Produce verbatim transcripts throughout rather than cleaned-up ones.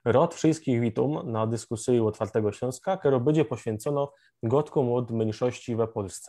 Rod wszystkich witum na dyskusji Otwartego Śląska, które będzie poświęcono gotkom od mniejszości we Polsce.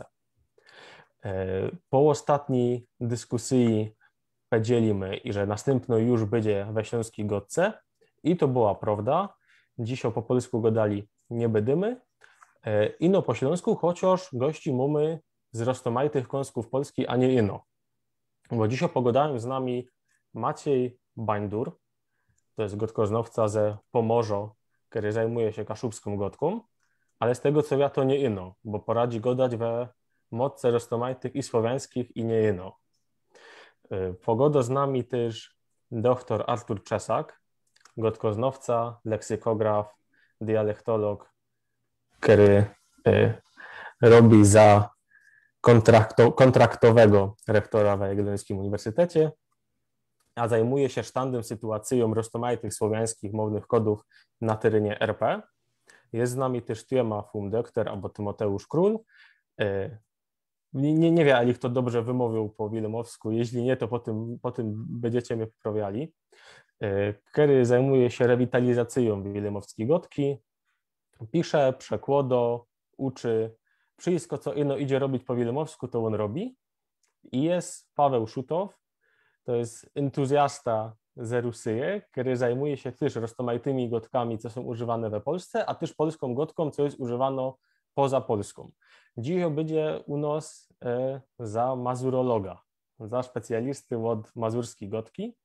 Po ostatniej dyskusji powiedzieliśmy, że następno już będzie we śląskiej gotce i to była prawda. Dziś po polsku gadali nie będziemy. Ino po śląsku, chociaż gości mamy z roztomajtych kąsków Polski, a nie ino. Bo dzisiaj pogadałem z nami Maciej Bańdur, to jest gotkoznawca ze Pomorza, który zajmuje się kaszubską gotką, ale z tego co ja to nie ino, bo poradzi godać we mocce roztomajtych i słowiańskich i nie ino. Pogoda z nami też doktor Artur Czesak, gotkoznawca, leksykograf, dialektolog, który robi za kontrakto, kontraktowego rektora w Jagiellońskim Uniwersytecie, a zajmuje się sztandem sytuacją roztomajtych słowiańskich mownych kodów na terenie R P. Jest z nami też Tiema Fumdoktor albo Tymoteusz Król. Nie, nie, nie wiem, ale kto dobrze wymówił po wilemowsku. Jeśli nie, to po tym, po tym będziecie mnie poprawiali. Który zajmuje się rewitalizacją wilemowskiej gotki. Pisze, przekłada, uczy. Wszystko, co ino idzie robić po wilemowsku, to on robi. I jest Paweł Szutow, to jest entuzjasta z Rusyje, który zajmuje się też roztomajtymi gotkami, co są używane we Polsce, a też polską gotką, co jest używano poza Polską. Dziś będzie u nas e, za mazurologa, za specjalisty od mazurskiej gotki.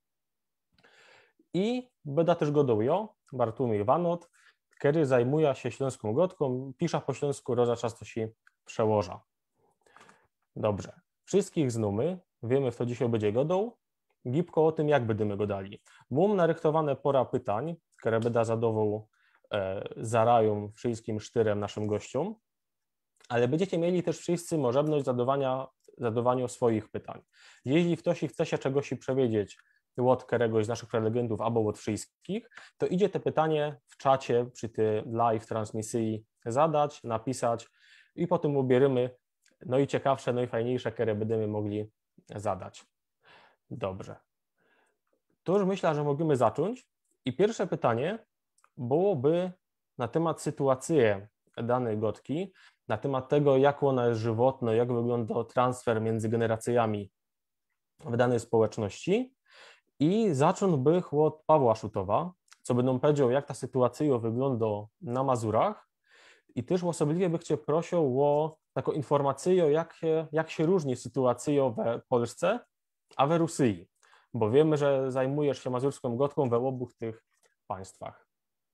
I będę też godał ja, Bartłomiej Wanot, który zajmuje się śląską gotką, pisze po śląsku, roza często się przełoża. Dobrze. Wszystkich znamy, wiemy, w to dzisiaj będzie godał. Gibko o tym, jak będziemy go dali. Mam narychtowane pora pytań, które będę zadawał e, zarają wszystkim czterem naszym gościom, ale będziecie mieli też wszyscy możliwość zadawania, zadawania swoich pytań. Jeśli ktoś chce się czegoś przewiedzieć od któregoś z naszych prelegentów albo od wszystkich, to idzie te pytanie w czacie przy tej live transmisji zadać, napisać i potem ubierzemy no i ciekawsze, no i fajniejsze, które będziemy mogli zadać. Dobrze. To już myślę, że możemy zacząć. I pierwsze pytanie byłoby na temat sytuacji danej gotki, na temat tego, jak ona jest żywotna, jak wygląda transfer między generacjami w danej społeczności. I zacząłbym od Pawła Szutowa, co by nam powiedział, jak ta sytuacja wygląda na Mazurach. I też osobliwie bych Cię prosił o taką informację, jak się, jak się różni sytuacja w Polsce, a w Rosji, bo wiemy, że zajmujesz się mazurską gotką we obu tych państwach.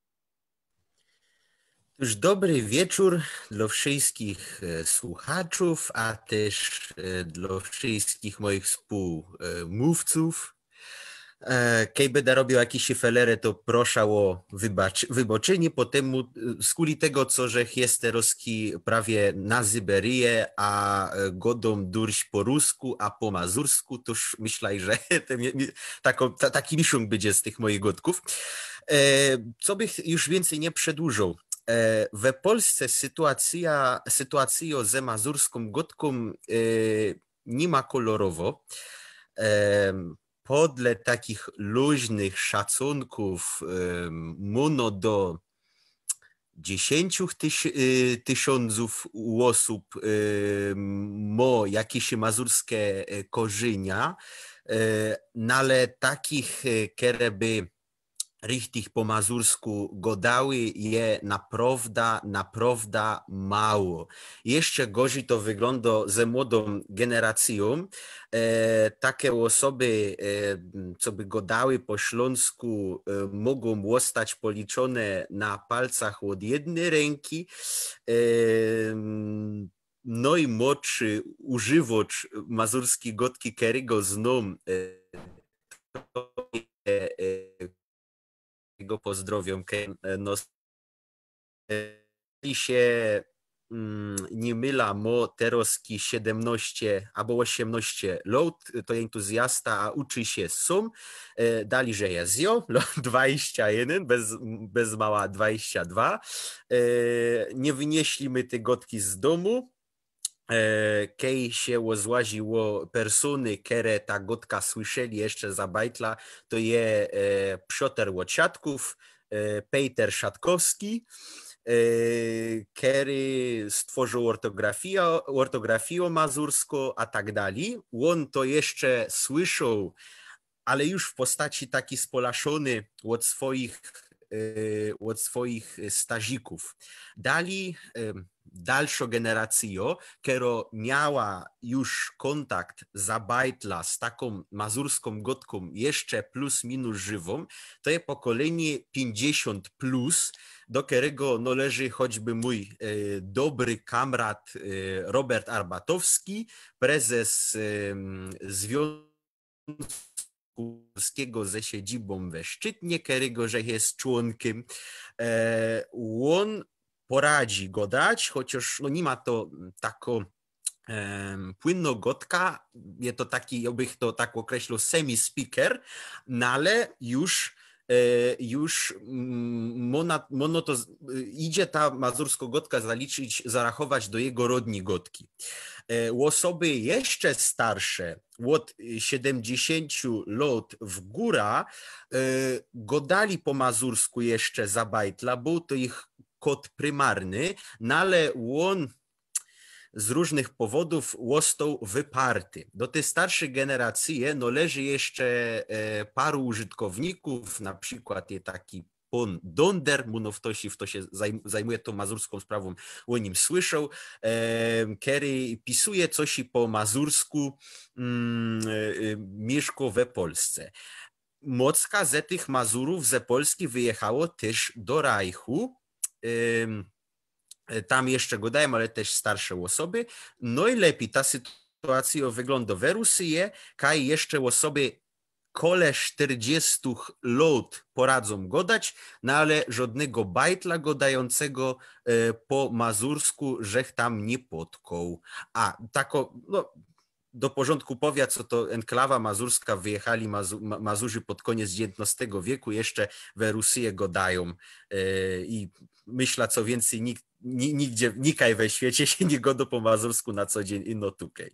Już dobry wieczór dla wszystkich słuchaczów, a też dla wszystkich moich współmówców. Kiedy będę robił jakieś felery, to proszę o wybacz, wybaczenie po temu, skuli tego, co że jest roski prawie na Syberię, a godą durś po rusku, a po mazursku, toż myślę, że tako, ta, taki miszung będzie z tych moich gotków. Co bych już więcej nie przedłużał. We Polsce sytuacja, sytuacja ze mazurską gotką nie ma kolorowo. Podle takich luźnych szacunków muno do dziesięciu tysiąców osób ma jakieś mazurskie korzenia, no ale takich, które by richtig po mazursku godały je naprawdę, naprawdę mało. Jeszcze gorzej to wygląda ze młodą generacją. E, takie osoby, e, co by godały po śląsku, e, mogą zostać policzone na palcach od jednej ręki. E, no i młodszy używacz mazurskiej gotki, którego znam, e, e, go pozdrowią, no się nie myla, mo teroski siedemnaście albo osiemnaście lat, to entuzjasta, a uczy się sum, dali, że jest jo, dwadzieścia jeden, bez, bez mała dwadzieścia dwa, nie wynieśli my te gotki z domu, Kej się złaziło persony, które ta gotka słyszeli jeszcze za bajtla, to je Piotr Łociatków, Peter Szatkowski, który stworzył ortografię, ortografię mazurską, a tak dalej. On to jeszcze słyszał, ale już w postaci taki spolaszony od swoich, od swoich stazików. Dali dalszą generację, która miała już kontakt za bajtla z taką mazurską gotką jeszcze plus minus żywą, to jest pokolenie pięćdziesiąt plus, do którego należy choćby mój e, dobry kamrat e, Robert Arbatowski, prezes e, Związku Polskiego ze siedzibą we Szczytnie, którego że jest członkiem. E, on poradzi go dać, chociaż no nie ma to tako um, płynno gotka, jest to taki, jakbych to tak określił, semi-speaker, no ale już już mono, mono to idzie ta mazursko-gotka zaliczyć, zarachować do jego rodni gotki. Osoby jeszcze starsze, od siedemdziesięciu lat w górę, godali po mazursku jeszcze za bajtla, był to ich kod prymarny, no ale on z różnych powodów został wyparty. Do tej starszej generacji należy jeszcze paru użytkowników, na przykład jest taki pan Donder, Munowtosi w to się zajmuje tą mazurską sprawą, o nim słyszał, który pisuje coś po mazursku, mieszkał we Polsce. Mocka ze tych Mazurów ze Polski wyjechało też do Rajchu. Tam jeszcze go dają, ale też starsze osoby. No i lepiej ta sytuacja wygląda w Rosji, kaj jeszcze osoby kole czterdziestu lat poradzą go dać, no ale żadnego bajtla go dającego po mazursku, żech tam nie potkał. A tako, no, do porządku powie, co to enklawa mazurska, wyjechali Mazu, Mazurzy pod koniec dziewiętnastego wieku, jeszcze w Rosji go dają i myślę, co więcej, nikt, nigdzie, nikaj we świecie się nie godo po mazursku na co dzień, ino tukaj.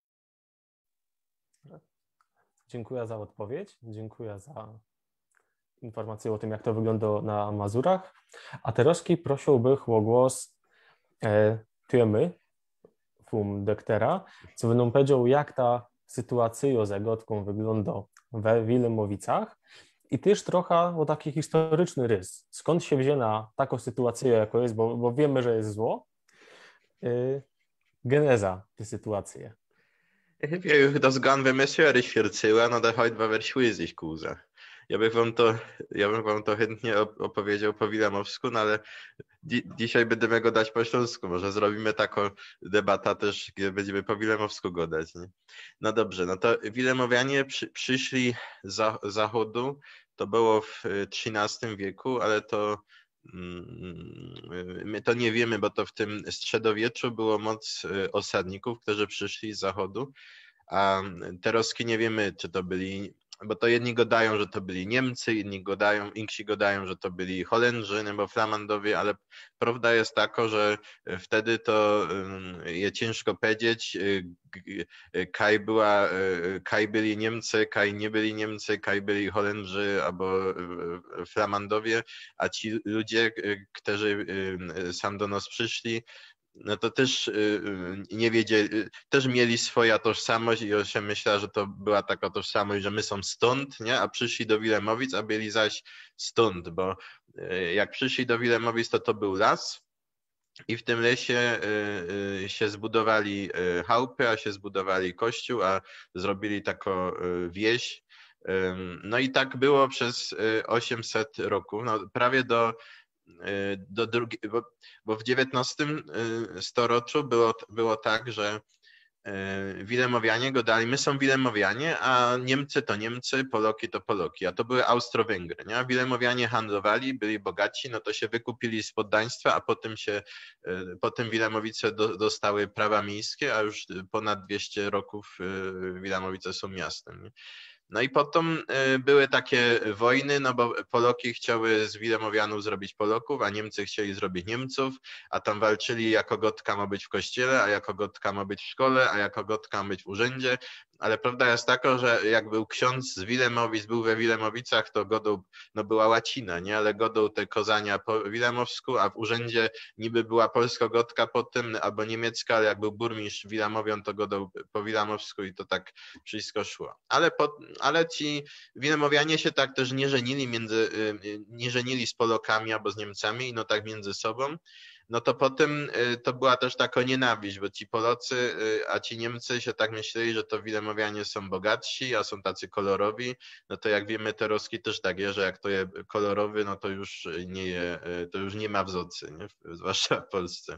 Dziękuję za odpowiedź, dziękuję za informację o tym, jak to wygląda na Mazurach. A teraz prosiłbym o głos e, Tymy, fum doktera, co by nam powiedział, jak ta sytuacja z gotką wygląda we Wilemowicach i też trochę o taki historyczny rys. Skąd się wzięła taką sytuację, jako jest, bo, bo wiemy, że jest zło. Yy, geneza tej sytuacji. Jag heb ju das gan med Söderkyrcyła, no det har ju varit schwierig kuza. Ja bym wam to, ja bym wam to chętnie opowiedział po wilemowsku, no ale di dzisiaj będziemy go dać po śląsku. Może zrobimy taką debatę też, gdzie będziemy po wilemowsku go dać. Nie? No dobrze, no to Wilemowianie przy, przyszli z za, zachodu, to było w trzynastym wieku, ale to my to nie wiemy, bo to w tym średniowieczu było moc osadników, którzy przyszli z zachodu, a teroski nie wiemy, czy to byli, bo to jedni gadają, że to byli Niemcy, inni gadają, inni gadają, że to byli Holendrzy, nebo Flamandowie, ale prawda jest taka, że wtedy to je ciężko powiedzieć, kaj była, kaj byli Niemcy, kaj nie byli Niemcy, kaj byli Holendrzy albo Flamandowie, a ci ludzie, którzy sam do nas przyszli, no to też nie wiedzieli, też mieli swoją tożsamość i ja się myślę, że to była taka tożsamość, że my są stąd, nie? A przyszli do Wilemowic, a byli zaś stąd, bo jak przyszli do Wilemowic, to to był las i w tym lesie się zbudowali chałupy, a się zbudowali kościół, a zrobili taką wieś. No i tak było przez osiemset roku, no prawie do Do drugi, bo, bo w dziewiętnastym stuleciu było, było tak, że Wilemowianie go dali, my są Wilemowianie, a Niemcy to Niemcy, Poloki to Poloki, a to były Austro-Węgry. Nie? Wilemowianie handlowali, byli bogaci, no to się wykupili z poddaństwa, a potem się, potem Wilemowice do, dostały prawa miejskie, a już ponad dwieście roków Wilemowice są miastem. Nie? No i potem były takie wojny, no bo Poloki chciały z Wilemowianów zrobić Poloków, a Niemcy chcieli zrobić Niemców, a tam walczyli, jako gotka ma być w kościele, a jako gotka ma być w szkole, a jako gotka ma być w urzędzie, ale prawda jest taka, że jak był ksiądz z Wilemowic, był we Wilemowicach, to godał, no była łacina, nie? Ale godał te kozania po wilemowsku, a w urzędzie niby była polsko-gotka po tym, albo niemiecka, ale jak był burmistrz Wilemowian, to godał po wilemowsku i to tak wszystko szło. Ale, po, ale ci Wilemowianie się tak też nie żenili między, nie żenili z Polakami albo z Niemcami, no tak między sobą. No to potem to była też taka nienawiść, bo ci Polacy, a ci Niemcy się tak myśleli, że to Wilemowianie są bogatsi, a są tacy kolorowi. No to jak wiemy, te Roski też tak je, że jak to je kolorowy, no to już nie je, to już nie ma wzocy, nie? Zwłaszcza w Polsce.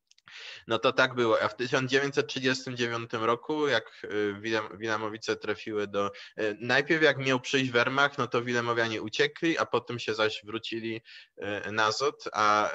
No to tak było, a w tysiąc dziewięćset trzydziestym dziewiątym roku, jak Wilemowice trafiły do... Najpierw jak miał przyjść Wehrmacht, no to Wilemowianie uciekli, a potem się zaś wrócili na Zot, a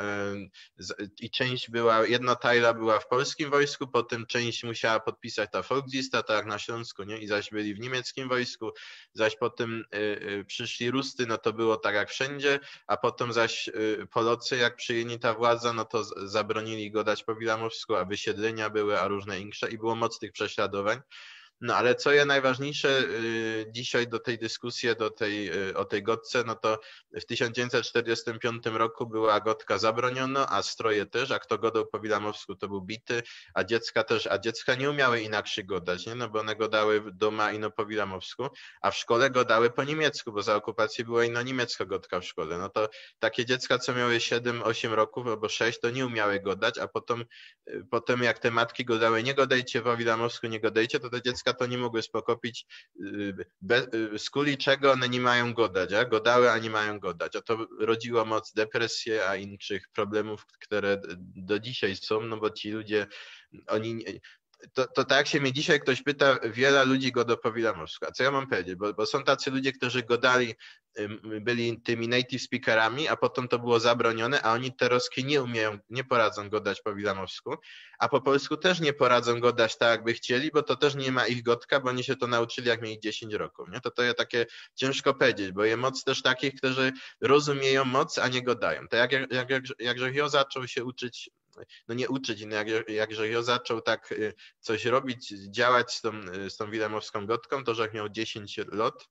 i część była, jedna tajla była w polskim wojsku, potem część musiała podpisać ta Volkslista, tak jak na Śląsku, nie? I zaś byli w niemieckim wojsku, zaś potem przyszli Rusty, no to było tak jak wszędzie, a potem zaś Polacy, jak przyjęli ta władza, no to zabronili go dać po wilemowsku, a wysiedlenia były, a różne insze i było moc tych prześladowań. No ale co jest najważniejsze dzisiaj do tej dyskusji, do tej, o tej gotce, no to w tysiąc dziewięćset czterdziestym piątym roku była gotka zabroniona, a stroje też, a kto godał po wilemowsku, to był bity, a dziecka też, a dziecka nie umiały inaczej godać, nie? No bo one godały w doma ino po wilemowsku, a w szkole godały po niemiecku, bo za okupacji była ino niemiecka gotka w szkole. No to takie dziecka, co miały siedem osiem roków albo sześć, to nie umiały godać, a potem, potem jak te matki godały, nie godajcie po wilemowsku, nie godajcie, to te dziecka to nie mogły spokopić, bez, z kuli czego one nie mają godać, a godały, a nie mają godać, a to rodziło moc depresji, a innych problemów, które do dzisiaj są, no bo ci ludzie, oni, to, to tak jak się mnie dzisiaj ktoś pyta, wiele ludzi goda po wilemowsku, a co ja mam powiedzieć, bo, bo są tacy ludzie, którzy godali, byli tymi native speakerami, a potem to było zabronione, a oni teraz nie umieją, nie poradzą godać po wilemowsku, a po polsku też nie poradzą godać tak, jakby chcieli, bo to też nie ma ich godka, bo oni się to nauczyli, jak mieli dziesięć roków, nie? To to jest takie ciężko powiedzieć, bo jest moc też takich, którzy rozumieją moc, a nie godają. To jak, jak, jak, jak, jakże ja zaczął się uczyć, no nie uczyć, no jak, jakże ja zaczął tak coś robić, działać z tą, z tą wilemowską gotką, to że jak miał dziesięć lat,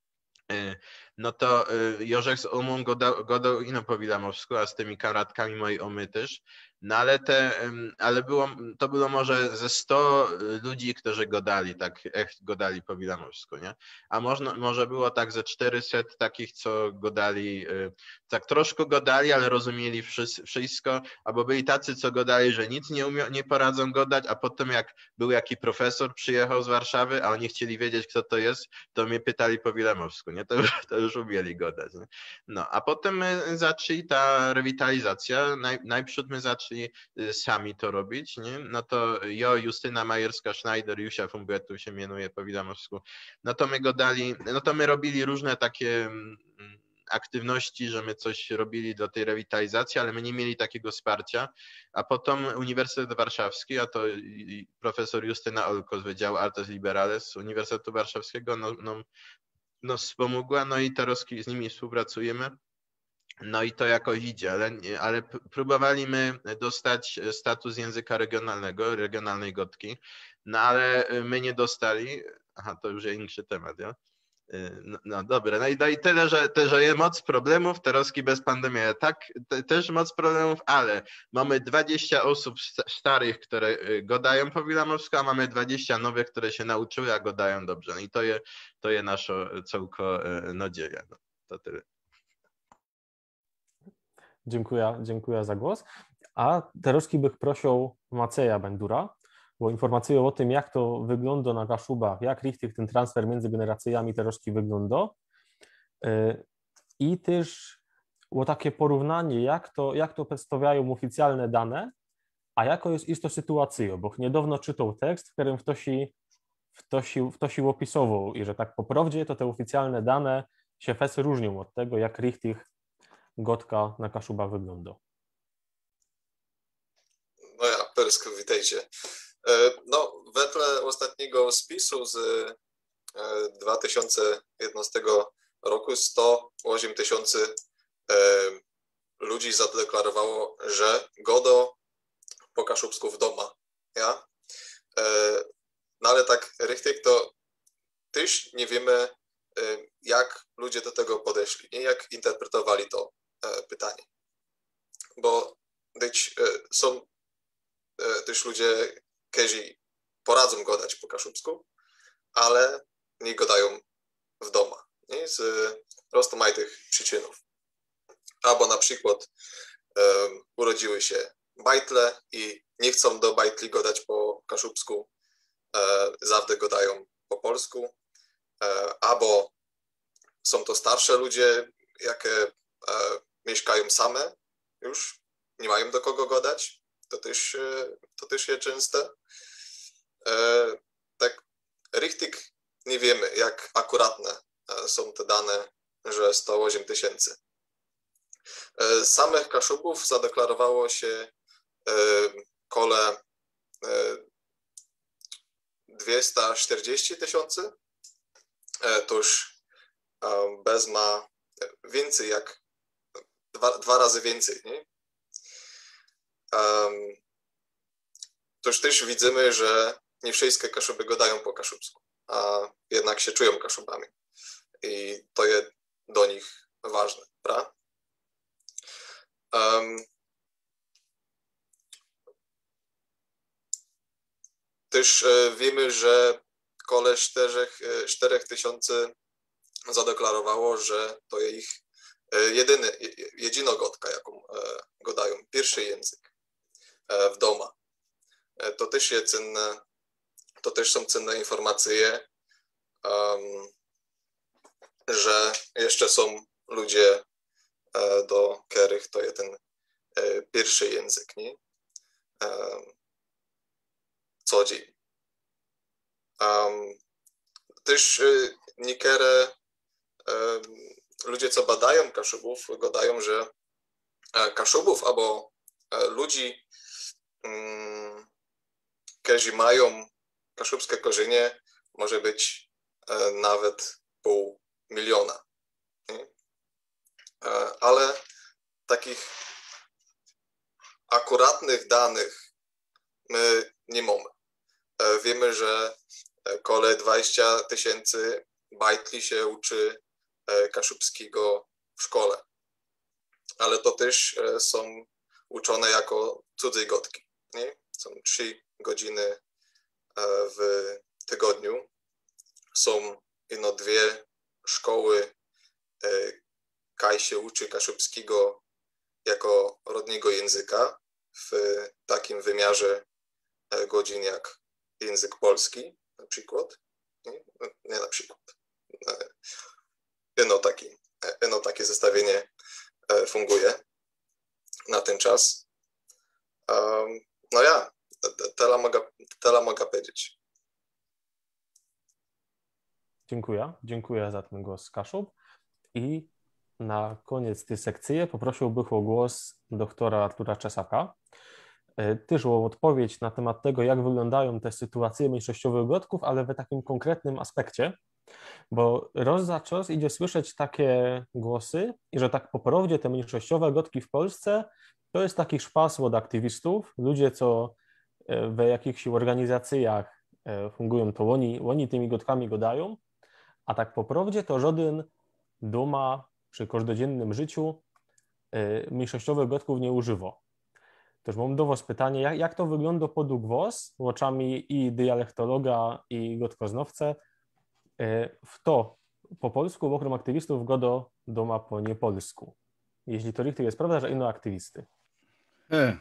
no to Jorzech z Omą godał, godał ino po wilemowsku, a z tymi kamratkami mojej Omy też. No ale te, ale było, to było może ze sto ludzi, którzy godali, tak, echt godali po wilemowsku, nie? A można, może było tak ze czteryset takich, co godali, tak troszkę godali, ale rozumieli wszystko, albo byli tacy, co godali, że nic nie, umie, nie poradzą godać, a potem jak był jaki profesor, przyjechał z Warszawy, a oni chcieli wiedzieć, kto to jest, to mnie pytali po wilemowsku, nie? To, to już umieli godać, nie? No, a potem my zaczęli ta rewitalizacja, Naj, najprzód my zaczęli sami to robić, nie? No to jo, Justyna Majerska-Schneider, Jusia Fumbetu się mianuje po wilemowsku, no to my go dali, no to my robili różne takie aktywności, że my coś robili do tej rewitalizacji, ale my nie mieli takiego wsparcia, a potem Uniwersytet Warszawski, a to profesor Justyna Olko z Wydziału Artes Liberales z Uniwersytetu Warszawskiego no, no, no wspomogła, no i teraz z nimi współpracujemy. No i to jakoś idzie, ale, ale próbowaliśmy dostać status języka regionalnego, regionalnej gotki, no ale my nie dostali. Aha, to już jest inny temat, ja? No, no dobra, no i, no i tyle, że, te, że jest moc problemów, teraz bez pandemii, tak, te, też moc problemów, ale mamy dwadzieścia osób starych, które godają po wilemowsku, a mamy dwadzieścia nowych, które się nauczyły, a godają dobrze. No i to jest to je nasza całko nadzieja. No, to tyle. Dziękuję, dziękuję za głos. A teraz bych prosił Macieja Bendura, bo informacje o tym, jak to wygląda na Kaszubach, jak richtig ten transfer między generacjami teraz wygląda i też o takie porównanie, jak to, jak to przedstawiają oficjalne dane, a jako jest isto sytuacja, bo niedawno czytał tekst, w którym ktoś, ktoś, ktoś opisował i że tak po prawdzie to te oficjalne dane się fes różnią od tego, jak richtig gotka na Kaszubach wygląda. No ja, Persk, witajcie. No, wedle ostatniego spisu z dwa tysiące jedenastego roku sto osiem tysięcy ludzi zadeklarowało, że godo po kaszubsku w doma. Ja? No ale tak richtig to też nie wiemy, jak ludzie do tego podeszli, nie? Jak interpretowali to pytanie. Bo też są też ludzie, którzy poradzą gadać po kaszubsku, ale nie gadają w domach, nie? Z rozmaitych przyczynów. Albo na przykład um, urodziły się bajtle i nie chcą do bajtli gadać po kaszubsku, e, zawsze gadają po polsku, e, albo są to starsze ludzie, jakie e, mieszkają same już, nie mają do kogo gadać, to też, e, to też jest częste. E, tak richtig nie wiemy, jak akuratne są te dane, że sto osiem tysięcy. Samych Kaszubów zadeklarowało się kole dwieście czterdzieści tysięcy, to już bez ma więcej jak dwa, dwa razy więcej. Nie? To już też widzimy, że nie wszystkie Kaszuby gadają po kaszubsku, a jednak się czują Kaszubami. I to jest do nich ważne, prawda? Um, też e, wiemy, że kole czterech tysięcy zadeklarowało, że to jest ich e, jedyny, jedyna godka, jaką e, gadają, pierwszy język e, w domu. E, to też jest cenne, to też są cenne informacje, um, że jeszcze są ludzie, e, do których to jest ten e, pierwszy język, nie? E, co dzień. Um, też e, niektóre e, ludzie, co badają Kaszubów, gadają, że e, Kaszubów albo e, ludzi, mm, którzy mają kaszubskie korzenie, może być e, nawet pół miliona. Nie? E, ale takich akuratnych danych my nie mamy. E, wiemy, że kole dwadzieścia tysięcy bajtli się uczy e, kaszubskiego w szkole. Ale to też e, są uczone jako cudzej godki. Nie? Są trzy godziny e, w tygodniu. Są ino dwie szkoły, e, kaj się uczy kaszubskiego jako rodnego języka w takim wymiarze e, godzin jak język polski, na przykład. Nie, nie na przykład. Ino, taki, ino takie zestawienie e, funguje na ten czas. Um, no ja, tyle mogę, tyle mogę powiedzieć. Dziękuję. Dziękuję za ten głos, Kaszub. I na koniec tej sekcji poprosiłbym o głos doktora Artura Czesaka, też o odpowiedź na temat tego, jak wyglądają te sytuacje mniejszościowych godków, ale w takim konkretnym aspekcie, bo roz za czas idzie słyszeć takie głosy, i że tak po prawdzie te mniejszościowe godki w Polsce to jest taki szpas od aktywistów, ludzie, co w jakichś organizacjach fungują, to oni, oni tymi godkami gadają, a tak po prawdzie to żaden doma przy każdodziennym życiu mniejszościowych godków nie używa. Też mam do was pytanie, jak, jak to wygląda podług was, oczami i dialektologa, i godkoznawcę, w to po polsku w okrom aktywistów godo doma po niepolsku. Jeśli to richtig jest prawda, że ino aktywisty. E.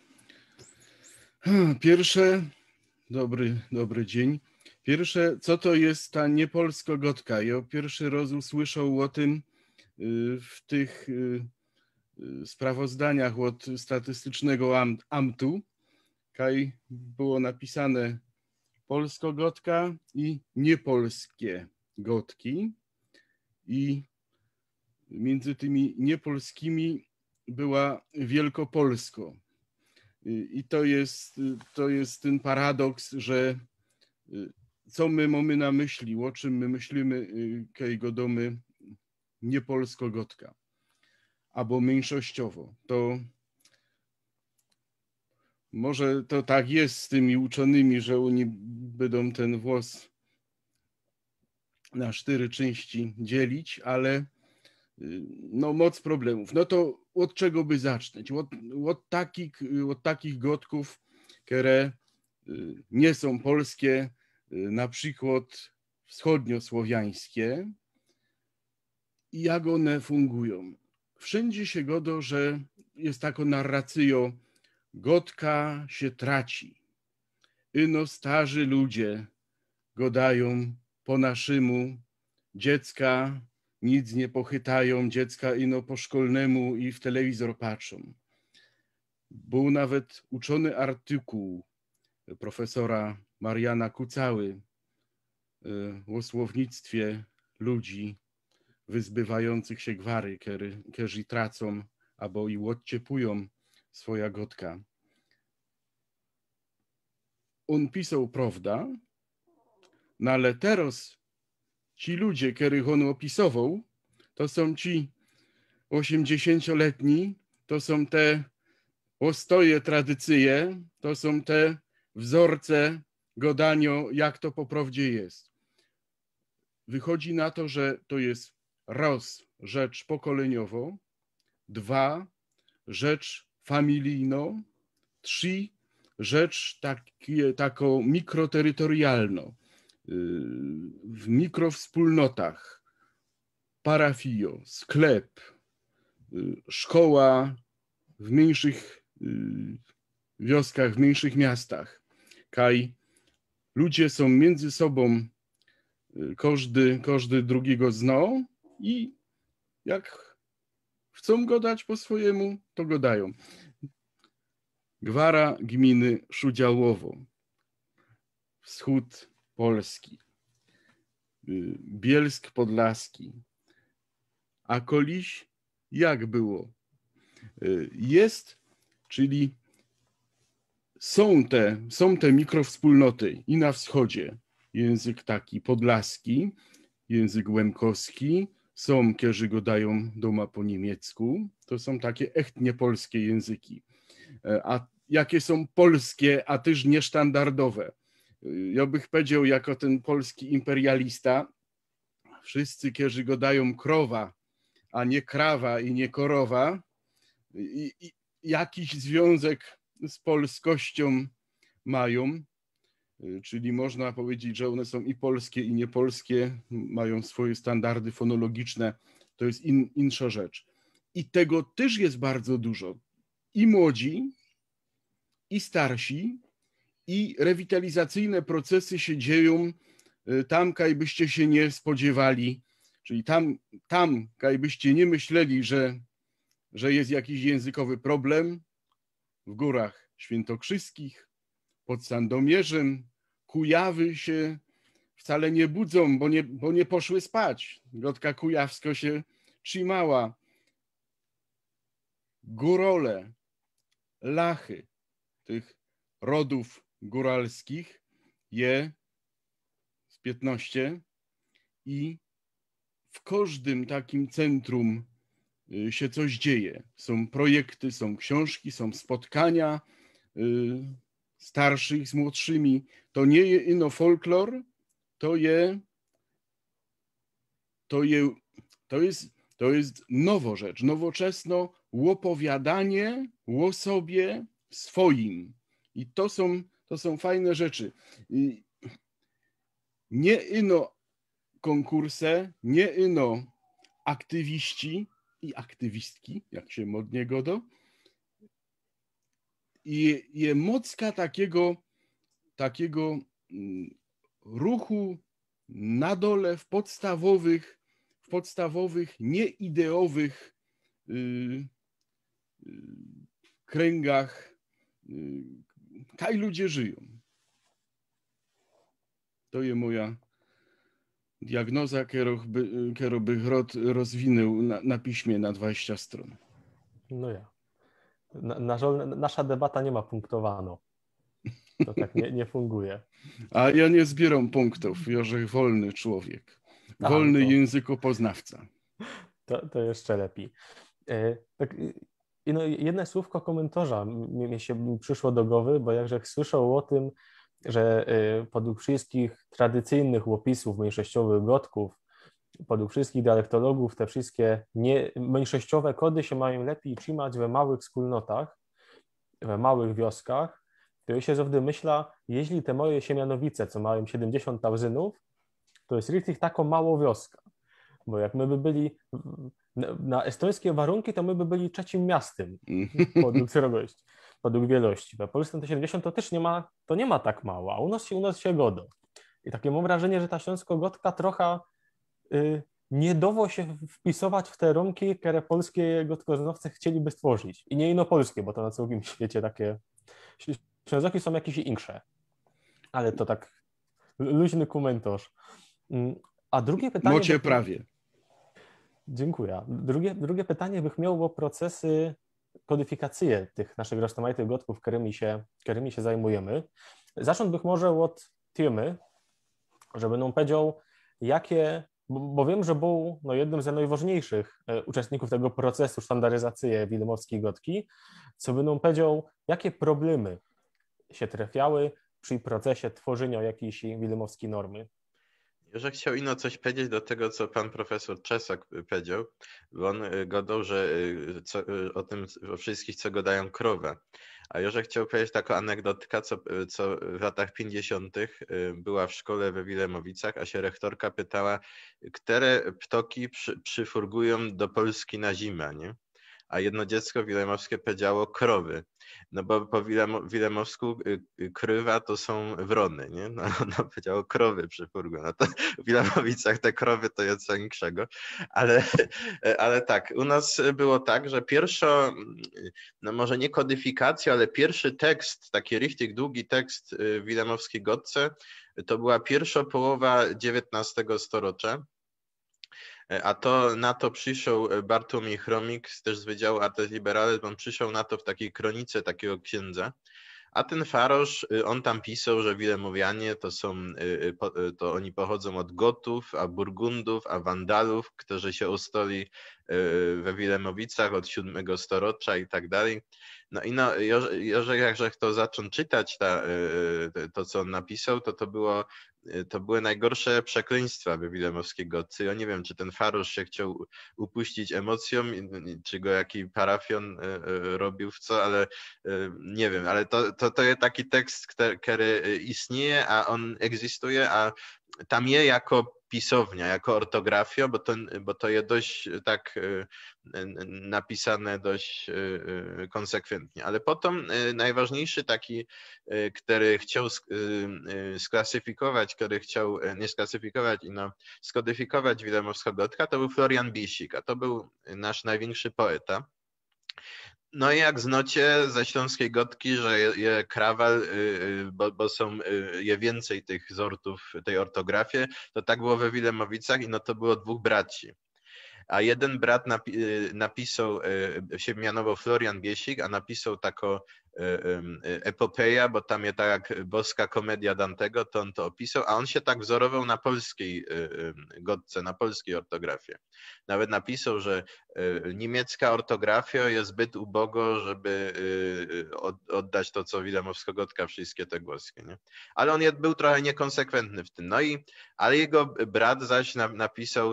Pierwsze, dobry, dobry dzień. Pierwsze, co to jest ta niepolsko-gotka? Ja pierwszy raz usłyszał o tym w tych sprawozdaniach od statystycznego amtu, kaj było napisane polsko-gotka i niepolskie gotki. I między tymi niepolskimi była Wielkopolsko. I to jest, to jest ten paradoks, że co my mamy na myśli, o czym my myślimy, kaj godomy niepolsko-gotka, albo mniejszościowo. To może to tak jest z tymi uczonymi, że oni będą ten włos na cztery części dzielić, ale no moc problemów. No to od czego by zacząć? Od, od, takich, od takich gotków, które nie są polskie, na przykład wschodniosłowiańskie, i jak one fungują. Wszędzie się godo, że jest taka narracja, gotka się traci. Ino starzy ludzie godają po naszemu, dziecka nic nie pochytają, dziecka ino po szkolnemu i w telewizor patrzą. Był nawet uczony artykuł profesora Mariana Kucały o słownictwie ludzi wyzbywających się gwary, którzy tracą albo i odciepują swoja gotka. On pisał, prawda, no ale teraz ci ludzie, których on opisował, to są ci osiemdziesięcioletni, to są te ostoje tradycje, to są te wzorce godanio, jak to po prawdzie jest. Wychodzi na to, że to jest raz, rzecz pokoleniowo, dwa, rzecz familijno, trzy, rzecz takie, taką mikroterytorialną, w mikrowspólnotach, parafio, sklep, szkoła w mniejszych wioskach, w mniejszych miastach. Kaj ludzie są między sobą, każdy, każdy drugiego zna i jak chcą go dać po swojemu, to go dają. Gwara gminy Szudziałowo, wschód Polski, Bielsk Podlaski. A koliś jak było? Jest, czyli są te, są te mikrowspólnoty i na wschodzie język taki podlaski, język łemkowski, są, którzy go dają doma po niemiecku, to są takie echt niepolskie języki. A jakie są polskie, a też niesztandardowe? Ja bych powiedział, jako ten polski imperialista, wszyscy, którzy go dają krowa, a nie krawa i nie korowa, i, i jakiś związek z polskością mają, czyli można powiedzieć, że one są i polskie, i niepolskie, mają swoje standardy fonologiczne, to jest in, insza rzecz. I tego też jest bardzo dużo. I młodzi, i starsi, i rewitalizacyjne procesy się dzieją tam, kaj byście się nie spodziewali, czyli tam, tam kaj byście nie myśleli, że, że jest jakiś językowy problem, w górach świętokrzyskich, pod Sandomierzem, Kujawy się wcale nie budzą, bo nie, bo nie poszły spać. Gotka kujawsko się trzymała. Górole, lachy tych rodów góralskich je z piętnaście i w każdym takim centrum się coś dzieje. Są projekty, są książki, są spotkania starszych z młodszymi. To nie jest ino folklor, to je, to je, to jest, to jest nowo rzecz, nowoczesno łopowiadanie o sobie swoim. I to są, to są fajne rzeczy. I nie ino konkurse, nie ino aktywiści i aktywistki, jak się modnie godo, i je mocka takiego, takiego ruchu na dole w podstawowych, w podstawowych nieideowych yy, yy, kręgach. Yy, kaj ludzie żyją. To jest moja diagnoza, którą by, którą bych rozwinął na, na piśmie na dwadzieścia stron. No ja. Na, na, nasza debata nie ma punktowano. To tak nie, nie funguje. A ja nie zbieram punktów, Jorzech wolny człowiek. Wolny A, to, językopoznawca. To, to jeszcze lepiej. E, tak, no, jedno słówko komentarza mi, mi się przyszło do głowy, bo jakże słyszał o tym, że podług wszystkich tradycyjnych opisów mniejszościowych gotków, podług wszystkich dialektologów, te wszystkie nie, mniejszościowe kody się mają lepiej trzymać we małych wspólnotach, we małych wioskach, to ja się zawsze myśla, jeśli te moje Siemianowice, co mają siedemdziesiąt tałzynów, to jest richtig taką małą wioskę. Bo jak my by byli na, na estońskie warunki, to my by byli trzecim miastem podług szerokości, podług wielości. W Polsce to siedemdziesiąt to też nie ma, to nie ma tak mało, a u nas się, u nas się godo. I takie mam wrażenie, że ta śląsko-gotka trochę y, nie dało się wpisować w te rąki, które polskie gotkoznawcy chcieliby stworzyć. I nie inopolskie, bo to na całym świecie takie ślązoki są jakieś insze. Ale to tak luźny komentarz. A drugie pytanie... Mocie by... prawie. Dziękuję. Drugie, drugie pytanie bych miał o procesy kodyfikacji tych naszych rozmaitych gotków, którymi się, którymi się zajmujemy. Zacząć może od temy, żeby nam powiedział, jakie, bo wiem, że był no, jednym z najważniejszych uczestników tego procesu standaryzacji wilemowskiej gotki, co by nam powiedział, jakie problemy się trafiały przy procesie tworzenia jakiejś wilemowskiej normy. Że chciał ino coś powiedzieć do tego, co pan profesor Czesak powiedział, bo on gadał, że co, o tym, o wszystkich, co gadają krowę. A Joże chciał powiedzieć taką anegdotkę, co, co w latach pięćdziesiątych była w szkole we Wilemowicach, a się rektorka pytała, które ptoki przy, przyfurgują do Polski na zimę, nie? A jedno dziecko wilemowskie powiedziało krowy. No bo po wilemo, wilemowsku krywa to są wrony, nie? No ono powiedziało krowy przy furgu. No to w Wilemowicach te krowy to jest co innego. Ale, ale tak, u nas było tak, że pierwsza, no może nie kodyfikacja, ale pierwszy tekst, taki richtig długi tekst w wilemowskiej gotce, to była pierwsza połowa dziewiętnastego stulecie. A to na to przyszedł Bartłomiej Chromik, też z Wydziału Artes Liberales, on przyszedł na to w takiej kronice takiego księdza. A ten farosz, on tam pisał, że Wilemowianie to są, to oni pochodzą od Gotów, a Burgundów, a Wandalów, którzy się ostali we Wilemowicach od siódmego stulecia i tak dalej. No i no, jeżeli jakże kto zaczął czytać ta, to, co on napisał, to to było to były najgorsze przekleństwa we wilemowskiej gotce. Ja nie wiem, czy ten farosz się chciał upuścić emocjom, czy go jaki parafion robił w co, ale nie wiem, ale to, to, to jest taki tekst, który istnieje, a on egzystuje, a tam je jako pisownia, jako ortografia, bo to, bo to jest dość tak napisane dość konsekwentnie. Ale potem najważniejszy taki, który chciał sklasyfikować, który chciał nie sklasyfikować, no skodyfikować wilemowska gotka, to był Florian Bisik, a to był nasz największy poeta. No i jak znocie ze śląskiej gotki, że je, je krawal, bo, bo są je więcej tych sortów, tej ortografii, to tak było we Wilemowicach i no to było dwóch braci. A jeden brat napi napisał, się mianował Florian Biesik, a napisał taką epopeja, bo tam jest tak jak boska komedia Dantego, to on to opisał, a on się tak wzorował na polskiej gotce, na polskiej ortografii. Nawet napisał, że niemiecka ortografia jest zbyt ubogo, żeby oddać to, co wilemowsko-gotka, wszystkie te głoski. Nie? Ale on był trochę niekonsekwentny w tym. No i, ale jego brat zaś napisał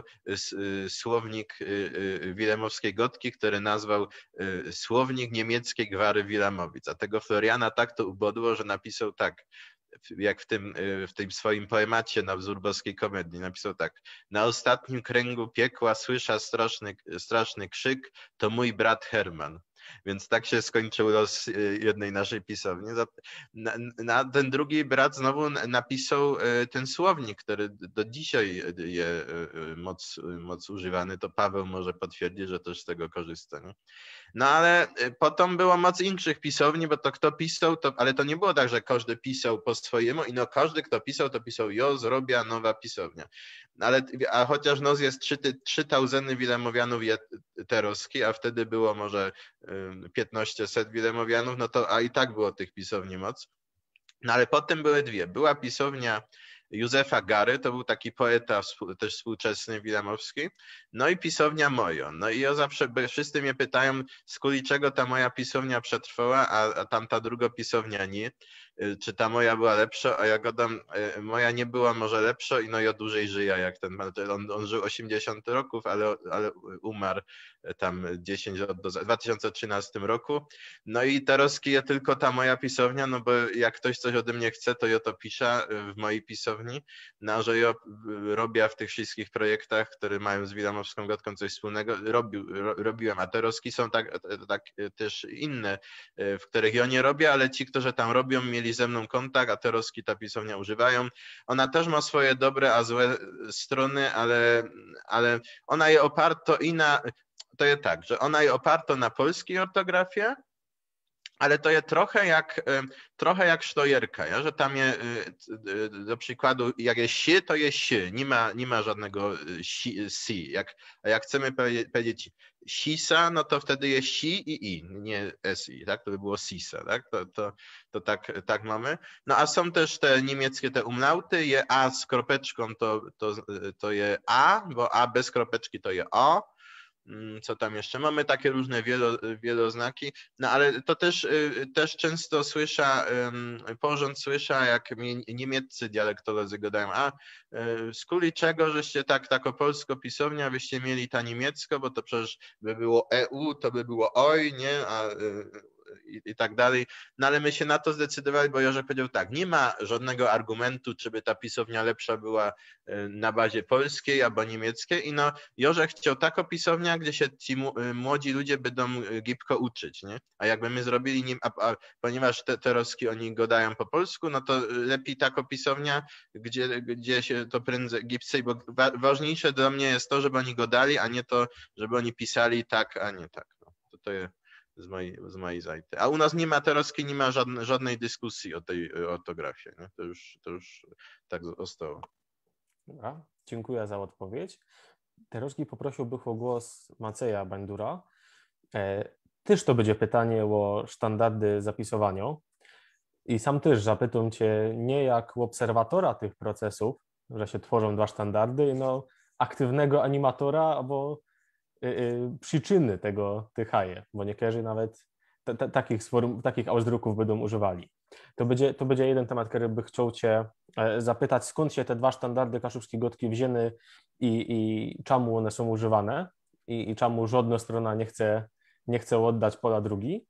słownik wilemowskiej gotki, który nazwał słownik niemieckiej gwary Wilemowic. A tego Floriana tak to ubodło, że napisał tak, jak w tym, w tym swoim poemacie na wzór boskiej komedii, napisał tak: na ostatnim kręgu piekła słysza straszny, straszny krzyk, to mój brat Herman. Więc tak się skończył los jednej naszej pisowni. Na, na ten drugi brat znowu napisał ten słownik, który do dzisiaj jest moc, moc używany. To Paweł może potwierdzić, że też z tego korzysta. Nie? No ale potem było moc innych pisowni, bo to kto pisał, to, ale to nie było tak, że każdy pisał po swojemu i no każdy, kto pisał, to pisał jo, zrobiła nowa pisownia. Ale, a chociaż nos jest trzy, trzy tauzyny Wilemowianów teroski, a wtedy było może piętnaście set Wilemowianów, no to a i tak było tych pisowni moc. No ale potem były dwie. Była pisownia Józefa Gary, to był taki poeta też współczesny wilemowski, no i pisownia moja. No i ja zawsze, wszyscy mnie pytają, z kuli czego ta moja pisownia przetrwała, a, a tamta druga pisownia nie. czy ta moja była lepsza, a ja gadam, moja nie była może lepsza i no ja dłużej żyję jak ten, on, on żył osiemdziesiąt roków, ale, ale umarł tam dziesięć lat do, w dwa tysiące trzynastym roku. No i teraz je tylko ta moja pisownia, no bo jak ktoś coś ode mnie chce, to ja to piszę w mojej pisowni, no że ja robię w tych wszystkich projektach, które mają z Wilamowską Gotką coś wspólnego, robił, ro, robiłem, a te roski są tak, tak też inne, w których ja nie robię, ale ci, którzy tam robią, mieli ze mną kontakt, a te roski ta pisownia używają. Ona też ma swoje dobre, a złe strony, ale, ale ona je oparto i na, to jest tak, że ona je oparto na polskiej ortografii, ale to jest trochę jak, trochę jak sztojerka, ja? Że tam je, do przykładu, jak jest si, to jest si, nie ma, nie ma żadnego si, si. Jak, a jak chcemy powiedzieć sisa, no to wtedy jest si i i, nie si, tak? To by było sisa, tak? To, to, to tak, tak mamy. No a są też te niemieckie, te umlauty, je a z kropeczką to, to, to je a, bo a bez kropeczki to je o. Co tam jeszcze? Mamy takie różne wielo, wieloznaki, no ale to też, też często słyszę, porząd słyszę, jak mi niemieccy dialektolodzy gadają, a z kuli czego, żeście tak, tako polsko pisownia, byście mieli ta niemiecko, bo to przecież by było e u, to by było oj, nie, a i, i tak dalej. No ale my się na to zdecydowali, bo Jorzek powiedział tak, nie ma żadnego argumentu, czy by ta pisownia lepsza była na bazie polskiej albo niemieckiej i no Jorzek chciał taką pisownię, gdzie się ci młodzi ludzie będą gibko uczyć, nie? A jakby my zrobili, nim, a, a, ponieważ te, te roski oni gadają po polsku, no to lepiej taką pisownia, gdzie, gdzie się to prędzej gipcej, bo wa, ważniejsze dla mnie jest to, żeby oni gadali, a nie to, żeby oni pisali tak, a nie tak. No, to, to jest z mojej, z mojej zajty. A u nas nie ma teraz, nie ma żadnej, żadnej dyskusji o tej ortografii. Nie? To, już, to już tak zostało. Dobra, dziękuję za odpowiedź. Teraz poprosiłbym o głos Macieja Bandura. E, też to będzie pytanie o standardy zapisowania. I sam też zapytam Cię nie jak obserwatora tych procesów, że się tworzą dwa standardy, no aktywnego animatora albo y, y, przyczyny tego tychaje, bo niektórzy nawet t, t, takich, sform, takich ausdruków będą używali. To będzie, to będzie jeden temat, który by chciał Cię zapytać, skąd się te dwa standardy kaszubskiej gotki wzięły i, i czemu one są używane i, i czemu żadna strona nie chce, nie chce oddać pola drugi.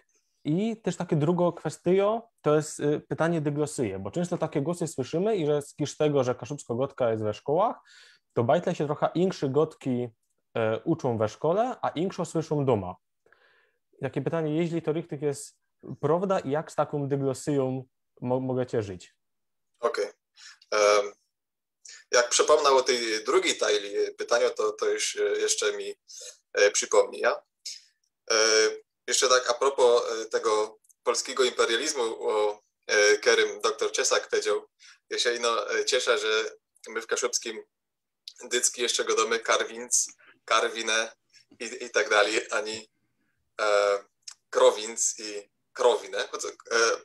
I też takie drugą kwestią to jest pytanie dyglosyje, bo często takie głosy słyszymy i że z tego, że kaszubska gotka jest we szkołach, to bajtle się trochę insze gotki e, uczą we szkole, a insze słyszą doma. I takie pytanie, jeśli to richtig jest prawda i jak z taką dyglosyją mo możecie żyć? Okej. Okay. Um, jak przypomnę o tej drugiej tajli pytania, to, to już jeszcze mi e, przypomni. Ja? E, jeszcze tak a propos tego polskiego imperializmu, o e, którym doktor Czesak powiedział, ja się no, cieszę, że my w kaszubskim dycki jeszcze go domy karwinc, karwinę i, i tak dalej, ani e, krowinc i krowinę. E,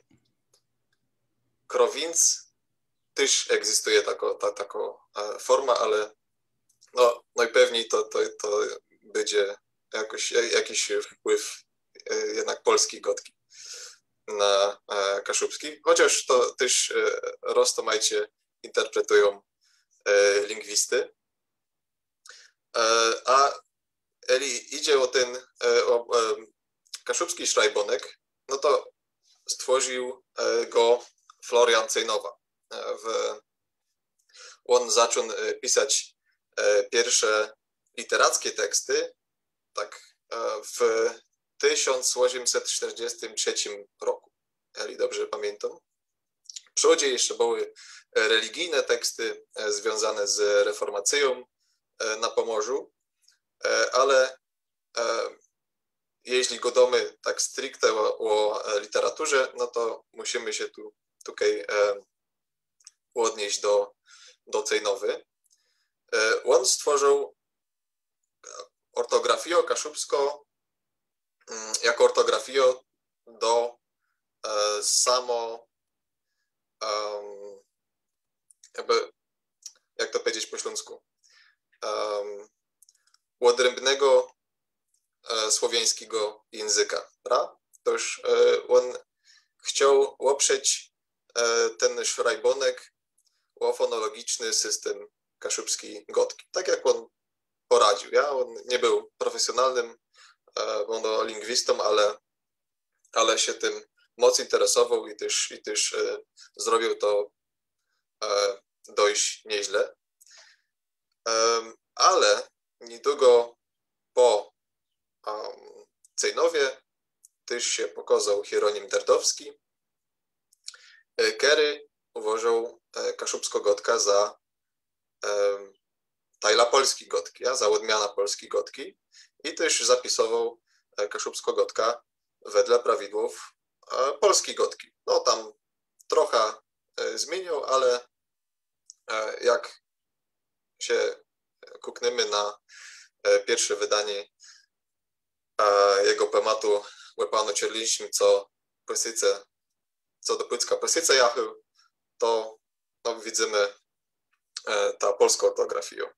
krowinc też egzystuje taka, ta, taka forma, ale no, najpewniej to, to, to będzie jakoś, jakiś wpływ jednak polskiej gotki na kaszubski, chociaż to też roztomajcie interpretują lingwisty. A eli idzie o ten o kaszubski szrajbonek, no to stworzył go Florian Cejnowa. W, on zaczął pisać pierwsze literackie teksty tak w tysiąc osiemset czterdziestym trzecim roku, jeżeli dobrze pamiętam. W przodzie jeszcze były religijne teksty związane z reformacją na Pomorzu, ale jeśli godamy tak stricte o, o literaturze, no to musimy się tu tutaj odnieść do, do Cejnowy. On stworzył ortografię kaszubską jako ortografię do samo jakby, jak to powiedzieć po śląsku, odrębnego słowiańskiego języka. Prawda? To już on chciał oprzeć ten szrajbonek o fonologiczny system kaszubski gotki. Tak jak on poradził. Ja, on nie był profesjonalnym monolingwistą, ale, ale się tym mocno interesował i też, i też zrobił to dość nieźle. Ale niedługo po Cejnowie też się pokazał Hieronim Derdowski, który uważał kaszubsko-gotka za tajla polskiej gotki, za odmiana polskiej gotki i też zapisował kaszubsko-gotka wedle prawidłów polskiej gotki. No tam trochę zmienił, ale jak się kukniemy na pierwsze wydanie jego poematu Łepano Cierliśmy, co Pysyce, co do Płycka Pysyce jachył, to no, widzimy ta polską ortografię.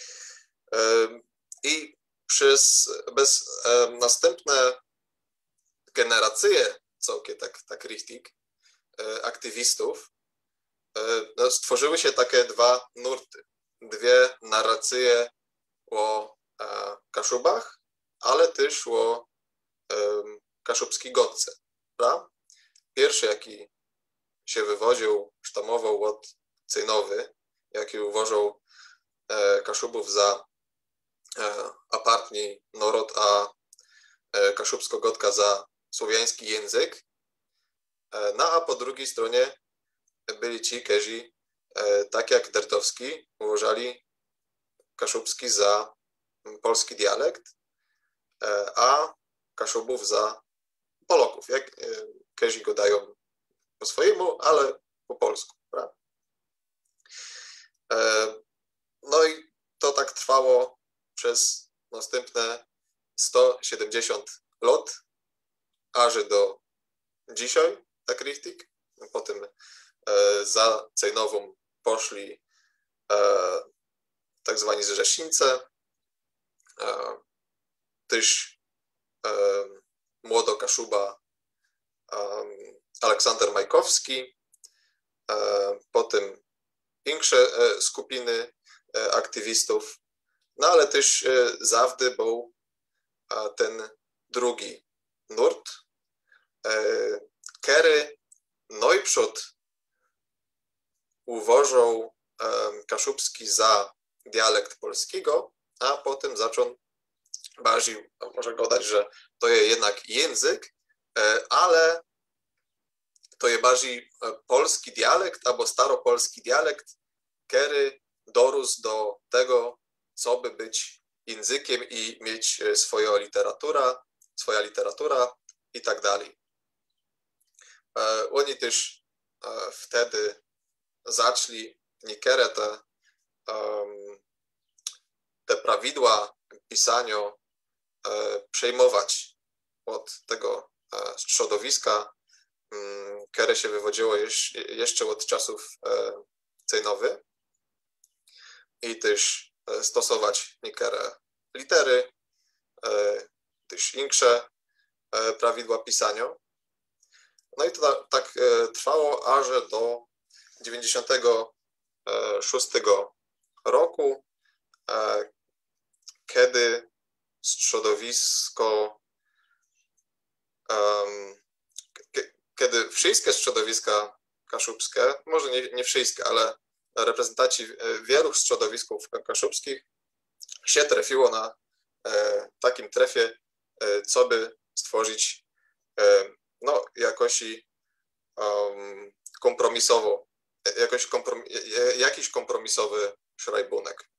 I przez bez następne generacje, całkiem tak, tak richtig, aktywistów, no, stworzyły się takie dwa nurty, dwie narracje o Kaszubach, ale też o kaszubskiej gotce. Prawda? Pierwszy, jaki się wywodził, sztamował od Cejnowy, jaki uważał Kaszubów za apartni naród, a kaszubsko-gotka za słowiański język. No a po drugiej stronie byli ci, którzy, tak jak Derdowski, uważali kaszubski za polski dialekt, a Kaszubów za Polaków. Jak którzy go dają po swojemu, ale po polsku. Prawda? No i to tak trwało przez następne sto siedemdziesiąt lat, aż do dzisiaj, tak richtig. Potem za Cejnową poszli tak zwani Zrzeszyńcy, też młodo Kaszuba Aleksander Majkowski, potem większe skupiny aktywistów, no ale też zawsze był ten drugi nurt, który najprzód uważał kaszubski za dialekt polskiego, a potem zaczął bardziej, może gadać, że to jest jednak język, ale to jest bardziej polski dialekt albo staropolski dialekt, który dorósł do tego, co by być językiem i mieć swoją literaturę, swoja literatura i tak dalej. Oni też wtedy zaczęli niektóre te, te prawidła pisania przejmować od tego środowiska, które się wywodziło jeszcze od czasów Cejnowych i też stosować niektóre litery, też większe prawidła pisania. No i to tak trwało aż do dziewięćdziesiątego szóstego roku, kiedy środowisko, kiedy wszystkie środowiska kaszubskie, może nie, nie wszystkie, ale reprezentanci wielu środowisków kaszubskich się trafiło na takim trefie, co by stworzyć no, jakoś um, kompromisowo, jakoś komprom, jakiś kompromisowy szrajbunek.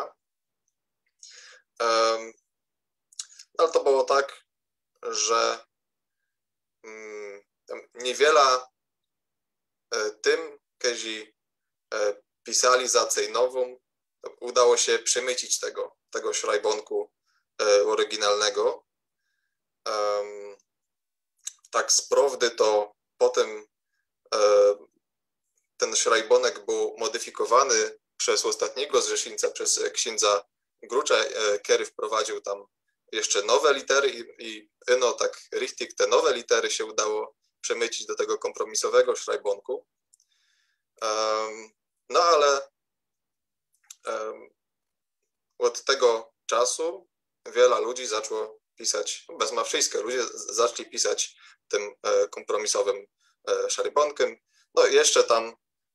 Um, ale to było tak, że um, niewiele tym, którzy pisali za Cejnową, udało się przemycić tego, tego szrajbonku oryginalnego. Um, tak z prawdy to potem e, ten szrajbonek był modyfikowany przez ostatniego zrzeszyńca, przez księdza Grucza, e, który wprowadził tam jeszcze nowe litery i, i no tak richtig te nowe litery się udało przemycić do tego kompromisowego szrajbonku. No ale od tego czasu wiele ludzi zaczęło pisać, bezmawrzyjskie ludzie zaczęli pisać tym kompromisowym szaribonkiem. No i jeszcze tam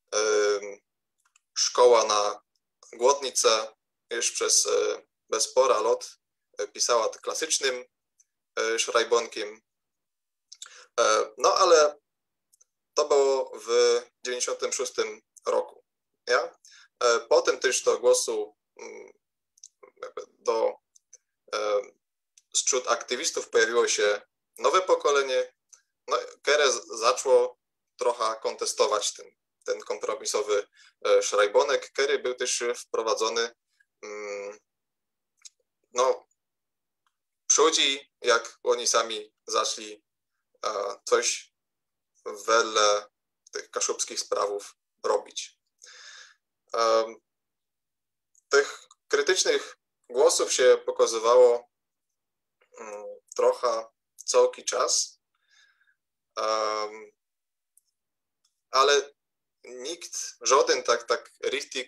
szkoła na Głodnice już przez bezpora lat pisała klasycznym szrajbonkiem. No ale to było w dziewięćdziesiątym szóstym roku. Ja? Potem też do głosu do wśród aktywistów pojawiło się nowe pokolenie. No, Kerę zaczęło trochę kontestować ten, ten kompromisowy szrajbonek. Kerry był też wprowadzony no, przodzi, jak oni sami zaczęli coś wedle tych kaszubskich sprawów robić. Tych krytycznych głosów się pokazywało trochę cały czas, ale nikt, żaden tak, tak richtig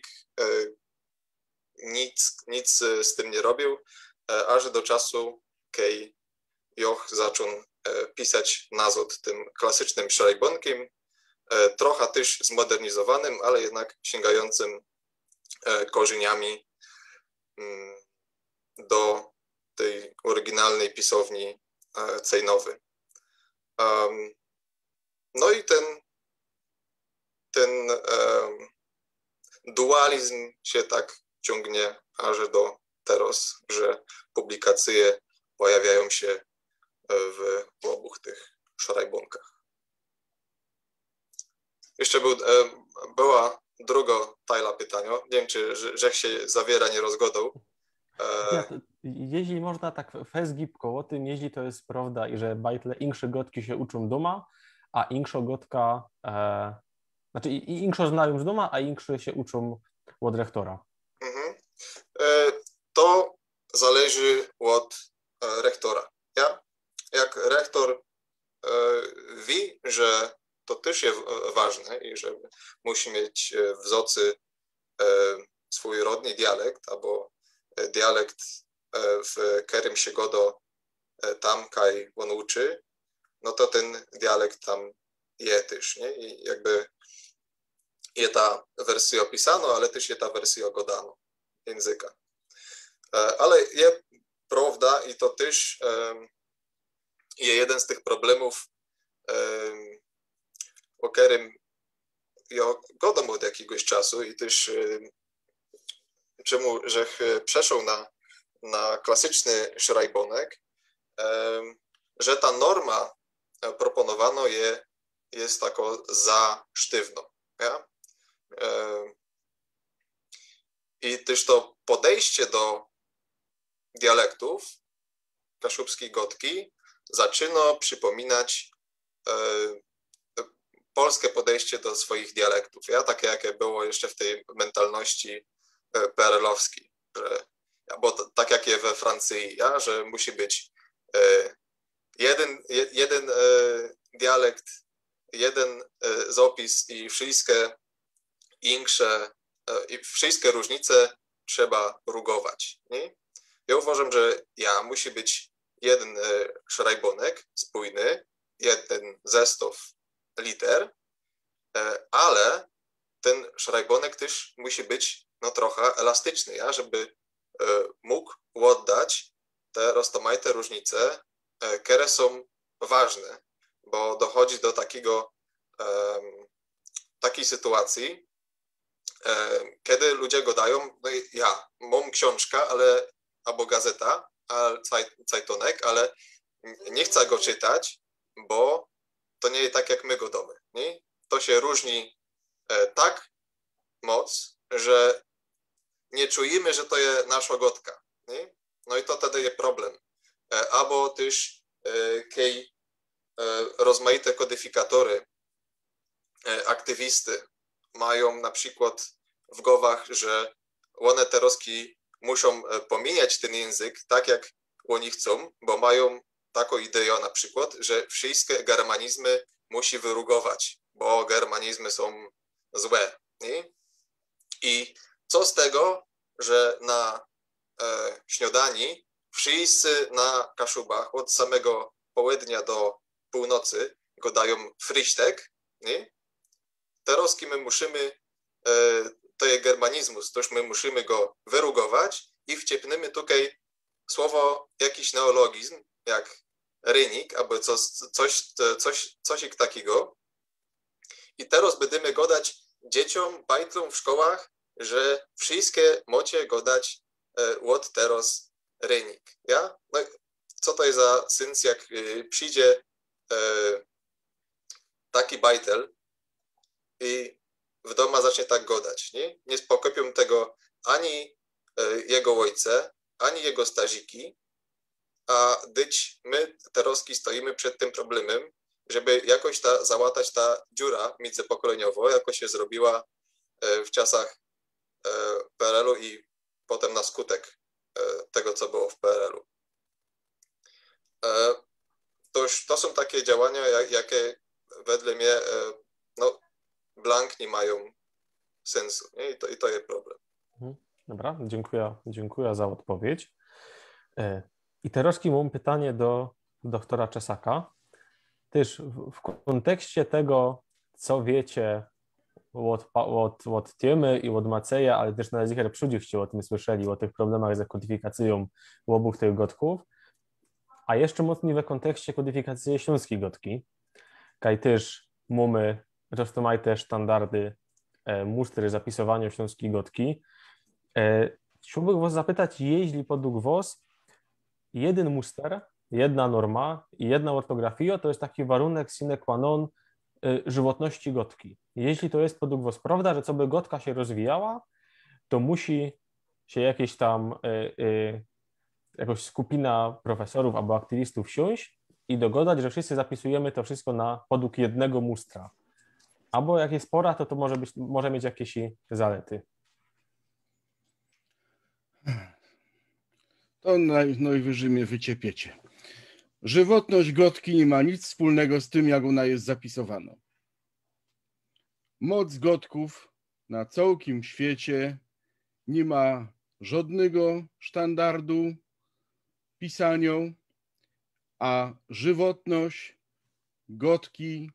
nic, nic z tym nie robił, aż do czasu, kiedy Joch zaczął pisać nazwę tym klasycznym szrajbonkiem, trochę też zmodernizowanym, ale jednak sięgającym korzeniami do tej oryginalnej pisowni cejnowej. No i ten, ten dualizm się tak ciągnie aż do teraz, że publikacje pojawiają się w obu tych szrajbonkach. Jeszcze był, była druga tajla pytania. Nie wiem, czy że się zawiera nie rozgodą. Ja, jeśli można tak fez gibko o tym, jeśli to jest prawda i że bajtle insze gotki się uczą doma, a inkszo gotka, e, znaczy i, i inkszo znają z doma, a insze się uczą od rektora. Mhm. E, to zależy od e, rektora. Ja? Jak rektor e, wie, że to też jest ważne i że musi mieć w zocy e, swój rodny dialekt, albo dialekt w którym się godo tam, kaj on uczy, no to ten dialekt tam jest też, nie? I jakby jest ta wersja opisana, ale też jest ta wersja godana języka. Ale jest prawda i to też jest jeden z tych problemów, o którym ja godam od jakiegoś czasu i też czemu, że przeszedł na, na klasyczny szrajbonek, że ta norma proponowana je, jest tako za sztywno. Ja? I też to podejście do dialektów kaszubskiej gotki zaczyna przypominać polskie podejście do swoich dialektów. Ja? Takie, jakie było jeszcze w tej mentalności P R L-owskiej, że, bo to, tak jak je we Francji, ja, że musi być e, jeden, je, jeden e, dialekt, jeden e, zapis i wszystkie insze, e, i wszystkie różnice trzeba rugować. Nie? Ja uważam, że ja musi być jeden e, szrajbonek spójny, jeden zestaw liter, e, ale ten szrajbonek też musi być no trochę elastyczny, ja, żeby e, mógł oddać te rozmaite różnice, e, które są ważne, bo dochodzi do takiego, e, takiej sytuacji, e, kiedy ludzie gadają, no ja mam książkę, ale, albo gazeta, albo cajtonek, ale nie chcę go czytać, bo to nie jest tak, jak my godamy. Nie? To się różni e, tak moc, że nie czujemy, że to jest nasza gotka. Nie? No i to wtedy jest problem. E, albo też e, kiedy e, rozmaite kodyfikatory, e, aktywisty mają na przykład w głowach, że one teraz muszą pomijać ten język tak, jak oni chcą, bo mają taką ideę na przykład, że wszystkie germanizmy musi wyrugować, bo germanizmy są złe. Nie? I co z tego, że na e, śniadani wszyscy na Kaszubach od samego południa do północy go dają frysztek, nie? Teraz my musimy, e, to jest germanizmus, toż my musimy go wyrugować i wciepnemy tutaj słowo, jakiś neologizm, jak rynik, albo coś, coś, coś, coś takiego. I teraz będziemy godać dzieciom, bajtlom w szkołach, że wszystkie mocie godać e, od teraz rynik. Ja? No, co to jest za sens, jak y, przyjdzie e, taki bajtel i w domu zacznie tak godać, nie? Nie spokopią tego ani e, jego ojce, ani jego stażiki, a dyć my teraz stoimy przed tym problemem, żeby jakoś ta, załatać ta dziura międzypokoleniowo, jako się zrobiła e, w czasach e, P R L u i potem na skutek e, tego, co było w P R L u. E, to, już, to są takie działania, jak, jakie wedle mnie e, no, blank nie mają sensu, nie? I, to, i to jest problem. Dobra, dziękuję, dziękuję za odpowiedź. I teraz mam pytanie do doktora Czesaka. Też w, w kontekście tego, co wiecie od, od, od Tiemy i od Maceja, ale też na zicher przyjdziecie o tym słyszeli, o tych problemach z kodyfikacją obu tych gotków, a jeszcze mocniej w kontekście kodyfikacji śląskiej gotki, kaj też mamy, często mają te standardy e, mustry zapisowania śląskiej gotki. E, chciałbym was zapytać, jeśli podług was jeden muster, jedna norma i jedna ortografia to jest taki warunek sine qua non y, żywotności gotki. Jeśli to jest podług was prawda, że co by gotka się rozwijała, to musi się jakieś tam y, y, jakoś skupina profesorów albo aktywistów wsiąść i dogadać, że wszyscy zapisujemy to wszystko na podług jednego mustra. Albo jak jest pora, to to może być, może mieć jakieś zalety. To naj, najwyżej mnie wyciepiecie. Żywotność gotki nie ma nic wspólnego z tym, jak ona jest zapisowana. Moc gotków na całym świecie nie ma żadnego standardu pisania, a żywotność gotki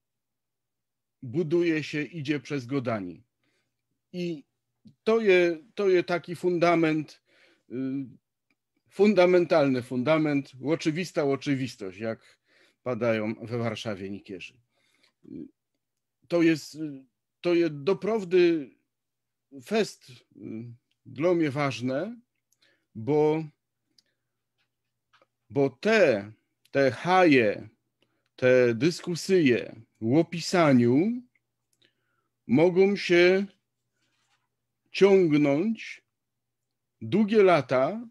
buduje się, idzie przez godanie. I to jest to je taki fundament, fundamentalny fundament, oczywista oczywistość, jak padają we Warszawie nikierzy. To jest, to jest doprawdy fest dla mnie ważne, bo, bo te, te haje, te dyskusje w opisaniu mogą się ciągnąć długie lata,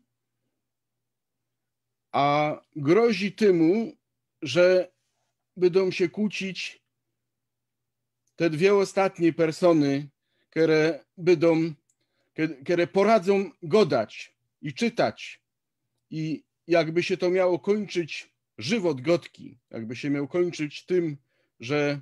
a grozi temu, że będą się kłócić te dwie ostatnie persony, które będą, które poradzą godać i czytać. I jakby się to miało kończyć, żywot gotki, jakby się miał kończyć tym, że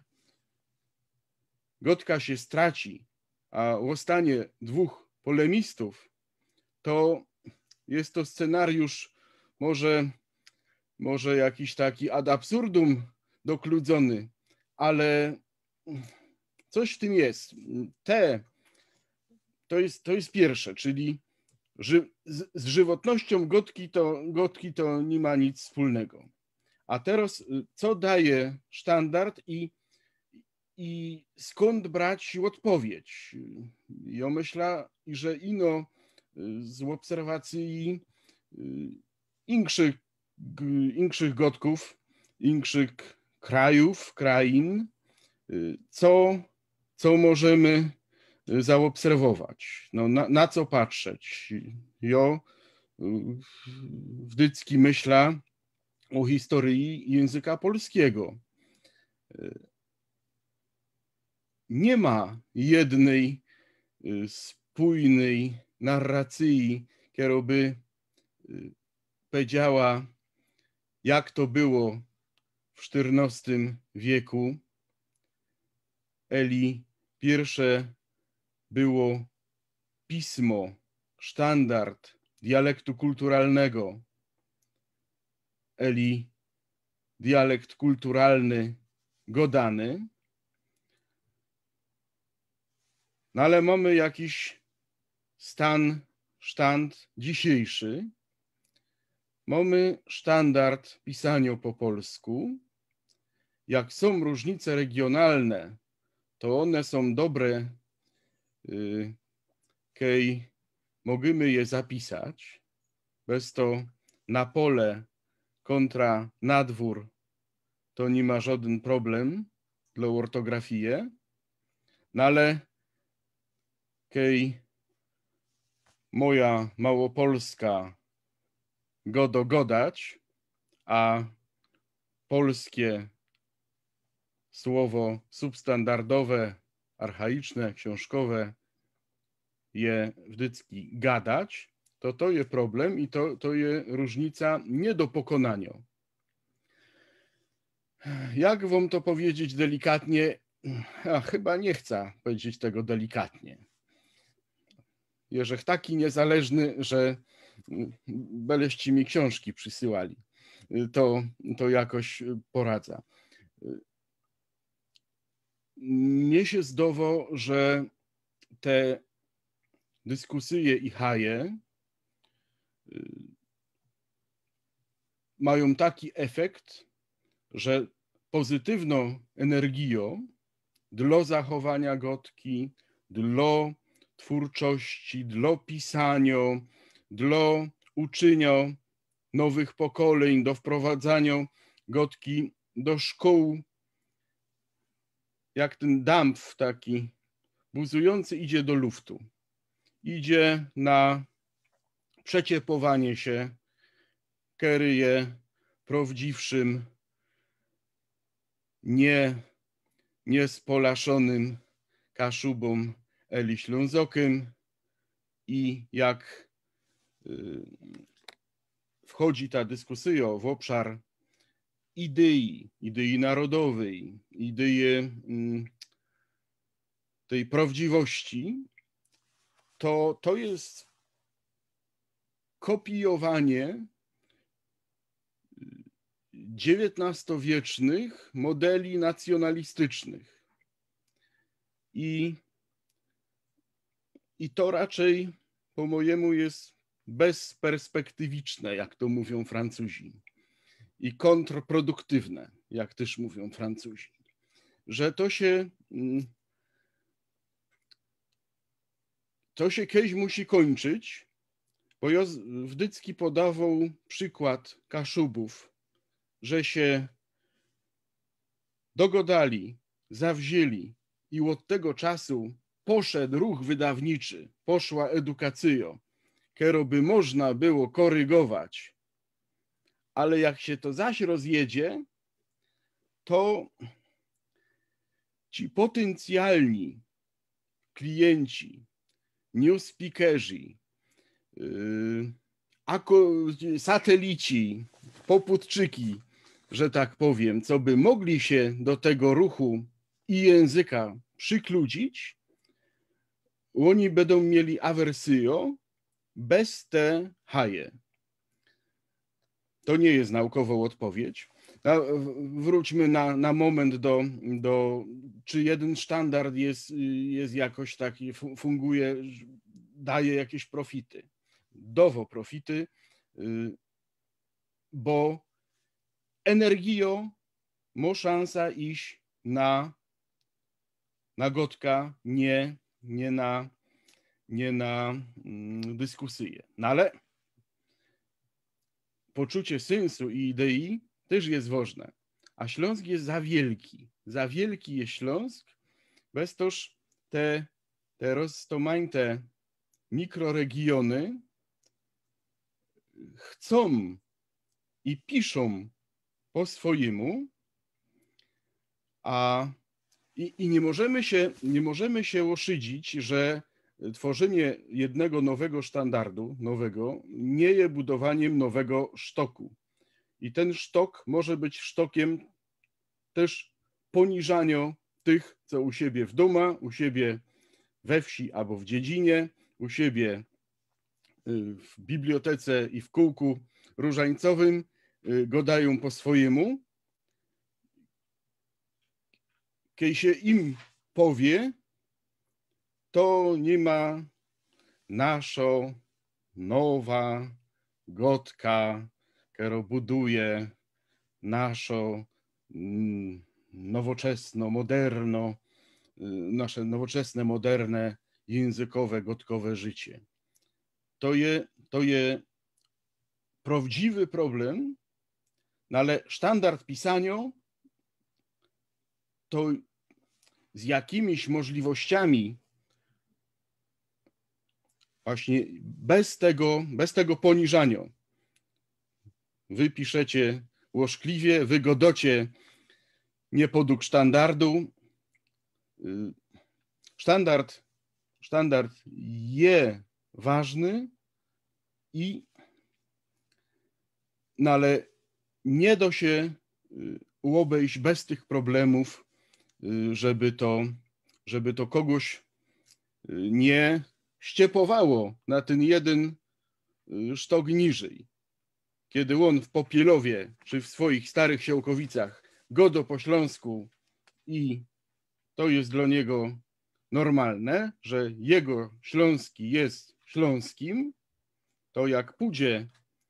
gotka się straci, a zostanie dwóch polemistów, to jest to scenariusz może, może jakiś taki ad absurdum dokludzony, ale coś w tym jest. Te, to jest, to jest pierwsze, czyli ży, z, z żywotnością gotki to, gotki to nie ma nic wspólnego. A teraz co daje standard i, i skąd brać odpowiedź? Ja myślę, że ino z obserwacji inkszych, inkszych gotków, inkszych krajów, krain, co, co możemy zaobserwować, no, na, na co patrzeć. Ja wdycki myślę o historii języka polskiego. Nie ma jednej spójnej narracji, która by powiedziała, jak to było w czternastym wieku, eli Pierwsze było pismo, sztandard dialektu kulturalnego, eli dialekt kulturalny godany. No ale mamy jakiś stan, sztand dzisiejszy. Mamy sztandard pisania po polsku. Jak są różnice regionalne, to one są dobre, kej możemy je zapisać. Bez to na pole kontra na dwór to nie ma żaden problem dla ortografii. No ale kej moja małopolska go dogodać, a polskie słowo substandardowe, archaiczne, książkowe je wdycki gadać, to to je problem i to, to je różnica nie do pokonania. Jak wam to powiedzieć delikatnie? A chyba nie chcę powiedzieć tego delikatnie. Jeżech taki niezależny, że beleście mi książki przysyłali, to, to jakoś poradza. Mnie się zdawało, że te dyskusje i haje mają taki efekt, że pozytywną energią dla zachowania gotki, dla twórczości, dla pisania, dla uczynia nowych pokoleń, do wprowadzania gotki do szkół, jak ten dampf taki buzujący idzie do luftu. Idzie na przeciepłowanie się, kieruje prawdziwszym, nie, niespolaszonym kaszubom eli ślązokim i jak y, wchodzi ta dyskusja w obszar idei, idei narodowej, idei y, tej prawdziwości, to to jest kopiowanie dziewiętnastowiecznych modeli nacjonalistycznych. I, I to raczej po mojemu jest bezperspektywiczne, jak to mówią Francuzi, i kontrproduktywne, jak też mówią Francuzi. Że to się to się kiedyś musi kończyć, bo ja wdycki podawał przykład Kaszubów, że się dogodali, zawzięli i od tego czasu poszedł ruch wydawniczy, poszła edukacja, którą by można było korygować, ale jak się to zaś rozjedzie, to ci potencjalni klienci, newspeakerzy, yy, satelici, poputczyki, że tak powiem, co by mogli się do tego ruchu i języka przykludzić, oni będą mieli awersję bez te haje. To nie jest naukowa odpowiedź. Wróćmy na, na moment do, do, czy jeden sztandard jest, jest jakoś taki, funguje, daje jakieś profity. Dowo profity, bo energią ma szansa iść na, na gotka, nie, nie na, nie na dyskusję. No ale poczucie sensu i idei też jest ważne. A Śląsk jest za wielki. Za wielki jest Śląsk, bez toż te, te roztomańte mikroregiony chcą i piszą po swojemu, a i, i nie możemy się, nie możemy się oszydzić, że tworzenie jednego nowego sztandardu, nowego, nie jest budowaniem nowego sztoku. I ten sztok może być sztokiem też poniżania tych, co u siebie w domu, u siebie we wsi albo w dziedzinie, u siebie w bibliotece i w kółku różańcowym gadają po swojemu. Kiedy się im powie, to nie ma nasza nowa gotka, która buduje nasze nowoczesne, moderno, nasze nowoczesne, moderne, językowe, gotkowe życie. To jest to je prawdziwy problem, no ale standard pisania to z jakimiś możliwościami właśnie bez tego, bez tego poniżania. Wy piszecie łożkliwie, wy godocie nie podług standardu. Standard, standard jest ważny i no ale nie da się obejść bez tych problemów, żeby to, żeby to kogoś nie ściepowało na ten jeden sztok niżej. Kiedy on w Popielowie czy w swoich starych Siołkowicach godo po śląsku i to jest dla niego normalne, że jego śląski jest śląskim, to jak pójdzie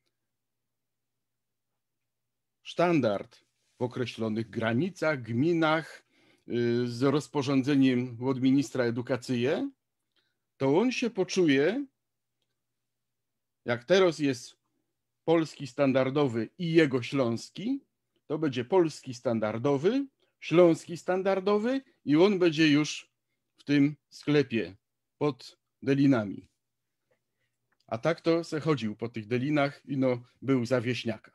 standard w określonych granicach, gminach z rozporządzeniem od ministra edukacji, to on się poczuje, jak teraz jest polski standardowy i jego śląski, to będzie polski standardowy, śląski standardowy i on będzie już w tym sklepie pod delinami. A tak to se chodził po tych delinach i no był za wieśniaka.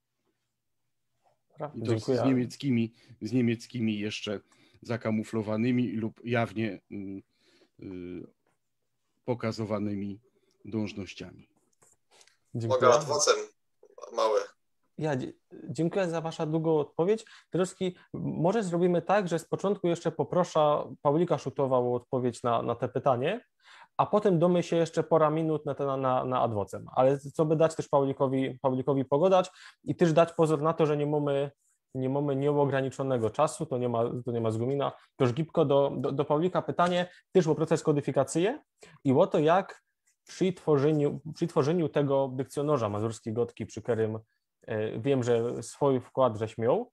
I to z, z niemieckimi, z niemieckimi jeszcze zakamuflowanymi lub jawnie y, y, pokazowanymi dążnościami. Mogę adwocem małe. Ja dziękuję za Wasza długą odpowiedź. Troszkę może zrobimy tak, że z początku jeszcze poproszę Paulika Szutowa o odpowiedź na, na te pytanie, a potem domy się jeszcze pora minut na, na, na, na adwocem. Ale co by dać też Paulikowi, Paulikowi pogadać i też dać pozór na to, że nie mamy, nie mamy nieograniczonego czasu, to nie ma, to nie ma zgumina. Toż gibko do, do, do Paulika pytanie też o proces kodyfikacji i o to, jak przy tworzeniu, przy tworzeniu tego dykcjonarza mazurskiej gotki, przy którym wiem, że swój wkład żeś miał,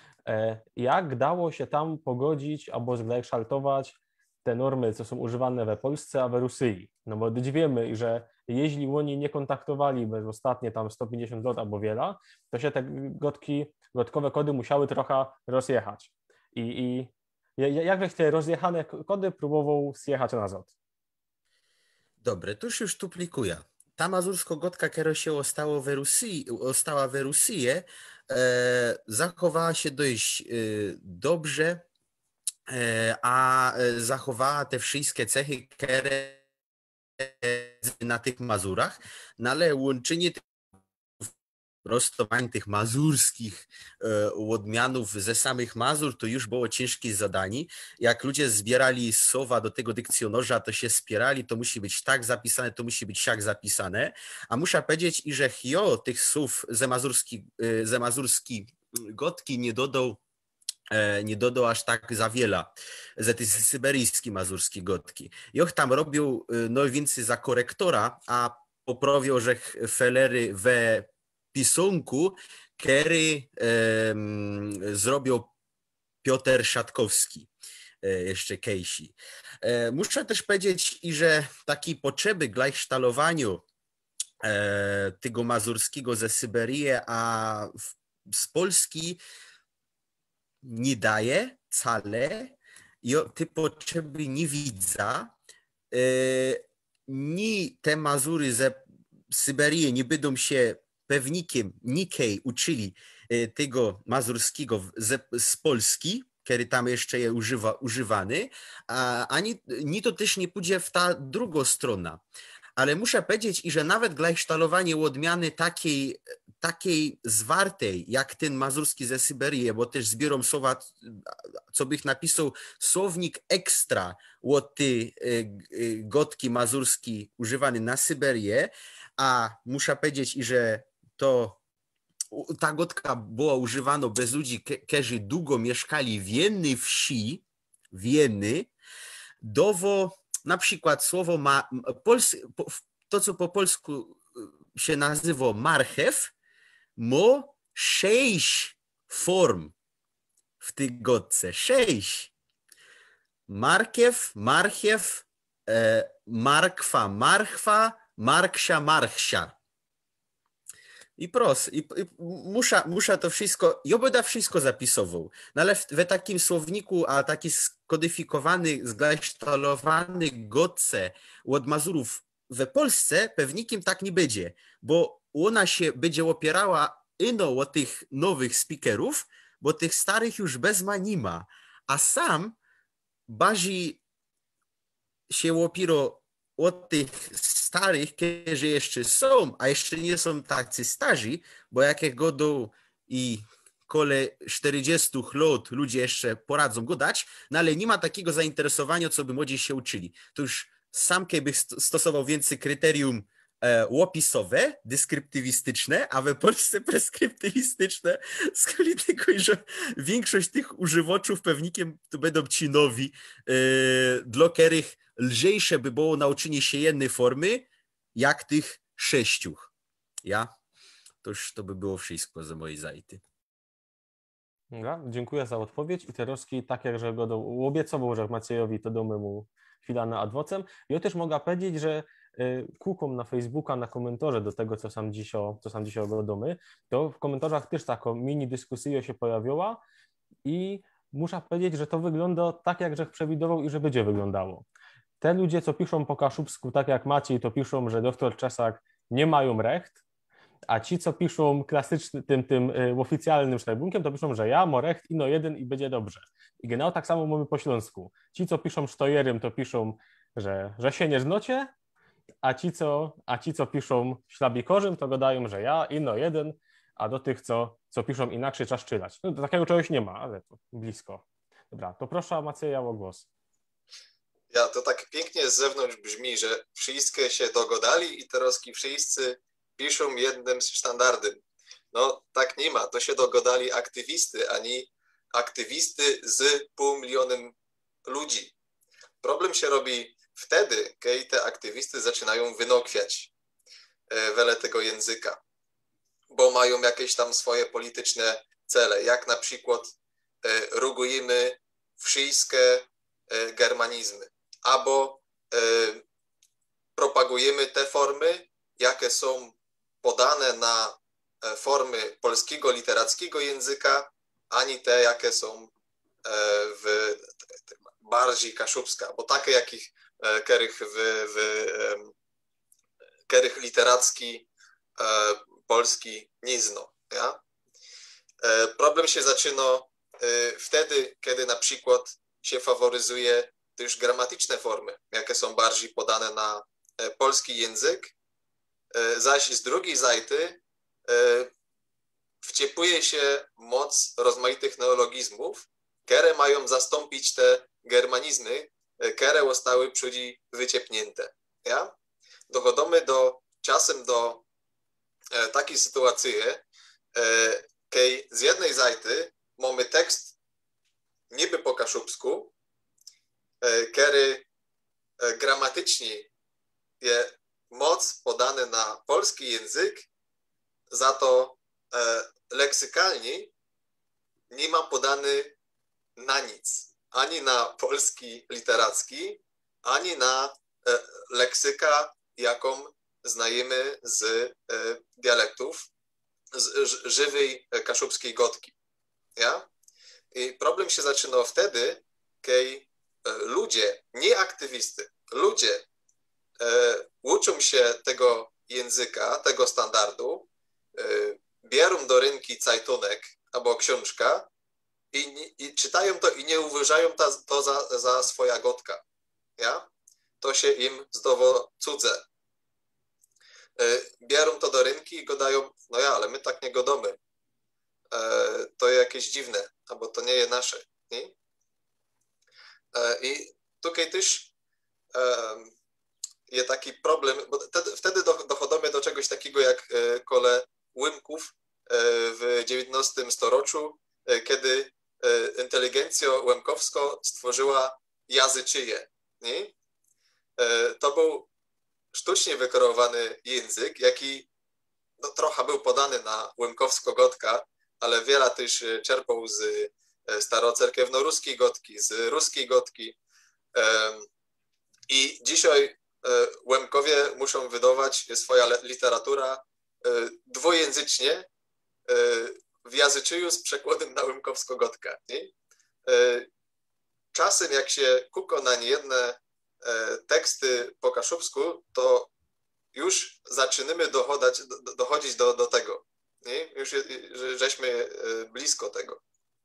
jak dało się tam pogodzić albo zglejszaltować te normy, co są używane we Polsce, a we Rosji. No bo dziś wiemy, że jeśli oni nie kontaktowali bez ostatnie tam sto pięćdziesiąt lat albo wiele, to się te gotki, gotkowe kody musiały trochę rozjechać. I, i jakżeś te rozjechane kody próbował zjechać nazad? Dobre, tuż już tu plikuję. Ta mazursko-gotka, która się ostała w Rosji, ostała w Rosji e, zachowała się dość e, dobrze, e, a zachowała te wszystkie cechy, które na tych Mazurach, no ale łączenie prostowań tych mazurskich e, odmianów ze samych Mazur to już było ciężkie zadanie. Jak ludzie zbierali słowa do tego dykcjonarza, to się spierali, to musi być tak zapisane, to musi być siak zapisane. A muszę powiedzieć, i że Hio tych słów ze mazurski, e, ze mazurski gotki nie dodał e, nie dodał aż tak za wiele ze tej syberyjskiej mazurskiej gotki. Joch tam robił no więcej za korektora, a poprawił, że felery we pisunku, który um, zrobił Piotr Szatkowski, e, jeszcze Kejsi. E, muszę też powiedzieć, i że takiej potrzeby glajksztalowaniu e, tego mazurskiego ze Syberii, a w, z Polski nie daje wcale. I te potrzeby nie widzę. E, ni te Mazury ze Syberii nie będą się pewnikiem nikiej uczyli tego mazurskiego z, z Polski, który tam jeszcze jest używa, używany, a, ani ni to też nie pójdzie w ta drugą stronę. Ale muszę powiedzieć, i że nawet glajksztalowanie odmiany takiej, takiej zwartej, jak ten mazurski ze Syberii, bo też zbiorą słowa, co bych napisał, słownik ekstra od tej gotki mazurski używany na Syberię, a muszę powiedzieć, że to ta gotka była używana bez ludzi, którzy długo mieszkali w jednej wsi, w jednej, dowo na przykład słowo ma, pols, to, co po polsku się nazywa marchew, ma sześć form w tej gotce. Sześć. Markiew, marchiew, e, markwa, marchwa, marksia, marchsia. I pros, i, i muszę, muszę to wszystko, ja będę wszystko zapisował, no ale w, w takim słowniku, a taki skodyfikowany, zglajsztalowany gotce od Mazurów w Polsce pewnikiem tak nie będzie, bo ona się będzie opierała ino od tych nowych speakerów, bo tych starych już bez ma nie ma, a sam bardziej się opiero od tych starych, którzy jeszcze są, a jeszcze nie są tacy starzy, bo jakie godą i kole czterdzieści lat ludzie jeszcze poradzą go dać, no ale nie ma takiego zainteresowania, co by młodzi się uczyli. To już sam kiedyś stosował więcej kryterium e, łopisowe, dyskryptywistyczne, a we Polsce preskryptywistyczne, z kolei tylko, że większość tych używoczów pewnikiem to będą ci nowi, e, dla których lżejsze by było nauczenie się jednej formy, jak tych sześciu. Ja? To już to by było wszystko ze mojej zajty. Dobra, dziękuję za odpowiedź i teraz tak jak że go obiecował, że Maciejowi to damy mu chwilę na adwocem. Ja też mogę powiedzieć, że kukom na Facebooka, na komentarze do tego, co sam dzisiaj, co sam dzisiaj oglądamy, to w komentarzach też taka mini dyskusja się pojawiła i muszę powiedzieć, że to wygląda tak, jak Żech przewidywał i że będzie wyglądało. Te ludzie, co piszą po kaszubsku, tak jak Maciej, to piszą, że doktor Czesak nie mają recht, a ci, co piszą klasycznym, tym, tym y, oficjalnym sztajbunkiem, to piszą, że ja, mo recht, ino jeden i będzie dobrze. I genau tak samo mamy po śląsku. Ci, co piszą sztojerem, to piszą, że, że się nie znocie, a ci, co, a ci, co piszą ślabikorzym, to gadają, że ja, ino jeden, a do tych, co, co piszą inaczej, trzeba szczylać. No, takiego czegoś nie ma, ale to blisko. Dobra, to proszę Macieja o głos. Ja, to tak pięknie z zewnątrz brzmi, że wszyscy się dogadali i teraz wszyscy piszą jednym standardem. No tak nie ma, to się dogadali aktywisty, ani aktywisty z pół milionem ludzi. Problem się robi wtedy, kiedy te aktywisty zaczynają wynokwiać wiele tego języka, bo mają jakieś tam swoje polityczne cele, jak na przykład rugujemy wszystkie germanizmy, albo propagujemy te formy, jakie są podane na formy polskiego literackiego języka, ani te, jakie są w bardziej kaszubska, bo takie, jakich kerych w, w kerych literacki polski nie zno. Ja? Problem się zaczyna wtedy, kiedy na przykład się faworyzuje też gramatyczne formy, jakie są bardziej podane na polski język, zaś z drugiej zajty wciepuje się moc rozmaitych neologizmów, które mają zastąpić te germanizmy, które zostały przodzi wyciepnięte. Ja? Dochodzimy do, czasem do takiej sytuacji, kiedy z jednej zajty mamy tekst niby po kaszubsku, który gramatycznie jest moc podany na polski język, za to leksykalnie nie ma podany na nic, ani na polski literacki, ani na leksyka, jaką znajemy z dialektów z żywej kaszubskiej gotki. Ja? I problem się zaczyna wtedy, kiedy ludzie, nie aktywisty, ludzie uczą się tego języka, tego standardu, biorą do ręki cajtunek albo książka i, i czytają to i nie uważają to, to za, za swoja gotka. Ja? To się im zdowo cudze. bierą to do ręki i gadają, no ja, ale my tak nie godamy. To jest jakieś dziwne, albo to nie jest nasze. Nie? I tutaj też jest taki problem, bo wtedy dochodzimy do czegoś takiego jak kole Łymków w dziewiętnastym stuleciu, kiedy inteligencja łemkowska stworzyła jazyczyje. Nie? To był sztucznie wykreowany język, jaki no, trochę był podany na łemkowsko-gotka, ale wiele też czerpał z starocerkiewno-ruskiej gotki, z ruskiej gotki. I dzisiaj Łemkowie muszą wydawać swoja literatura dwujęzycznie w jazyczyju z przekładem na łemkowsko-gotka. Czasem jak się kuko na niejedne teksty po kaszubsku, to już zaczynamy dochodać, dochodzić do, do tego. Nie? Już żeśmy blisko tego.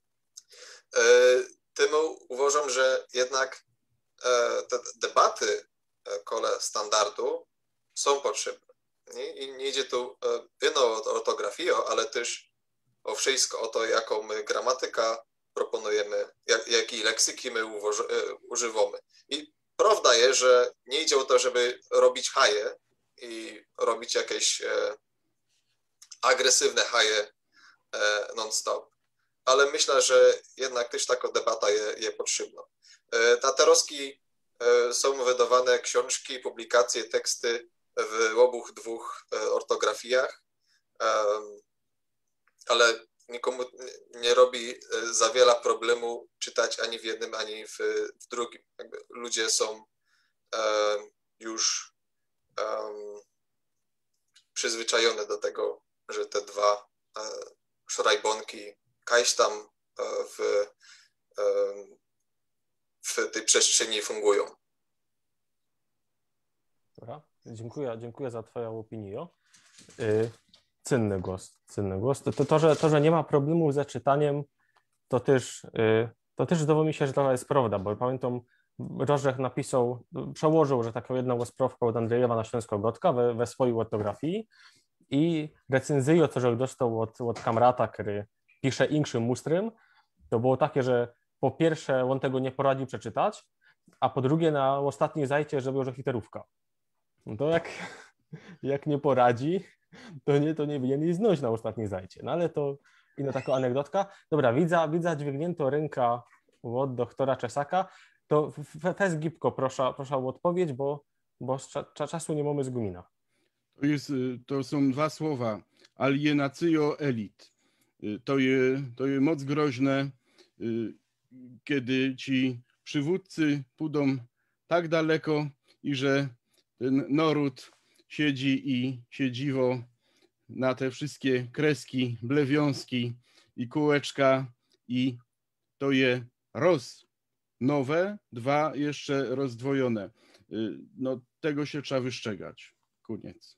Temu uważam, że jednak te debaty kole standardu są potrzebne. Nie? I nie idzie tu wyno o ortografię, ale też o wszystko, o to, jaką my gramatykę proponujemy, jak, jakiej leksyki my używamy. I prawda jest, że nie idzie o to, żeby robić haje i robić jakieś e, agresywne haje e, non-stop, ale myślę, że jednak też taka debata jest je potrzebna. E, na Teroski e, są wydawane książki, publikacje, teksty w obu dwóch e, ortografiach, e, ale nikomu nie robi za wiele problemu czytać ani w jednym, ani w, w drugim. Jakby ludzie są e, już um, przyzwyczajone do tego, że te dwa e, szrajbonki kaś tam e, w, e, w tej przestrzeni fungują. Dobra, dziękuję, dziękuję za twoją opinię. Y Cenny głos, cenny głos. To, to, to, że, to, że nie ma problemu ze czytaniem, to też, yy, to też wydawało mi się, że to jest prawda, bo pamiętam, Rożek napisał, przełożył, że taką jedną sprawkę od Andrzejewa na Śląsko-Gotka we, we swojej ortografii i recenzję, to, że dostał od, od kamrata, który pisze inkszym mustrym, to było takie, że po pierwsze on tego nie poradził przeczytać, a po drugie na ostatniej zajcie, że było, że literówka. No to jak, jak nie poradzi, to nie, to nie winien znać na ostatniej zajcie. No ale to inna taka anegdotka. Dobra, widzę, widzę dźwignięto ręka od doktora Czesaka. To fez gipko, proszę, proszę o odpowiedź, bo, bo cza, czasu nie mamy z gumina. To, jest, to są dwa słowa. Alienacjo elit. To jest to je moc groźne, kiedy ci przywódcy pójdą tak daleko i że ten naród siedzi i siedziwo na te wszystkie kreski, blewiązki i kółeczka i to je roz nowe, dwa jeszcze rozdwojone. No tego się trzeba wystrzegać. Koniec.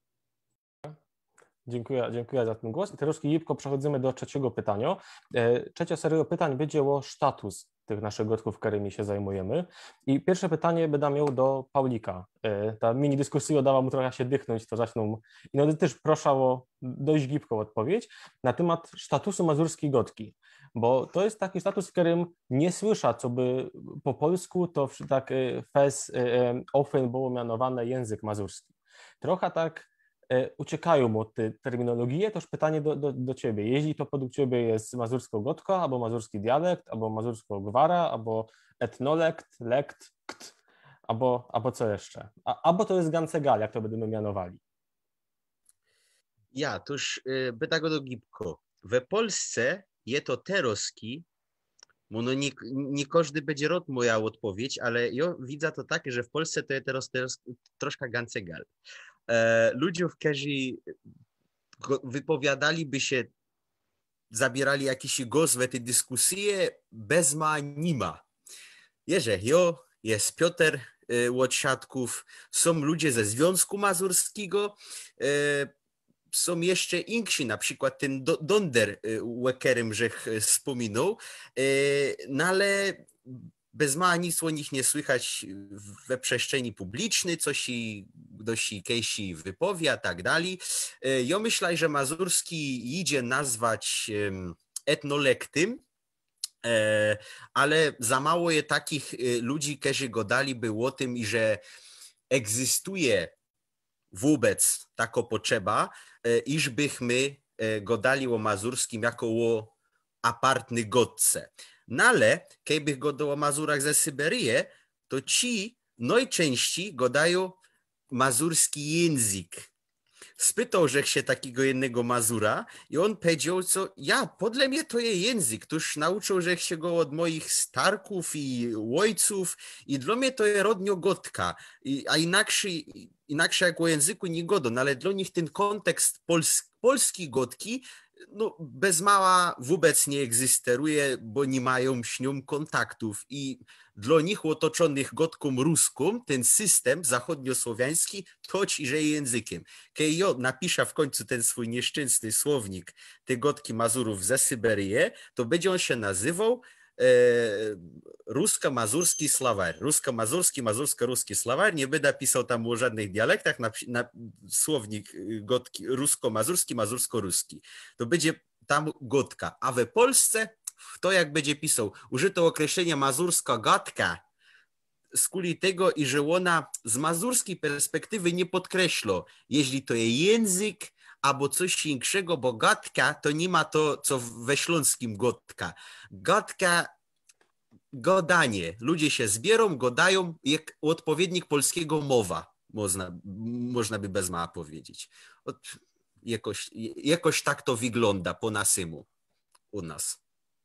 Dziękuję, dziękuję za ten głos. I teraz szybko przechodzimy do trzeciego pytania. Trzecia seria pytań będzie o status tych naszych gotków, którymi się zajmujemy. I pierwsze pytanie będę miał do Paulika. Ta mini dyskusja dała mu trochę się dychnąć, to zaczną. I no też proszę o dość gibką odpowiedź na temat statusu mazurskiej gotki, bo to jest taki status, w którym nie słyszę, co by po polsku to tak fez ofen było mianowane język mazurski. Trochę tak uciekają od tej terminologii, to już pytanie do, do, do ciebie. Jeśli to według ciebie jest mazursko-gotka, albo mazurski dialekt, albo mazursko-gwara, albo etnolekt, lekt, kt, albo, albo co jeszcze? A, albo to jest gancegal, jak to będziemy mianowali. Ja, toż by tego do gibko. W Polsce je to teroski, no nie, nie każdy będzie rod moja odpowiedź, ale ja widzę to tak, że w Polsce to jest teraz, teraz troszkę gancegal. E, ludziów, którzy wypowiadaliby się, zabierali jakiś głos w tej dyskusji, bez ma nie ma. Jeżeli ja, jest Piotr e, Łodsiadków, są ludzie ze Związku Mazurskiego, e, są jeszcze inksi, na przykład ten do, Donder, o którym żech wspominał, e, no ale bez ma nic o nich nie słychać we przestrzeni publicznej, co się dość kiedyś wypowie, a tak dalej. Ja myślę, że Mazurski idzie nazwać etnolektym, ale za mało jest takich ludzi, którzy go daliby o tym, i że egzystuje wobec taka potrzeba, iżbyśmy go dali o Mazurskim jako o apartny godce. No ale, kiedy go do Mazurach ze Syberii, to ci najczęściej go dają mazurski język. Spytał, że się takiego jednego Mazura i on powiedział, co ja, podle mnie to jest język, tuż nauczył, że się go od moich starków i ojców i dla mnie to jest rodnio gotka, I, a inaczej, inaczej jak o języku nie godo, no ale dla nich ten kontekst pols, polski gotki no, bez mała wobec nie egzysteruje, bo nie mają z nią kontaktów i dla nich otoczonych gotką ruską ten system zachodniosłowiański toć i że językiem. Kiedy ja napiszę w końcu ten swój nieszczęsny słownik te gotki Mazurów ze Syberii, to będzie on się nazywał e, rusko-mazurski słowar. Rusko-mazurski, mazursko-ruski słowar. Nie będę pisał tam o żadnych dialektach, na, na słownik gotki rusko-mazurski, mazursko-ruski. To będzie tam gotka, a we Polsce to jak będzie pisał, użyto określenia mazurska gotka z kuli tego, i że ona z mazurskiej perspektywy nie podkreśla, jeśli to jest język albo coś większego, bo gotka to nie ma to, co we śląskim gotka. Gotka, godanie. Ludzie się zbierą, godają, jak odpowiednik polskiego mowa, można, można by bez mała powiedzieć. Od, jakoś, jakoś tak to wygląda po nasymu u nas.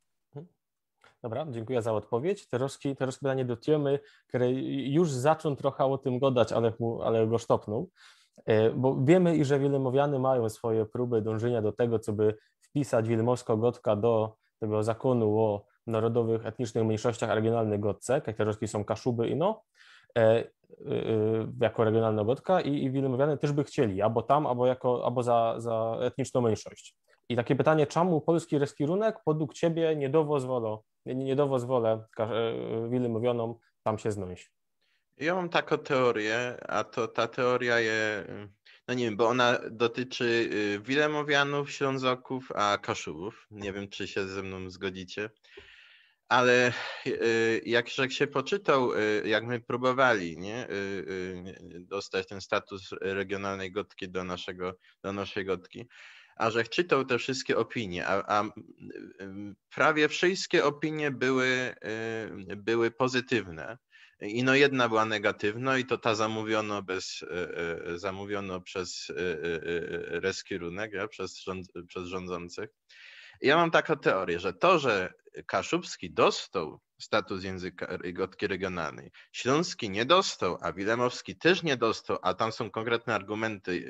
Dobra, dziękuję za odpowiedź. Teraz teraz pytanie do Tiomy, który już zaczął trochę o tym gadać, ale, ale go sztopnął. Bo wiemy, i że wilemowiany mają swoje próby dążenia do tego, co by wpisać wielmowsko-gotka do tego zakonu o narodowych, etnicznych mniejszościach regionalnych gotce, jak są Kaszuby i no, e, e, jako regionalna gotka, i, i wilemowianie też by chcieli, albo tam, albo, jako, albo za, za etniczną mniejszość. I takie pytanie, czemu polski reskirunek według Ciebie nie dowozwolą, nie, nie dowozwolę wilemowionom tam się znaleźć? Ja mam taką teorię, a to ta teoria jest, no nie wiem, bo ona dotyczy Wilemowianów, Ślązoków, a Kaszubów. Nie wiem, czy się ze mną zgodzicie, ale jak, jak się poczytał, jak my próbowali, nie, dostać ten status regionalnej gotki do, naszego, do naszej gotki, a że czytał te wszystkie opinie, a, a prawie wszystkie opinie były, były pozytywne. I no jedna była negatywna i to ta zamówiono bez, zamówiono przez reskirunek, ja, przez, rząd, przez rządzących. I ja mam taką teorię, że to, że Kaszubski dostał status języka gotki regionalnej, Śląski nie dostał, a Wilemowski też nie dostał, a tam są konkretne argumenty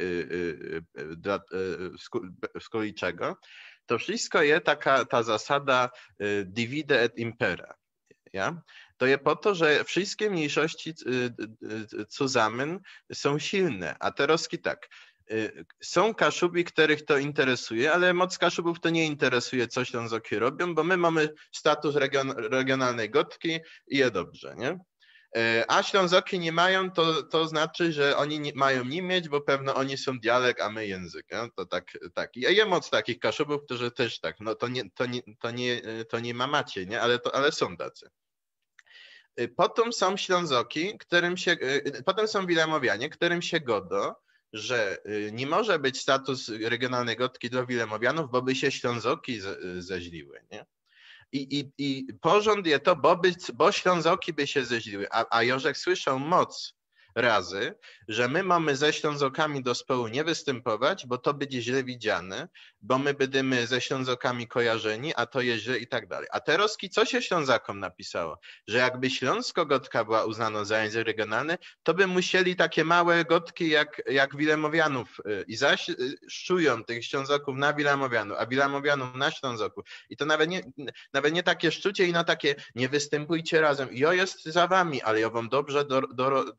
w skuli czego, to wszystko jest taka ta zasada divide et impera. Ja? To jest po to, że wszystkie mniejszości zusammen są silne, a teraz tak, są Kaszubi, których to interesuje, ale moc Kaszubów to nie interesuje, co Ślązoki robią, bo my mamy status region, regionalnej gotki i je dobrze, nie? A Ślązoki nie mają, to, to znaczy, że oni nie, mają nie mieć, bo pewno oni są dialekt, a my język. Nie? To tak, tak. Ja jem od takich Kaszubów, którzy też tak, no to nie, to nie, to nie, to nie ma macie, nie? Ale, to, ale są tacy. Potem są Ślązoki, którym się, potem są Wilemowianie, którym się godo, że nie może być status regionalnej gotki dla Wilemowianów, bo by się Ślązoki zeźliły, nie? I, i, i porząd je to, bo, by, bo Ślązoki by się zeźliły, a, a Jorzek słyszał moc razy, że my mamy ze Ślązokami do społu nie występować, bo to będzie źle widziane, bo my będziemy ze Ślązokami kojarzeni, a to jest źle i tak dalej. A teraz co się Ślązakom napisało? Że jakby Śląsko-gotka była uznana za język regionalny, to by musieli takie małe gotki jak, jak Wilemowianów i zaś szczują tych Ślązoków na Wilemowianów, a Wilemowianów na Ślązoków. I to nawet nie, nawet nie takie szczucie i na takie nie występujcie razem. Jo jest za wami, ale ja wam dobrze do, do, do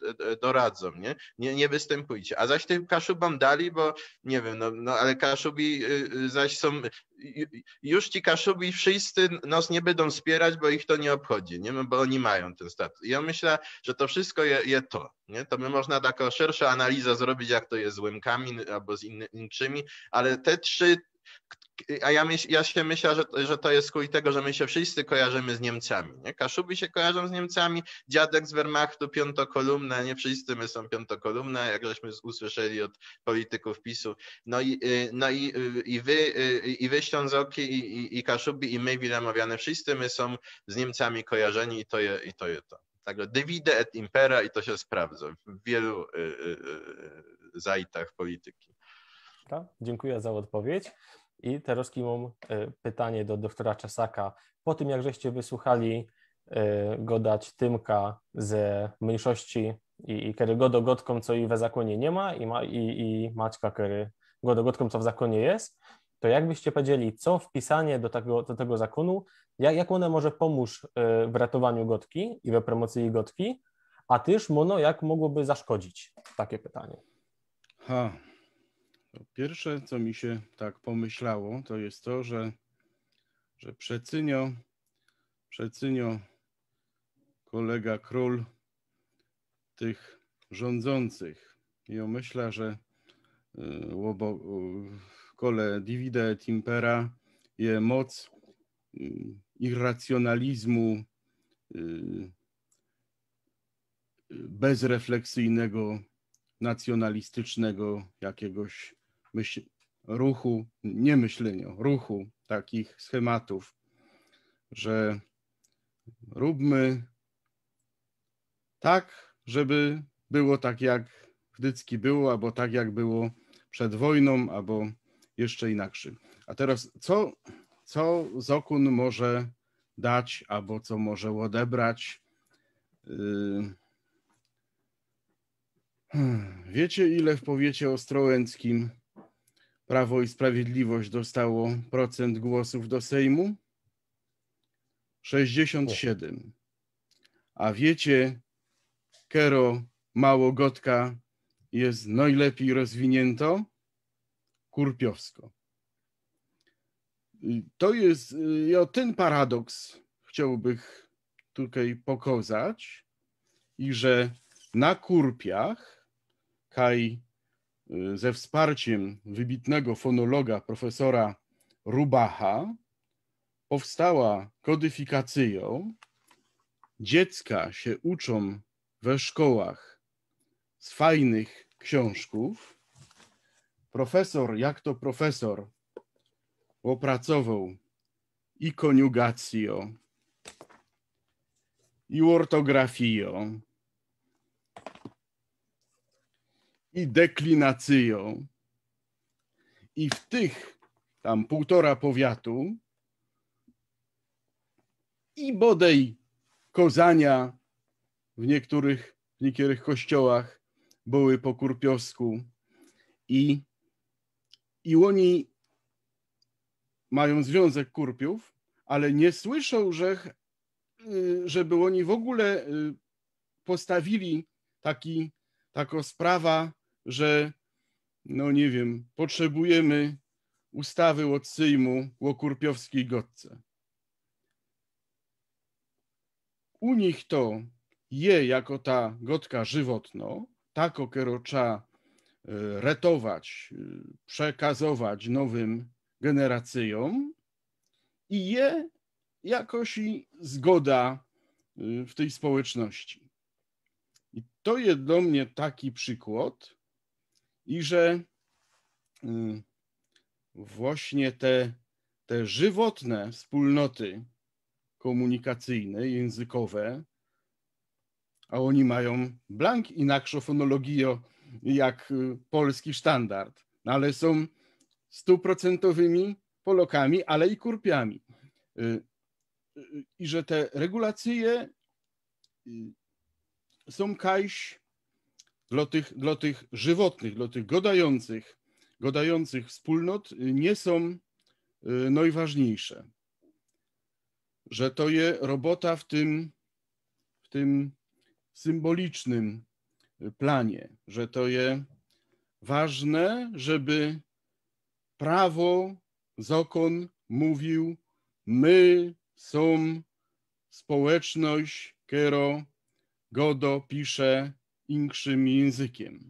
doradzą, nie? Nie, nie występujcie. A zaś tym Kaszubom dali, bo nie wiem, no, no ale Kaszubi zaś są, już ci Kaszubi wszyscy nas nie będą wspierać, bo ich to nie obchodzi, nie? No, bo oni mają ten status. I ja myślę, że to wszystko je, je to, nie? To by można taką szerszą analizę zrobić, jak to jest z Łemkami albo z innymi, ale te trzy. A ja, myśl, ja się myślę, że, że to jest skutek tego, że my się wszyscy kojarzymy z Niemcami. Nie? Kaszubi się kojarzą z Niemcami, dziadek z Wehrmachtu, piątokolumna, nie wszyscy my są piątokolumna, jak żeśmy usłyszeli od polityków PiSu. No i, no i, i wy, i wy Ślązoki, i, i, i Kaszubi, i my Wilemowianie, wszyscy my są z Niemcami kojarzeni i to je, i to, je to. Także divide et impera i to się sprawdza w wielu y, y, y, zajtach polityki. Tak, dziękuję za odpowiedź. I teraz mam pytanie do doktora Czesaka. Po tym, jak żeście wysłuchali go dać Tymka ze mniejszości i, i który godogotką, co i we zakonie nie ma, i, ma, i, i Maćka, który godogotką, co w zakonie jest, to jak byście powiedzieli, co wpisanie do tego, do tego zakonu, jak, jak one może pomóc w ratowaniu gotki i we promocji gotki, a też mono jak mogłoby zaszkodzić? Takie pytanie. Ha. Pierwsze, co mi się tak pomyślało, to jest to, że, że przecynio, przecynio kolega Król tych rządzących. Ja myślę, że łobo, kole divide et impera je moc irracjonalizmu, bezrefleksyjnego, nacjonalistycznego jakiegoś myśl, ruchu, nie myślenia, ruchu takich schematów, że róbmy tak, żeby było tak, jak wdycki było, albo tak, jak było przed wojną, albo jeszcze inaczej. A teraz co, co zakon może dać, albo co może odebrać? Wiecie, ile w powiecie ostrołęckim Prawo i Sprawiedliwość dostało procent głosów do Sejmu? sześćdziesiąt siedem. A wiecie, kero Małogotka jest najlepiej rozwinięto? Kurpiowsko. To jest, ja ten paradoks chciałbym tutaj pokazać, i że na Kurpiach, kaj ze wsparciem wybitnego fonologa profesora Rubacha, powstała kodyfikacja. Dziecka się uczą we szkołach z fajnych książków. Profesor, jak to profesor, opracował i koniugację, i ortografię, i deklinacją. I w tych tam półtora powiatu i bodaj kozania w niektórych, w niektórych kościołach były po kurpiowsku. I, i oni mają związek Kurpiów, ale nie słyszą, że, żeby oni w ogóle postawili taki, taką sprawę, że no nie wiem, potrzebujemy ustawy od Sejmu o kurpiowskiej gotce. U nich to je jako ta gotka żywotno, tako kero trzeba ratować, przekazować nowym generacjom i je jakoś i zgoda w tej społeczności. I to jest dla mnie taki przykład, i że właśnie te, te żywotne wspólnoty komunikacyjne, językowe, a oni mają blank inaczą fonologię jak polski sztandard, ale są stuprocentowymi Polakami, ale i Kurpiami. I że te regulacje są kajś dla tych, dla tych żywotnych, dla tych godających, godających wspólnot nie są najważniejsze. Że to jest robota w tym, w tym symbolicznym planie, że to jest ważne, żeby prawo, zakon mówił, my są społeczność, kero godo pisze inkszym językiem.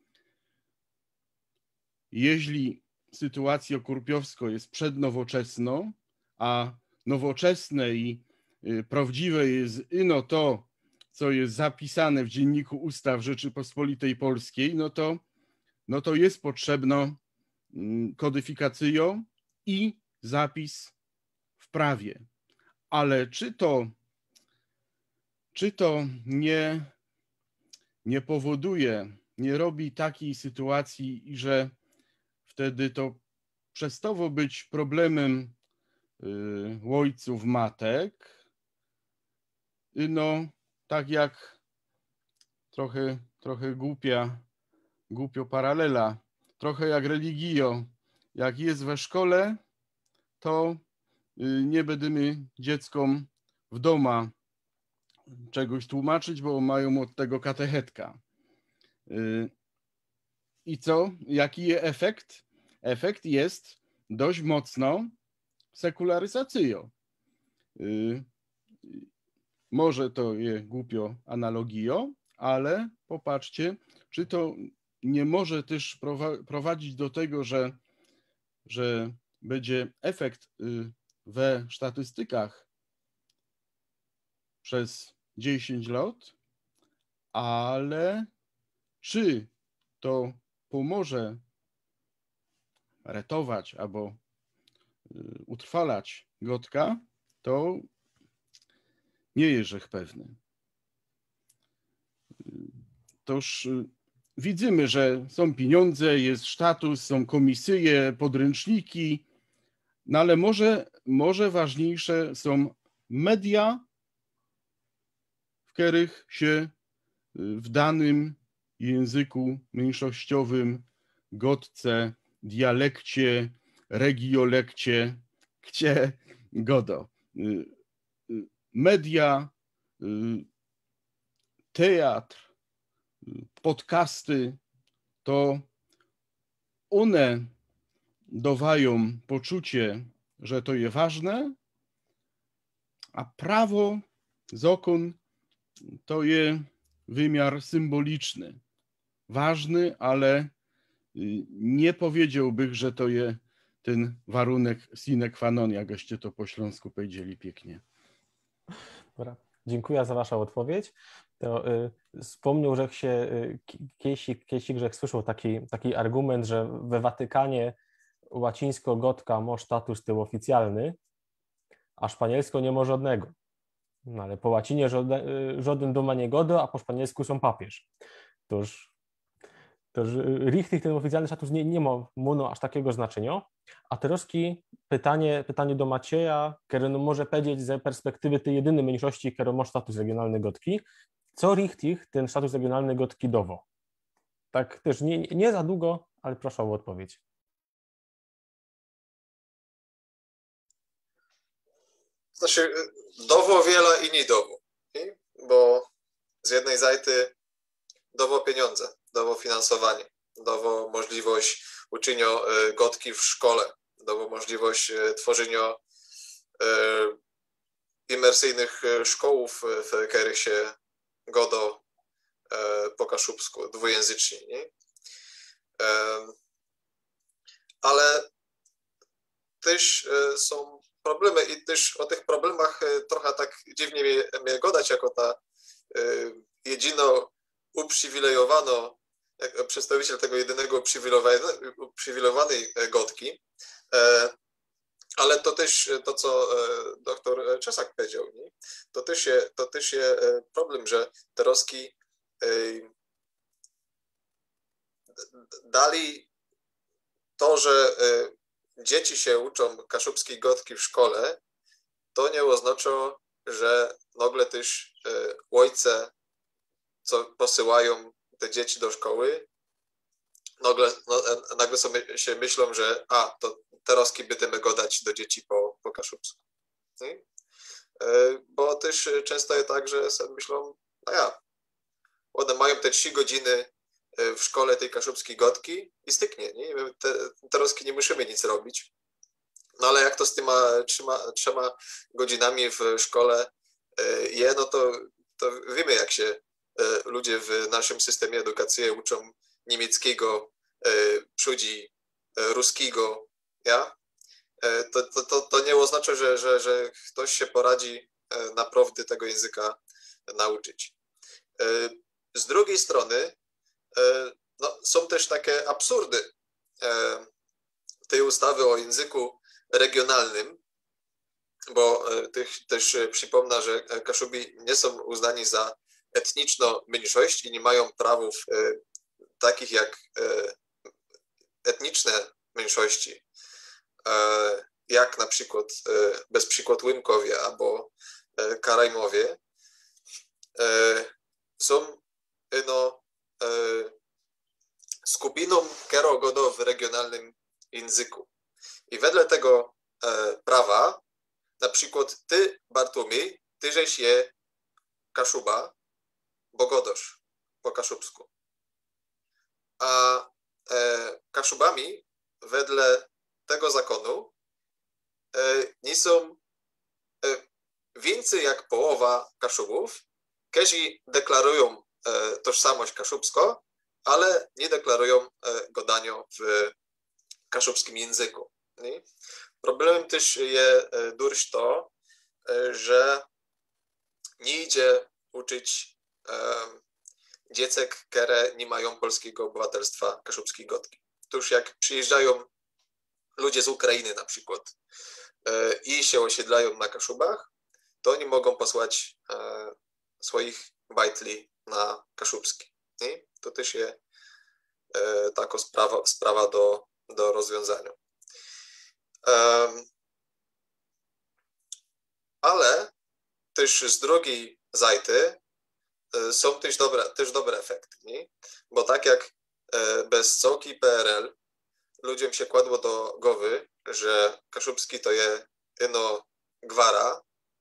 Jeśli sytuacja kurpiowska jest przednowoczesna, a nowoczesne i prawdziwe jest ino to, co jest zapisane w Dzienniku Ustaw Rzeczypospolitej Polskiej, no to, no to jest potrzebna kodyfikacja i zapis w prawie. Ale czy to, czy to nie, nie powoduje, nie robi takiej sytuacji, że wtedy to przestało być problemem y, ojców, matek, no tak jak trochę, trochę głupia, głupio paralela, trochę jak religio, jak jest we szkole, to nie będziemy dzieckom w domu czegoś tłumaczyć, bo mają od tego katechetka. I co? Jaki jest efekt? Efekt jest dość mocno sekularyzacją. Może to jest głupio analogio, ale popatrzcie, czy to nie może też prowadzić do tego, że, że będzie efekt we statystykach przez dziesięć lat, ale czy to pomoże ratować albo utrwalać gotka, to nie jest rzech pewny. Toż widzimy, że są pieniądze, jest status, są komisje, podręczniki, no ale może, może ważniejsze są media, w których się w danym języku mniejszościowym, gotce, dialekcie, regiolekcie, gdzie godo. Media, teatr, podcasty, to one dawają poczucie, że to jest ważne, a prawo, zakon to jest wymiar symboliczny. Ważny, ale nie powiedziałbym, że to jest ten warunek sine qua non, jakście to po śląsku powiedzieli pięknie. Dobra. Dziękuję za waszą odpowiedź. To, y, wspomniał, że się y, Kiesik, Kiesik, że słyszał taki, taki argument, że we Watykanie łacińsko-gotka ma status tył oficjalny, a szpanielsko nie ma żadnego. No ale po łacinie żaden, y, żaden doma nie godo, a po szpanielsku są papież. Toż, toż richtig ten oficjalny status nie, nie ma mono aż takiego znaczenia. A teraz pytanie, pytanie do Macieja, który no może powiedzieć z perspektywy tej jedynej mniejszości, która ma status regionalny gotki, co richtig ten status regionalny gotki dowo? Tak też nie, nie za długo, ale proszę o odpowiedź. Znaczy, dowo wiele i nie dowo, bo z jednej zajty dowo pieniądze, dowo finansowanie, dowo możliwość uczynia gotki w szkole, dowo możliwość tworzenia imersyjnych szkołów, w których się godo po kaszubsku, dwujęzyczni. Nie? Ale też są problemy i też o tych problemach trochę tak dziwnie mnie, mnie godać, jako ta jedyno uprzywilejowano, jako przedstawiciel tego jedynego uprzywilejowanej gotki. Ale to też to, co doktor Czesak powiedział, nie? To też jest, to też jest problem, że te Roski dali to, że dzieci się uczą kaszubskiej gotki w szkole, to nie oznacza, że nagle też ojce, co posyłają te dzieci do szkoły, nagle, no, nagle sobie się myślą, że a, to te Roski będziemy go dać do dzieci po, po kaszubsku. Nie? Bo też często jest tak, że sobie myślą, no ja, one mają te trzy godziny w szkole tej kaszubskiej gotki i styknie, nie? My te, teraz nie musimy nic robić. No ale jak to z tyma trzema, trzema godzinami w szkole je, no to, to wiemy, jak się ludzie w naszym systemie edukacji uczą niemieckiego, przodzi ruskiego, ja? To, to, to, to nie oznacza, że, że, że ktoś się poradzi naprawdę tego języka nauczyć. Z drugiej strony no, są też takie absurdy tej ustawy o języku regionalnym, bo tych, też przypomnę, że Kaszubi nie są uznani za etniczną mniejszość i nie mają prawów takich jak etniczne mniejszości, jak na przykład bez przykład Łymkowie albo Karajmowie. Są no, skupiną kierogodo w regionalnym języku. I wedle tego prawa, na przykład ty, Bartłomiej, ty żeś je Kaszuba, bo godosz po kaszubsku. A Kaszubami wedle tego zakonu nie są więcej jak połowa Kaszubów, którzy deklarują tożsamość kaszubską, ale nie deklarują godania w kaszubskim języku. Nie? Problemem też jest durś to, że nie idzie uczyć dziecek, które nie mają polskiego obywatelstwa kaszubskiej gotki. Otóż jak przyjeżdżają ludzie z Ukrainy na przykład i się osiedlają na Kaszubach, to oni mogą posłać swoich bajtli na kaszubski. Nie? To też jest taka sprawa, sprawa do, do rozwiązania. Ale też z drugiej zajty są też dobre, też dobre efekty, nie? Bo tak jak bez całki P R L ludziom się kładło do głowy, że kaszubski to jest ino gwara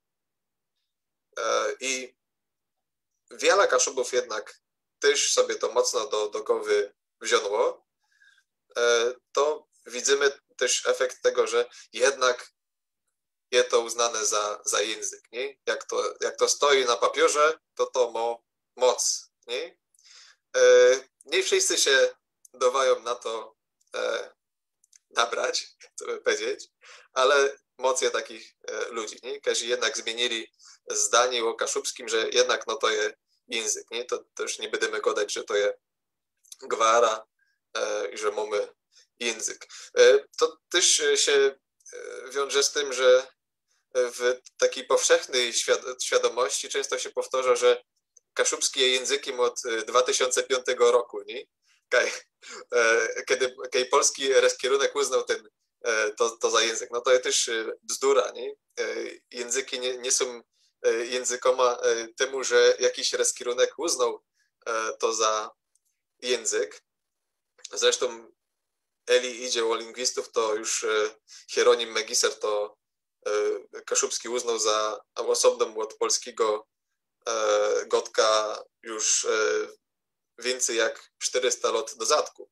i wiele Kaszubów jednak też sobie to mocno do, do głowy wziąło, to widzimy też efekt tego, że jednak jest to uznane za, za język. Nie? Jak, to, jak to stoi na papierze, to to ma moc. Nie, nie wszyscy się dawają na to nabrać, co by powiedzieć, ale moc jest takich ludzi, nie? Którzy jednak zmienili zdanie o kaszubskim, że jednak no to jest język. Nie? To, to już nie będziemy gadać, że to jest gwara i że mamy język. To też się wiąże z tym, że w takiej powszechnej świadomości często się powtarza, że kaszubski jest językiem od dwa tysiące piątego roku, nie? Kiedy, kiedy polski kierunek uznał ten, to, to za język. No to jest też bzdura, nie? Języki nie, nie są językoma temu, że jakiś kierunek uznał to za język. Zresztą Eli idzie o lingwistów, to już Hieronim Megiser to kaszubski uznał za osobną od polskiego gotka już więcej jak czterysta lat do zadku.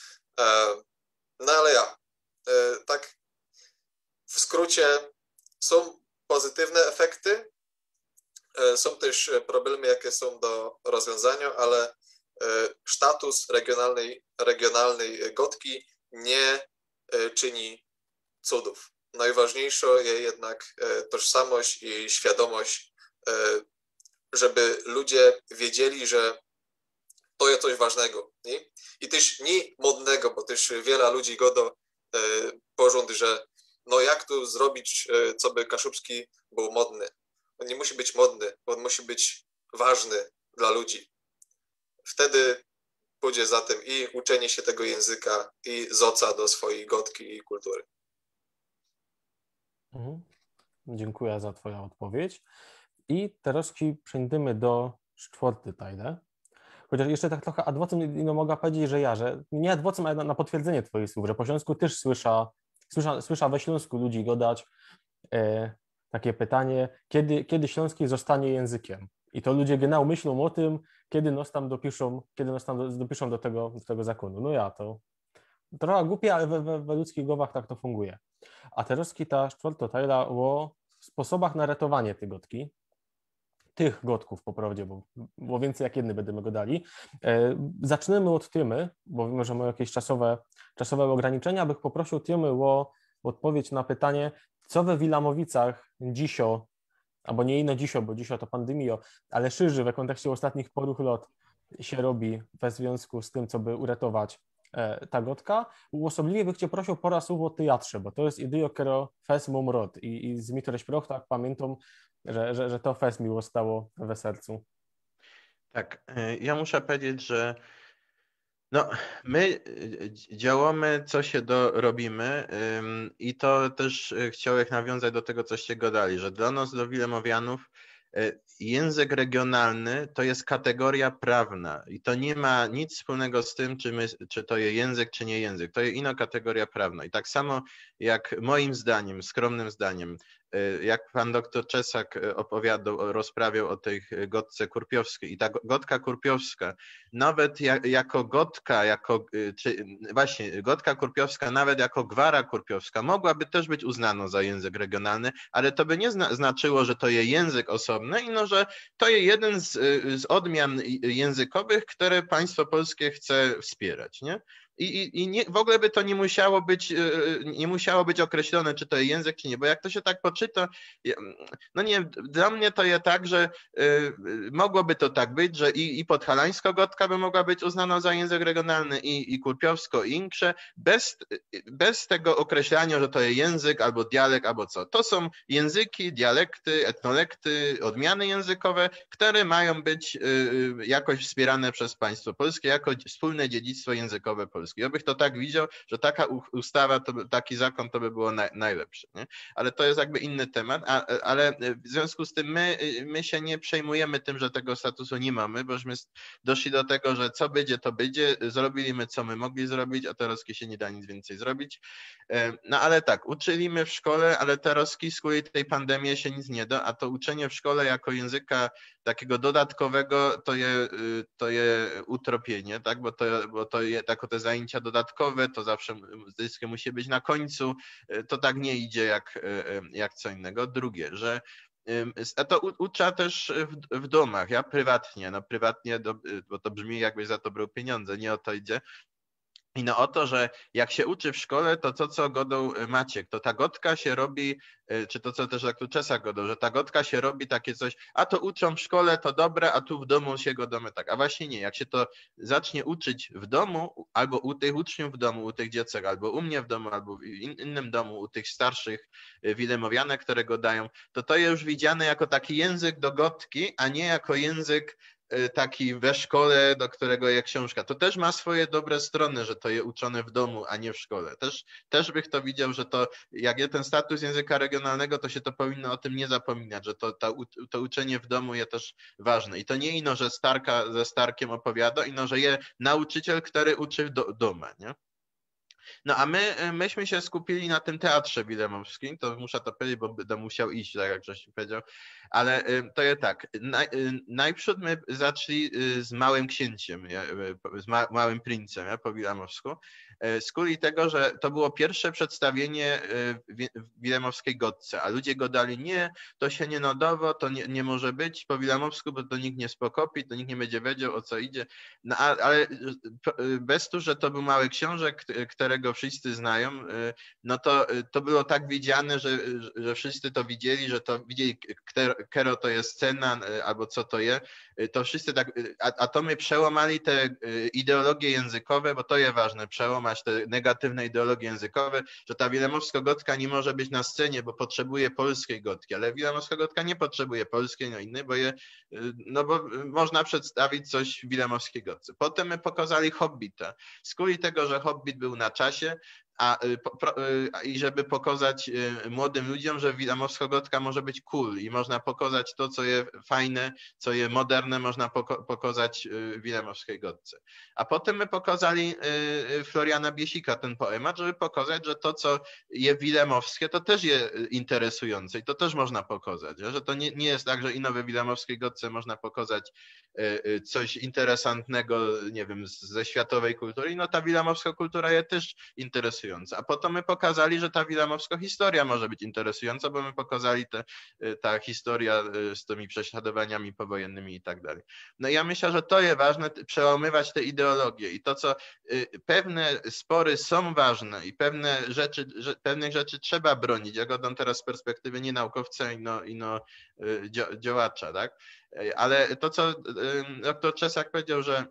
No ale ja, tak w skrócie są pozytywne efekty, są też problemy, jakie są do rozwiązania, ale status regionalnej, regionalnej gotki nie czyni cudów. Najważniejsza jest jednak tożsamość i świadomość, żeby ludzie wiedzieli, że to jest coś ważnego. Nie? I też nie modnego, bo też wiele ludzi godo porząd, że no jak tu zrobić, co by kaszubski był modny. On nie musi być modny, on musi być ważny dla ludzi. Wtedy pójdzie za tym i uczenie się tego języka, i zoca do swojej gotki i kultury. Mhm. Dziękuję za twoją odpowiedź. I teraz przejdziemy do czwarty tajle. Chociaż jeszcze tak trochę adwocem no mogę powiedzieć, że ja, że nie adwocem, ale na, na potwierdzenie twoich słów, że po śląsku też słysza, słysza, słysza we Śląsku ludzi godać e, takie pytanie, kiedy, kiedy śląski zostanie językiem. I to ludzie genau myślą o tym, kiedy nos tam dopiszą, kiedy nos tam do, dopiszą do tego, do tego zakonu. No ja to trochę głupie, ale we, we, we ludzkich głowach tak to funguje. A teraz ta czwarta tajla o sposobach na ratowanie tej gotki. Tych gotków po prawdzie, bo, bo więcej jak jedny będziemy go dali. E, zaczniemy od tymy, bo wiemy, że mamy jakieś czasowe, czasowe ograniczenia, abych poprosił tymy o odpowiedź na pytanie, co we Wilamowicach dzisio, albo nie ino dzisio, bo dzisio to pandemio, ale szyży w kontekście ostatnich poruch lot się robi we związku z tym, co by uratować e, ta gotka. Osobliwie bych cię prosił po raz o teatrze, bo to jest idio, kero fes mum rod i, i z mitreś proch, tak pamiętam, że, że, że to fes miło stało we sercu. Tak, ja muszę powiedzieć, że no, my działamy, co się do robimy i to też chciałem nawiązać do tego, coście gadali, że dla nas, dla Wilemowianów, język regionalny to jest kategoria prawna i to nie ma nic wspólnego z tym, czy, my, czy to jest język, czy nie język. To jest inna kategoria prawna. I tak samo jak moim zdaniem, skromnym zdaniem, jak pan doktor Czesak opowiadał, rozprawiał o tej gotce kurpiowskiej i ta gotka kurpiowska, nawet jak, jako gotka, jako, czy właśnie gotka kurpiowska, nawet jako gwara kurpiowska mogłaby też być uznana za język regionalny, ale to by nie zna, znaczyło, że to jest język osobny, ino że to jest jeden z, z odmian językowych, które państwo polskie chce wspierać, nie? I, i, i nie, w ogóle by to nie musiało być, nie musiało być określone, czy to jest język, czy nie, bo jak to się tak poczyta, no nie, dla mnie to jest tak, że y, mogłoby to tak być, że i, i podhalańsko-gotka by mogła być uznana za język regionalny, i, i kurpiowsko, i inkrze, bez, bez tego określania, że to jest język, albo dialekt, albo co. To są języki, dialekty, etnolekty, odmiany językowe, które mają być y, jakoś wspierane przez państwo polskie, jako wspólne dziedzictwo językowe polskie. Ja bych to tak widział, że taka ustawa, to, taki zakon to by było naj, najlepsze, nie? Ale to jest jakby inny temat, a, ale w związku z tym my, my się nie przejmujemy tym, że tego statusu nie mamy, bośmy doszli do tego, że co będzie, to będzie, zrobiliśmy co my mogli zrobić, a teraz się nie da nic więcej zrobić. No ale tak, uczyliśmy w szkole, ale teraz z kolei tej pandemii się nic nie da, a to uczenie w szkole jako języka takiego dodatkowego to je, to je utropienie, tak? Bo to, bo to je, jako te zajęcia dodatkowe, to zawsze zysk musi być na końcu, to tak nie idzie jak, jak co innego. Drugie, że a to u, ucza też w, w domach, ja prywatnie, no prywatnie, do, bo to brzmi jakbyś za to brał pieniądze, nie o to idzie. I no o to, że jak się uczy w szkole, to to, co godał Maciek, to ta gotka się robi, czy to, co też jak tu Czesak godał, że ta gotka się robi takie coś, a to uczą w szkole, to dobre, a tu w domu się godomy tak. A właśnie nie, jak się to zacznie uczyć w domu, albo u tych uczniów w domu, u tych dziecek, albo u mnie w domu, albo w in, innym domu, u tych starszych wilemowianek, które godają, to to jest już widziane jako taki język do gotki, a nie jako język taki we szkole, do którego jest książka. To też ma swoje dobre strony, że to jest uczone w domu, a nie w szkole. Też, też bych to widział, że to jak jest ten status języka regionalnego, to się to powinno o tym nie zapominać, że to, to, to uczenie w domu jest też ważne. I to nie ino, że starka ze starkiem opowiada, ino, że jest nauczyciel, który uczy w do, domu, nie? No a my, myśmy się skupili na tym teatrze wilemowskim, to muszę to powiedzieć, bo będę musiał iść, tak jak żeś powiedział, ale to jest tak, naj, najprzód my zaczęli z Małym Księciem, z ma, Małym Princem, ja, po wilemowsku, z kolei tego, że to było pierwsze przedstawienie w wilemowskiej gotce, a ludzie godali, nie, to się nie nadawa, to nie, nie może być po wilemowsku, bo to nikt nie spokopi, to nikt nie będzie wiedział, o co idzie, no, ale bez tu, że to był Mały Książek, którego wszyscy znają, no to, to było tak widziane, że, że wszyscy to widzieli, że to widzieli, kero to jest scena, albo co to jest, to wszyscy tak, a, a to my przełamali te ideologie językowe, bo to jest ważne, przełamać te negatywne ideologie językowe, że ta wilemowska gotka nie może być na scenie, bo potrzebuje polskiej gotki, ale wilemowska gotka nie potrzebuje polskiej, no innej, bo je, no bo można przedstawić coś w wilemowskiej gotce. Potem my pokazali Hobbita. Z kolei tego, że Hobbit był na czasie, a, a, i żeby pokazać młodym ludziom, że wilamowsko-gotka może być cool i można pokazać to, co jest fajne, co jest moderne, można poko pokazać w wilamowskiej gotce. A potem my pokazali Floriana Biesika ten poemat, żeby pokazać, że to, co jest wilemowskie, to też jest interesujące i to też można pokazać, że to nie, nie jest tak, że ino we wilamowskiej gotce można pokazać coś interesantnego, nie wiem, ze światowej kultury, no ta wilamowska kultura jest też interesująca. A potem my pokazali, że ta wilamowska historia może być interesująca, bo my pokazali te, ta historia z tymi prześladowaniami powojennymi i tak dalej. No i ja myślę, że to jest ważne, przełamywać te ideologie i to, co pewne spory są ważne i pewne rzeczy, że, pewnych rzeczy trzeba bronić. Ja go dam teraz z perspektywy nie naukowca, ino, ino działacza, tak? Ale to, co doktor Czesak powiedział, że,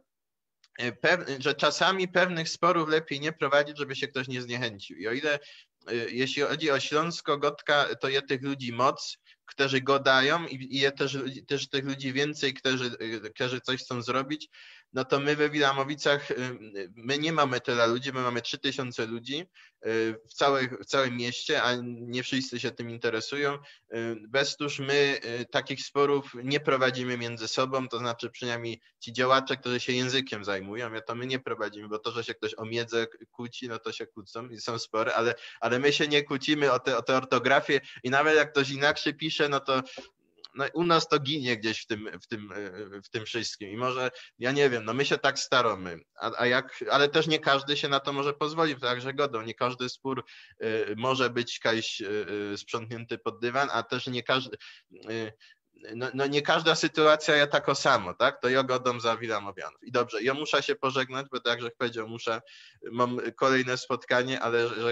że czasami pewnych sporów lepiej nie prowadzić, żeby się ktoś nie zniechęcił. I o ile, jeśli chodzi o Śląsko-Gotka, to jest tych ludzi moc, którzy gadają i, i jest też, też tych ludzi więcej, którzy, którzy coś chcą zrobić, no to my we Wilamowicach, my nie mamy tyle ludzi, my mamy trzy tysiące ludzi w, całej, w całym mieście, a nie wszyscy się tym interesują. Bez tuż my takich sporów nie prowadzimy między sobą, to znaczy przynajmniej ci działacze, którzy się językiem zajmują, ja to my nie prowadzimy, bo to, że się ktoś o miedzę kłóci, no to się kłócą i są spory, ale, ale my się nie kłócimy o tę o te ortografię i nawet jak ktoś inaczej pisze, no to no u nas to ginie gdzieś w tym, w tym, w tym wszystkim i może, ja nie wiem, no my się tak staramy, a, a jak, ale też nie każdy się na to może pozwolić, także godą, nie każdy spór y, może być jakiś y, sprzątnięty pod dywan, a też nie każdy, y, no, no nie każda sytuacja jest tako samo, tak? To ja godam za Wilamowianów. I dobrze, ja muszę się pożegnać, bo tak jak powiedział, muszę, mam kolejne spotkanie, ale że,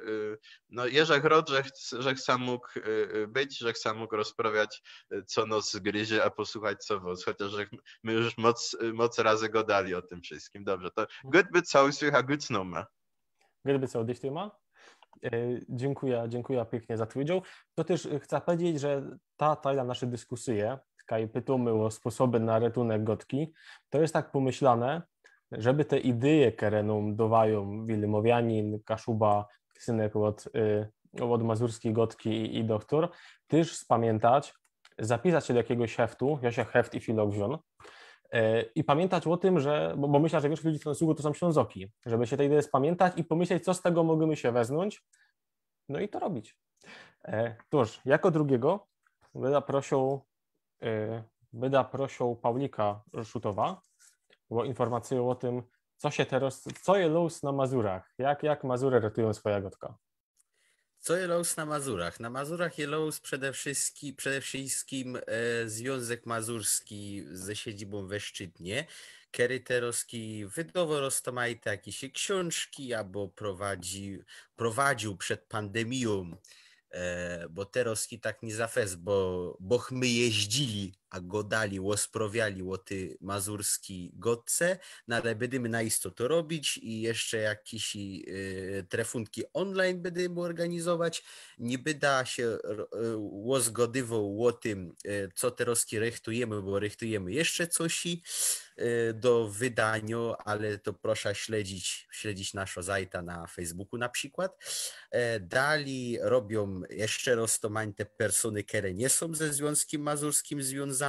no Jerzek Rod, że, że sam mógł być, że sam mógł rozprawiać, co nos gryzie, a posłuchać co wóz, chociaż że my już moc, moc razy godali o tym wszystkim. Dobrze, to good co słycha, good nummer. Good co dich ma? Dziękuję, dziękuję pięknie za twój udział. To też chcę powiedzieć, że ta tajna nasze dyskusje, kaj pytamy o sposoby na ratunek gotki, to jest tak pomyślane, żeby te idee, które nam dawają Wilemowianin, Kaszuba, synek od, od mazurskiej gotki i, i doktor, też spamiętać, zapisać się do jakiegoś heftu, ja się heft i filogzion, i pamiętać o tym, że, bo, bo myślę, że większość ludzi w Śląsku to są Ślązoki, żeby się tej idei spamiętać i pomyśleć, co z tego możemy się weznąć, no i to robić. E, Toż, jako drugiego będę prosił, e, będę prosił Paulika Szutowa o informację o tym, co się teraz, co jest los na Mazurach, jak, jak Mazury ratują swoja gotka. Co jest los na Mazurach? Na Mazurach jest los przede wszystkim, przede wszystkim e, Związek Mazurski ze siedzibą we Szczytnie, który teroski wydawał roztomajte jakieś książki, albo prowadzi, prowadził przed pandemią, e, bo teroski tak nie zafes, bo bośmy jeździli, a godali, łosprowiali o ty mazurski godce, no ale będziemy na isto to robić i jeszcze jakieś y, trefunki online będziemy organizować. Nie byda się łozgodywał o tym, y, co teroski rechtujemy, bo rechtujemy jeszcze coś y, do wydania, ale to proszę śledzić, śledzić naszą zajta na Facebooku na przykład. E, dali robią jeszcze roztomań te persony, które nie są ze Związkiem Mazurskim związane,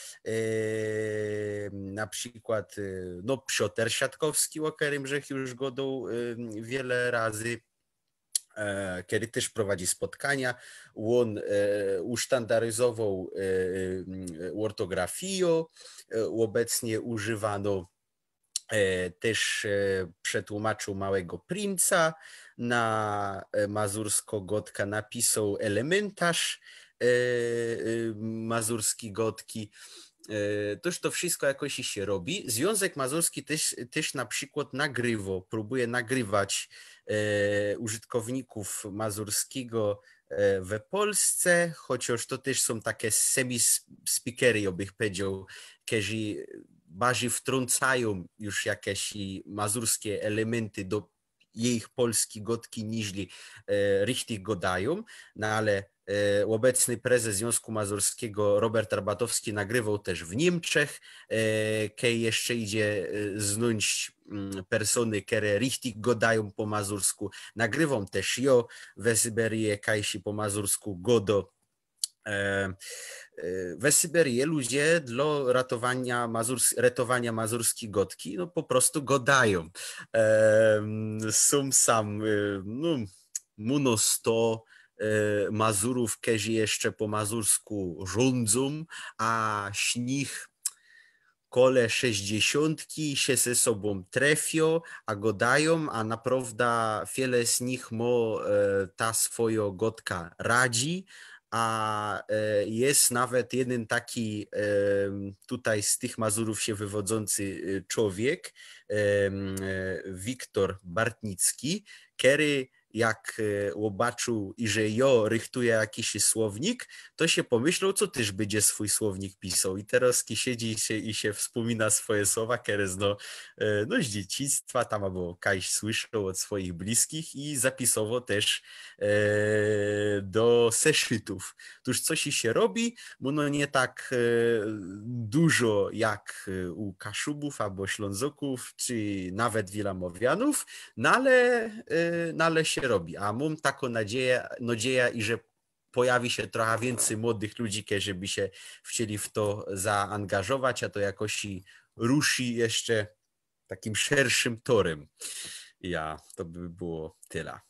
na przykład no, Piotr Siatkowski, o którym żech już godał wiele razy, który też prowadzi spotkania. On usztandaryzował ortografię, obecnie używano też przetłumaczył Małego Princa, na mazursko-gotka napisał elementarz mazurski gotki. Toż to wszystko jakoś się robi. Związek Mazurski też, też na przykład nagrywa, próbuje nagrywać e, użytkowników mazurskiego e, we Polsce, chociaż to też są takie semi-speakery, ja bych powiedział, którzy bardziej wtrącają już jakieś mazurskie elementy do ich polski gotki niźli e, richtig godają, no ale e, obecny prezes Związku Mazurskiego Robert Arbatowski nagrywał też w Niemczech, e, kiedy jeszcze idzie e, znąć m, persony, które richtig godają po mazursku. Nagrywam też jo w Syberii, kajsi po mazursku godo. W Syberii ludzie dla ratowania, mazurs, ratowania mazurskiej gotki no po prostu godają. Są sam no, muno sto Mazurów, którzy jeszcze po mazursku rządzą, a śnich kole sześćdziesiątki się ze sobą trefią, a godają, a naprawdę wiele z nich mo ta swoja gotka radzi, a jest nawet jeden taki tutaj z tych Mazurów się wywodzący człowiek, Wiktor Bartnicki, który jak zobaczył, i że jo rychtuje jakiś słownik, to się pomyślał, co też będzie swój słownik pisał. I teraz siedzi i się, i się wspomina swoje słowa, które no, no z dzieciństwa tam albo kajś słyszał od swoich bliskich i zapisował też e, do zeszytów. Tuż coś się robi, no nie tak e, dużo jak u Kaszubów albo Ślązoków, czy nawet Wilamowianów, no ale, e, no ale się robi, a mam taką nadzieję, nadzieję i że pojawi się trochę więcej młodych ludzi, którzy by się chcieli w to zaangażować, a to jakoś ruszy jeszcze takim szerszym torem. Ja, to by było tyle.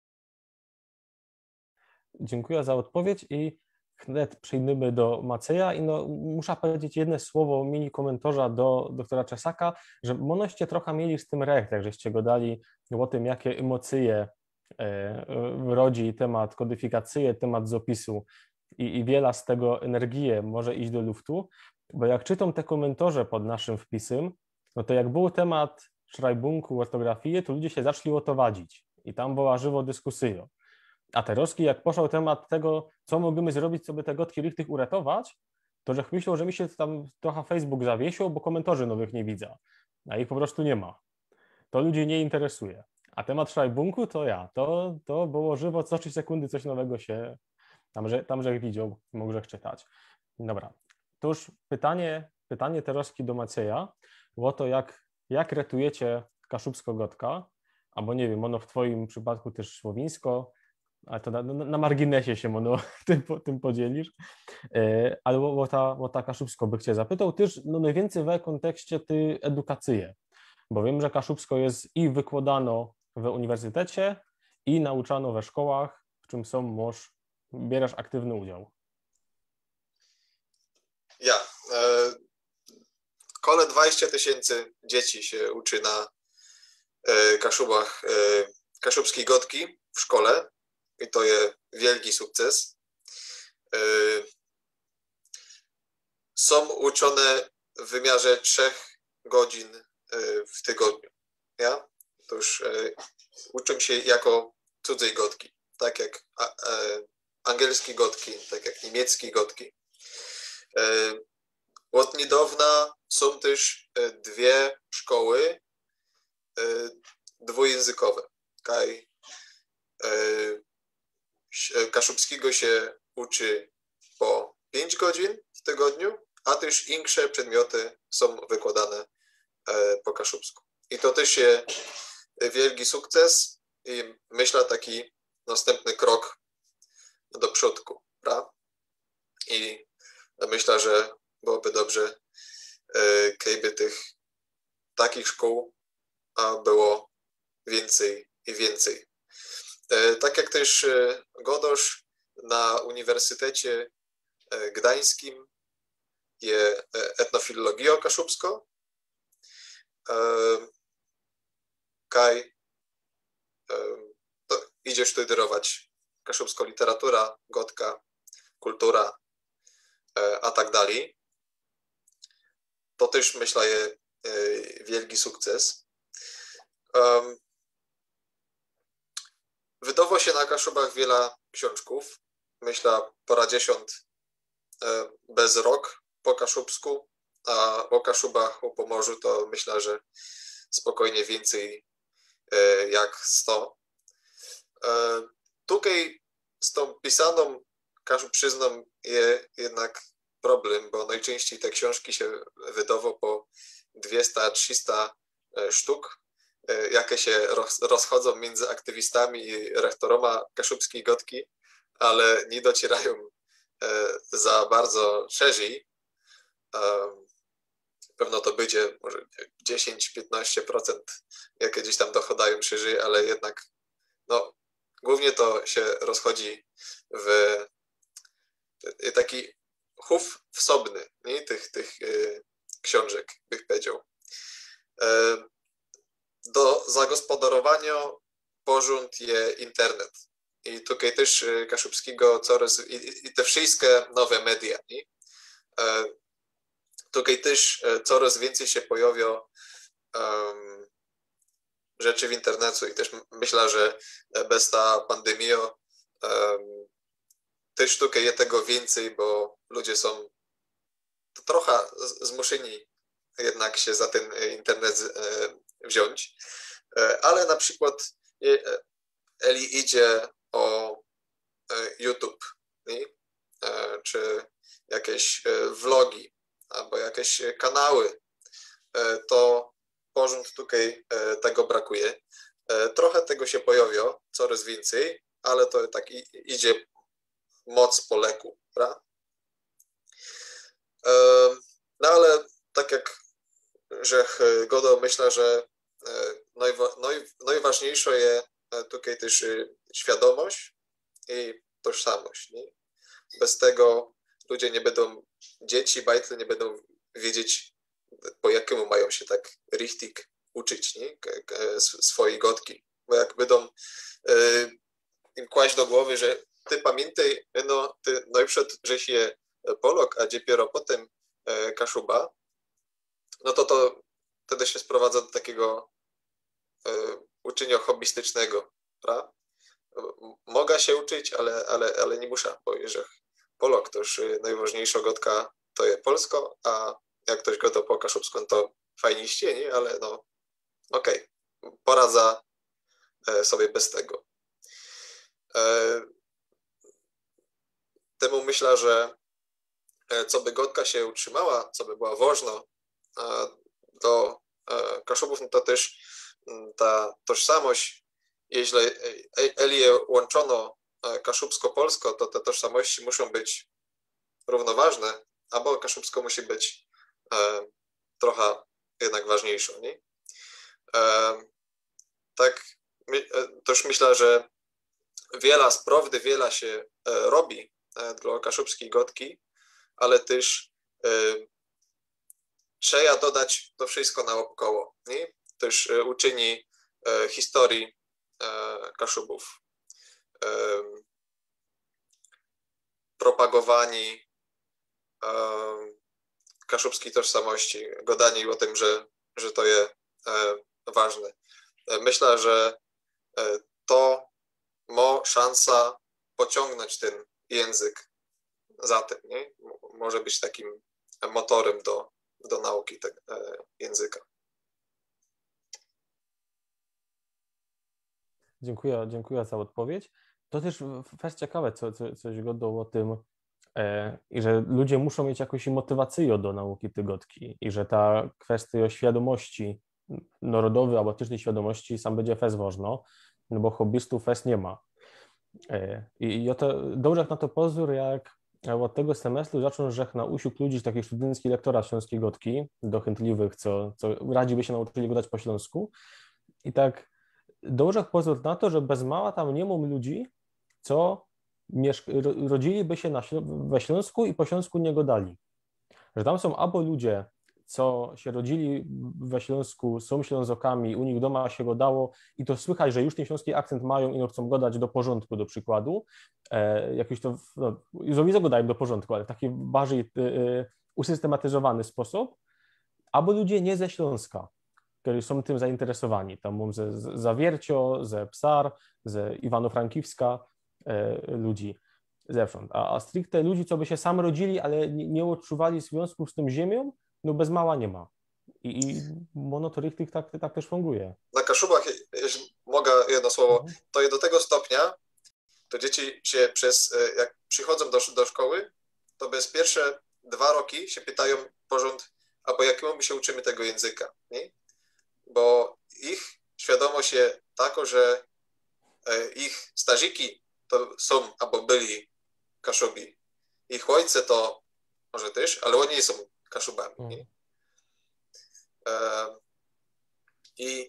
Dziękuję za odpowiedź i wnet przejdziemy do Macieja i no, muszę powiedzieć jedno słowo mini komentarza do doktora Czesaka, że monoście trochę mieli z tym rech, tak żeście go dali o tym, jakie emocje rodzi temat kodyfikacji, temat zapisu i, i wiele z tego energii może iść do luftu, bo jak czytam te komentarze pod naszym wpisem, no to jak był temat Schreibunku, ortografii, to ludzie się zaczęli o to wadzić i tam była żywo dyskusja. A teraz, jak poszedł temat tego, co możemy zrobić, żeby te gotki richtig uratować, to że myślał, że mi się tam trochę Facebook zawiesił, bo komentarzy nowych nie widzę, a ich po prostu nie ma. To ludzi nie interesuje. A temat Schreibunku to ja. To, to było żywo, co trzy sekundy coś nowego się tam, że, tam że widział, mógł czytać. Dobra. To już pytanie, pytanie teraz do Macieja było to, jak, jak ratujecie kaszubsko-gotka, albo nie wiem, ono w twoim przypadku też słowińsko, ale to na, na marginesie się ono tym, tym podzielisz, e, ale o ta, o ta kaszubsko by cię zapytał też, no najwięcej w kontekście ty edukacyje, bo wiem, że kaszubsko jest i wykładano w uniwersytecie i nauczano we szkołach, w czym są, możesz, bierzesz aktywny udział. Ja. E, kole dwadzieścia tysięcy dzieci się uczy na e, Kaszubach e, kaszubskiej gotki w szkole i to jest wielki sukces. E, są uczone w wymiarze trzech godzin e, w tygodniu. Ja? To już e, uczą się jako cudzej gotki, tak jak a, e, angielski gotki, tak jak niemiecki gotki. E, od niedawna są też e, dwie szkoły e, dwujęzykowe. Kaj, e, kaszubskiego się uczy po pięć godzin w tygodniu, a też większe przedmioty są wykładane e, po kaszubsku. I to też jest wielki sukces i myślę taki następny krok do przodku, prawda? I myślę, że byłoby dobrze, gdyby tych takich szkół było więcej i więcej. Tak jak też Godosz na Uniwersytecie Gdańskim jest etnofilologia kaszubsko, kaj to idzie studiować kaszubsko literatura, gotka, kultura, a tak dalej. To też myślę jest wielki sukces. Wydało się na Kaszubach wiele książków. Myślę pora dziesiąt bez rok po kaszubsku, a o Kaszubach, o Pomorzu to myślę, że spokojnie więcej jak sto. Tutaj z tą pisaną kaszubczyzną jest jednak problem, bo najczęściej te książki się wydało po dwieście trzysta sztuk, jakie się rozchodzą między aktywistami i rektoroma kaszubskiej gotki, ale nie docierają za bardzo szerzej. Pewno to będzie może dziesięć do piętnastu procent, jakie gdzieś tam dochodają szerzej, ale jednak no, głównie to się rozchodzi w taki chów wsobny, nie? Tych, tych książek, bych powiedział. Do zagospodarowania porząd je internet. I tutaj też Kaszubskiego coraz, i, i te wszystkie nowe media, nie? Tutaj też coraz więcej się pojawia um, rzeczy w internecie i też myślę, że bez ta pandemii um, też tutaj jest tego więcej, bo ludzie są trochę zmuszeni jednak się za ten internet wziąć. Ale na przykład Eli idzie o YouTube, nie? Czy jakieś vlogi, albo jakieś kanały, to porząd tutaj tego brakuje. Trochę tego się pojawia, coraz więcej, ale to tak idzie moc po leku, prawda? No ale tak jak że Godo, myślę, że najwa, naj, najważniejsze jest tutaj też świadomość i tożsamość. Nie? Bez tego ludzie nie będą, dzieci, bajtle nie będą wiedzieć, po jakiemu mają się tak richtig uczyć, nie? Swojej gotki. Bo jak będą y, im kłaść do głowy, że ty pamiętaj, no ty najpierw, żeś je Polok, a dopiero potem y, Kaszuba, no to to wtedy się sprowadza do takiego y, uczenia hobbystycznego, prawda? Mogę się uczyć, ale, ale, ale nie muszę, bo jeżeli Polok to już najważniejsza gotka to jest polsko, a jak ktoś goda po kaszubsku, to fajniście, nie? Ale no okej, okay. Poradza sobie bez tego. Temu myślę, że co by gotka się utrzymała, co by była ważna do Kaszubów, no to też ta tożsamość, jeśli Elię łączono kaszubsko-polsko, to te tożsamości muszą być równoważne, albo kaszubsko musi być e, trochę jednak ważniejsze. Nie? E, tak, my, też myślę, że wiele z prawdy, wiele się e, robi e, dla kaszubskiej gotki, ale też e, trzeba dodać to wszystko naokoło. Nie? Też e, uczyni e, historii e, Kaszubów. E, propagowani e, kaszubskiej tożsamości, gadanie o tym, że, że to jest e, ważne. E, myślę, że e, to ma szansa pociągnąć ten język za tym, nie? Może być takim motorem do, do nauki tego e, języka. Dziękuję, dziękuję za odpowiedź. To też fest ciekawe, co, co, coś godą o tym, e, i że ludzie muszą mieć jakąś motywację do nauki tygotki i że ta kwestia świadomości narodowej albo etycznej świadomości sam będzie fest ważno, no bo hobbystów fest nie ma. E, I ja to dobrze na to pozór, jak od tego semestru zaczął, że na usiłk ludzi takich studenckich lektora śląskiej gotki, do chętliwych, co, co radzi by się nauczyli gadać po śląsku. I tak dobrze pozór na to, że bez mała tam nie mam ludzi, co mieszk- rodziliby się na Śl- we Śląsku i po śląsku nie gadali. Że tam są albo ludzie, co się rodzili we Śląsku, są Ślązokami, u nich doma się gadało i to słychać, że już ten śląski akcent mają i no chcą gadać do porządku, do przykładu. E, jakiś to, no, zowizo gadają do porządku, ale w taki bardziej e, usystematyzowany sposób. Albo ludzie nie ze Śląska, którzy są tym zainteresowani. Tam mam ze, ze Zawiercio, ze Psar, ze Iwano-Frankiwska e, ludzi zewsząd. A, a stricte ludzi, co by się sam rodzili, ale nie, nie odczuwali związków z tą ziemią, no bez mała nie ma. I, i monotorychtyk tak, tak też funguje. Na Kaszubach, jeśli mogę jedno słowo, Mhm. to jest do tego stopnia, to dzieci się przez, jak przychodzą do, do szkoły, to bez pierwsze dwa roki się pytają porząd, a po jakiemu my się uczymy tego języka, nie? Bo ich świadomość jest taka, że ich stażyki to są albo byli Kaszubi. Ich ojce to może też, ale oni nie są Kaszubami. Nie? E, I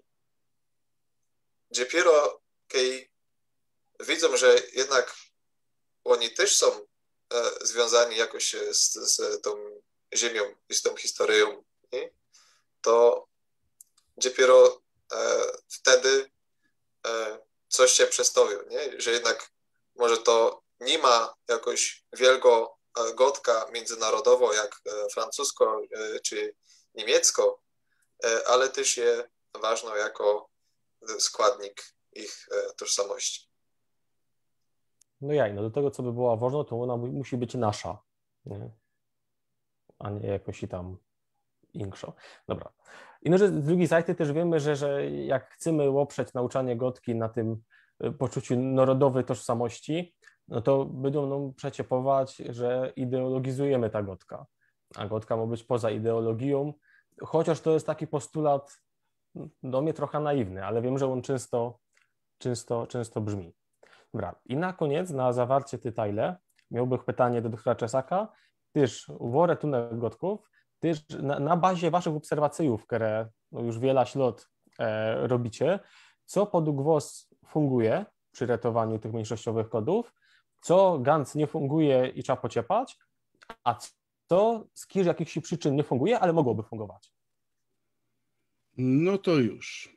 dopiero kiedy widzą, że jednak oni też są e, związani jakoś z, z tą ziemią i z tą historią, nie? To dopiero e, wtedy e, coś się przestawił, nie? Że jednak może to nie ma jakoś wielkiego gotka międzynarodowo jak e, francusko e, czy niemiecko, e, ale też jest ważne jako składnik ich e, tożsamości. No jaj, no do tego, co by była ważna, to ona musi być nasza, nie? A nie jakoś i tam inkszo. Dobra. I no, że z drugiej strony też wiemy, że, że jak chcemy oprzeć nauczanie gotki na tym poczuciu narodowej tożsamości, no to będą nam przeciepować, że ideologizujemy ta gotka, a gotka ma być poza ideologią, chociaż to jest taki postulat do mnie trochę naiwny, ale wiem, że on często, często, często brzmi. Dobra. I na koniec, na zawarcie tytajle, miałbym pytanie do doktora Czesaka, też w ratunek gotków, też na, na bazie waszych obserwacyjów, które no już wiele lat e, robicie, co podług was funguje przy ratowaniu tych mniejszościowych kodów, co ganz nie funguje i trzeba pociepać, a co z jakichś przyczyn nie funguje, ale mogłoby fungować. No to już.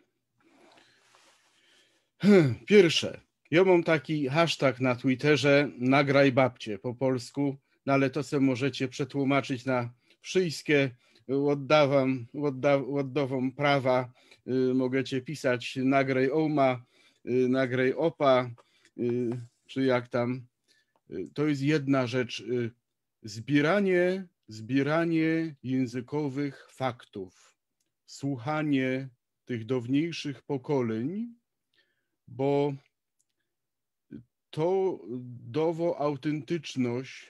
Pierwsze. Ja mam taki hashtag na Twitterze nagraj babcie po polsku, no ale to sobie możecie przetłumaczyć na wszystkie. Oddawam, odda, oddawam prawa. Y, możecie pisać nagraj oma, y, nagraj opa, y, czy jak tam. Y, to jest jedna rzecz. Y, zbieranie, zbieranie językowych faktów, słuchanie tych dawniejszych pokoleń, bo to dało autentyczność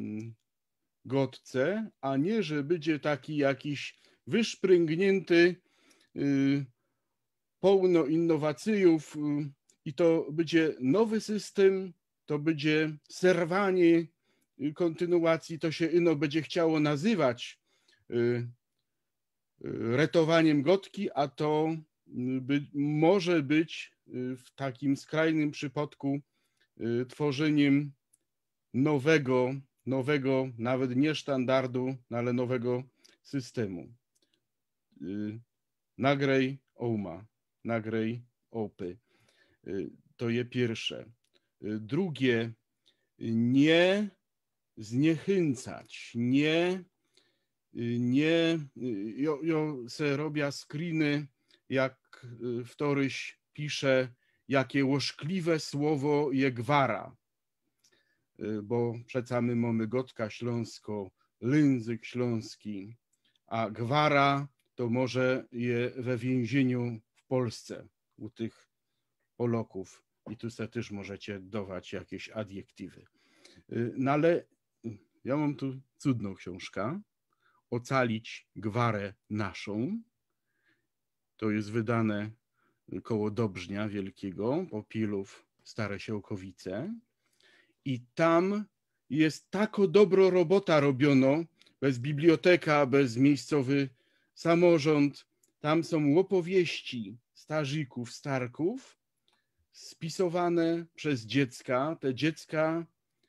gotce, a nie, że będzie taki jakiś wyszpryngnięty, y, pełno innowacyjów y, i to będzie nowy system, to będzie serwanie y, kontynuacji, to się ino będzie chciało nazywać y, y, ratowaniem gotki, a to by, może być y, w takim skrajnym przypadku y, tworzeniem nowego, nowego, nawet nie standardu, ale nowego systemu. Y, nagraj oma, nagraj opy. Y, to je pierwsze. Y, drugie, nie zniechęcać, nie, y, nie, y, jo, jo se robię screeny, jak y, wtoryś pisze, jakie łoszkliwe słowo je gwara. Bo przecież my mamy gotka śląsko, język śląski, a gwara to może je we więzieniu w Polsce u tych Polaków i tu sobie też możecie dawać jakieś adjektywy. No ale ja mam tu cudną książkę, Ocalić gwarę naszą. To jest wydane koło Dobrznia Wielkiego, Popilów, Stare Siołkowice. I tam jest tako dobro robota robiono, bez biblioteka, bez miejscowy samorząd. Tam są opowieści starzyków, starków, spisowane przez dziecka. Te dziecka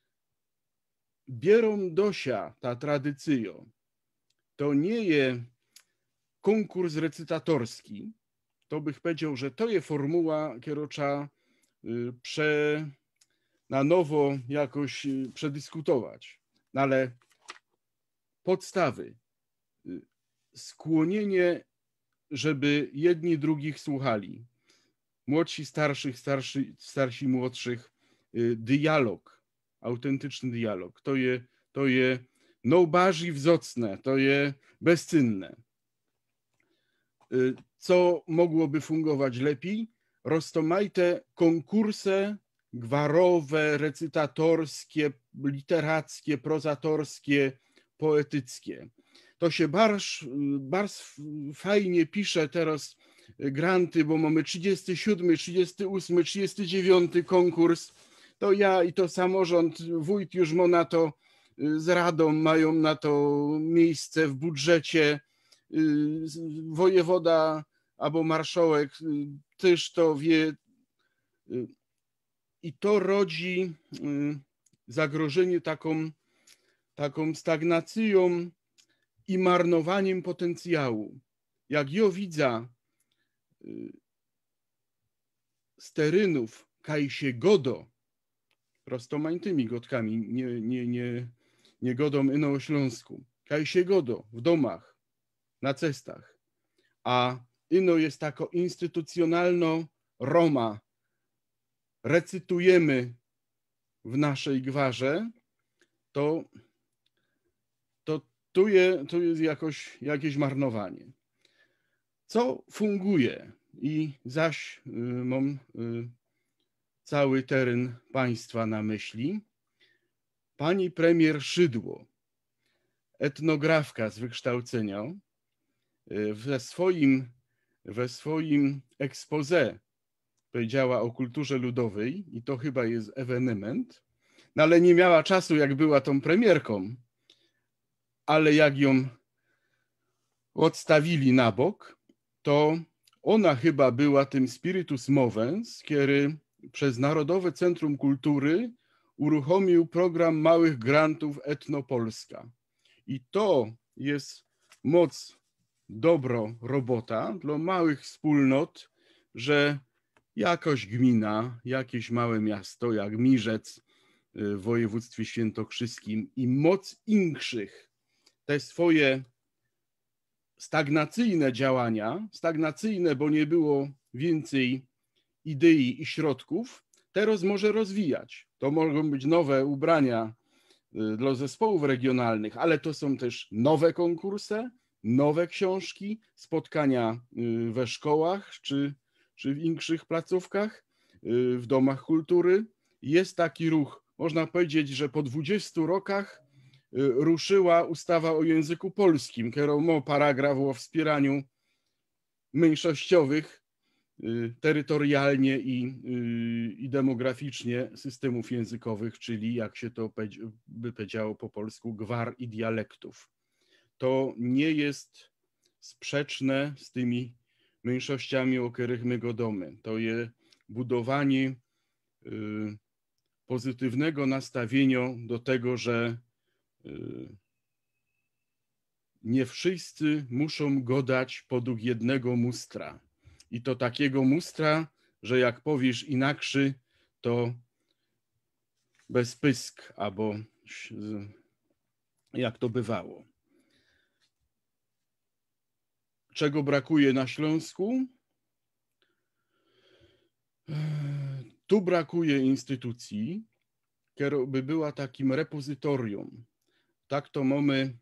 bierą dosia ta tradycjo. To nie jest konkurs recytatorski. To bych powiedział, że to jest formuła, którą trzeba prze... na nowo jakoś przedyskutować. No ale podstawy. Skłonienie, żeby jedni drugich słuchali. Młodsi starszych, starszy, starsi młodszych. Dialog, autentyczny dialog. To je, to je najbardziej wzocne, to je bezcenne. co mogłoby fungować lepiej? Roztomajte konkursy gwarowe, recytatorskie, literackie, prozatorskie, poetyckie. To się bardzo, bardzo fajnie pisze teraz granty, bo mamy trzydziesty siódmy, trzydziesty ósmy, trzydziesty dziewiąty konkurs. To ja i to samorząd, wójt już ma na to z radą, mają na to miejsce w budżecie. Wojewoda albo marszałek też to wie. I to rodzi zagrożenie taką, taką stagnacją i marnowaniem potencjału. Jak ja widzę z terenów kaj się godo, prostomańtymi godkami, nie, nie, nie, nie godą Ino-Śląsku, kaj się godo w domach, na cestach, a ino jest tako instytucjonalno Roma, recytujemy w naszej gwarze, to, to tu, je, tu jest jakoś, jakieś marnowanie. Co funguje? I zaś y, mam y, cały teren państwa na myśli. Pani premier Szydło, etnografka z wykształcenia, y, we swoim, we swoim exposé powiedziała o kulturze ludowej i to chyba jest ewenement, no ale nie miała czasu, jak była tą premierką, ale jak ją odstawili na bok, to ona chyba była tym spiritus movens, który przez Narodowe Centrum Kultury uruchomił program małych grantów Etnopolska. I to jest moc dobro robota dla małych wspólnot, że jakoś gmina, jakieś małe miasto, jak Mirzec w województwie świętokrzyskim i moc inkszych te swoje stagnacyjne działania, stagnacyjne, bo nie było więcej idei i środków, teraz może rozwijać. To mogą być nowe ubrania dla zespołów regionalnych, ale to są też nowe konkursy, nowe książki, spotkania we szkołach czy, czy w innych placówkach, w domach kultury. Jest taki ruch. Można powiedzieć, że po dwudziestu rokach ruszyła ustawa o języku polskim, którą ma paragraf o wspieraniu mniejszościowych terytorialnie i, i demograficznie systemów językowych, czyli jak się to by powiedziało po polsku, gwar i dialektów. To nie jest sprzeczne z tymi mniejszościami, o których my godamy. To jest budowanie pozytywnego nastawienia do tego, że nie wszyscy muszą godać podług jednego mustra. I to takiego mustra, że jak powiesz inaczej, to bez pysk, albo jak to bywało. Czego brakuje na Śląsku? Tu brakuje instytucji, która by była takim repozytorium. Tak to mamy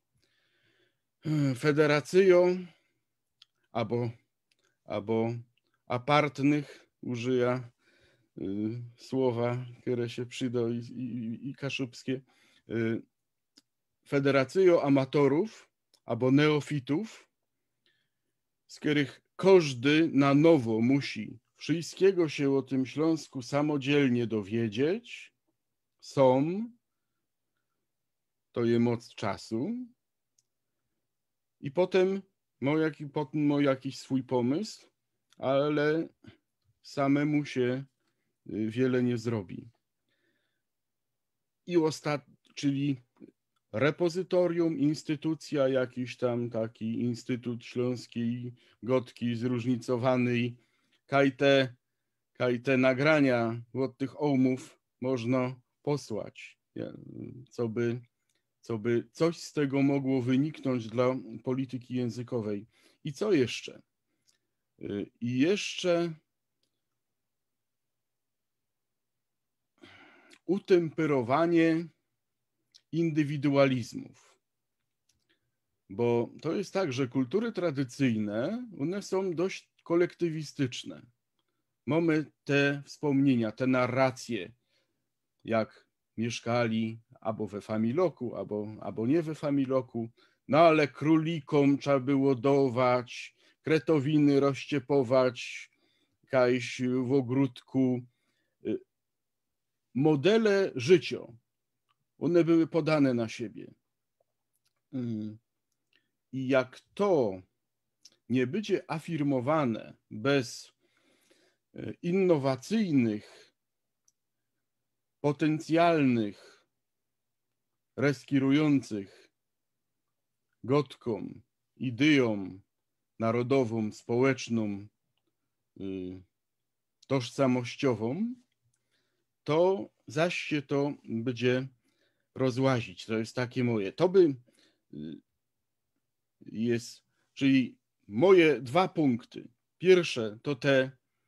federacją albo, albo apartnych, użyję y, słowa, które się przyda i, i, i kaszubskie, y, federacją amatorów albo neofitów, z których każdy na nowo musi wszystkiego się o tym Śląsku samodzielnie dowiedzieć. Są, to jest moc czasu. I potem ma, jaki, potem ma jakiś swój pomysł, ale samemu się wiele nie zrobi. I ostat, czyli repozytorium, instytucja, jakiś tam taki Instytut Śląskiej Gotki Zróżnicowanej, kaj te, kaj te nagrania od tych ołmów można posłać, co by, co by coś z tego mogło wyniknąć dla polityki językowej. I co jeszcze? I jeszcze utemperowanie indywidualizmów. Bo to jest tak, że kultury tradycyjne, one są dość kolektywistyczne. Mamy te wspomnienia, te narracje, jak mieszkali albo we familoku, albo, albo nie we familoku, no ale królikom trzeba było dawać, kretowiny rozściepować, jakaś w ogródku. Modele życia, one były podane na siebie. I jak to nie będzie afirmowane bez innowacyjnych, potencjalnych, reskirujących gotkom, ideom narodową, społeczną, tożsamościową, to zaś się to będzie rozłazić. To jest takie moje. To by jest, czyli moje dwa punkty. Pierwsze to te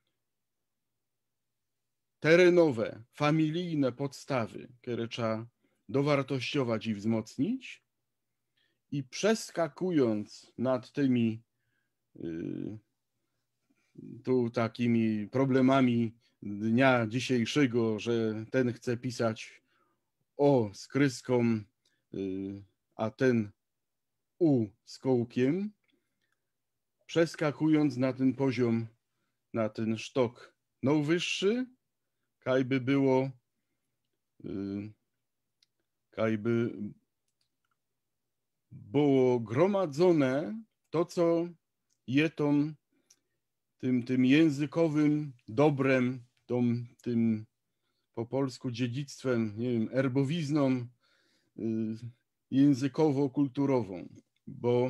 terenowe, familijne podstawy, które trzeba dowartościować i wzmocnić. I przeskakując nad tymi y, tu takimi problemami dnia dzisiejszego, że ten chce pisać o z kryską, y, a ten u z kołkiem, przeskakując na ten poziom, na ten sztok no wyższy, kajby było, y, kajby było gromadzone to, co je tą, tym, tym językowym dobrem, tą, tym po polsku dziedzictwem, nie wiem, erbowizną y, językowo-kulturową, bo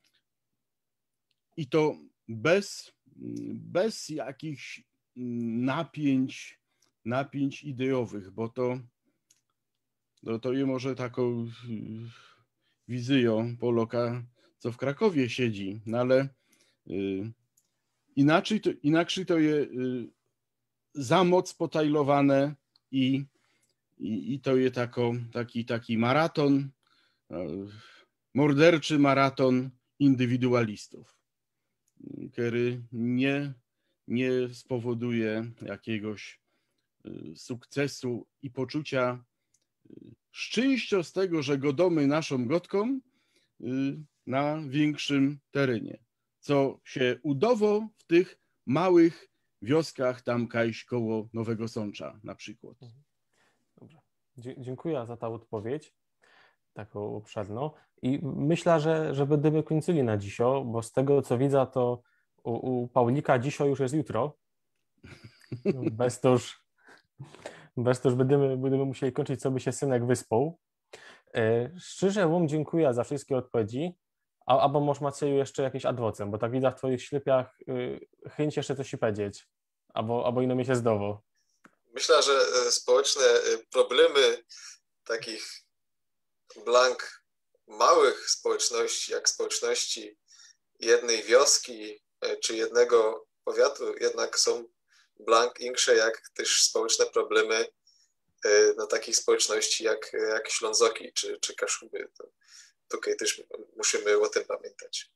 i to bez, bez jakichś napięć, napięć ideowych, bo to, no to je może taką wizją Poloka, co w Krakowie siedzi, no ale y, inaczej to, inaczej to je y, za moc potajlowane i, i, i to je tako, taki, taki maraton, y, morderczy maraton indywidualistów, który nie, nie spowoduje jakiegoś y, sukcesu i poczucia szczęścia z tego, że godomy naszą gotką na większym terenie, co się udało w tych małych wioskach tam kajś koło Nowego Sącza na przykład. Dobrze. Dziękuję za tę odpowiedź, taką obszerną. I myślę, że, że będziemy kończyli na dzisiaj, bo z tego co widzę, to u, u Paulika dzisiaj już jest jutro. Bez to już Bez to już będziemy, będziemy musieli kończyć, co by się synek wyspał. Szczerze wam dziękuję za wszystkie odpowiedzi. A, albo może Macieju jeszcze jakiś adwocem, bo tak widzę w twoich ślepiach y, chęć jeszcze coś powiedzieć. Albo, albo inno mi się zdało. Myślę, że społeczne problemy takich blank małych społeczności, jak społeczności jednej wioski czy jednego powiatu, jednak są blank insze, jak też społeczne problemy no, takich społeczności jak, jak Ślązoki czy, czy Kaszuby. To tutaj też musimy o tym pamiętać.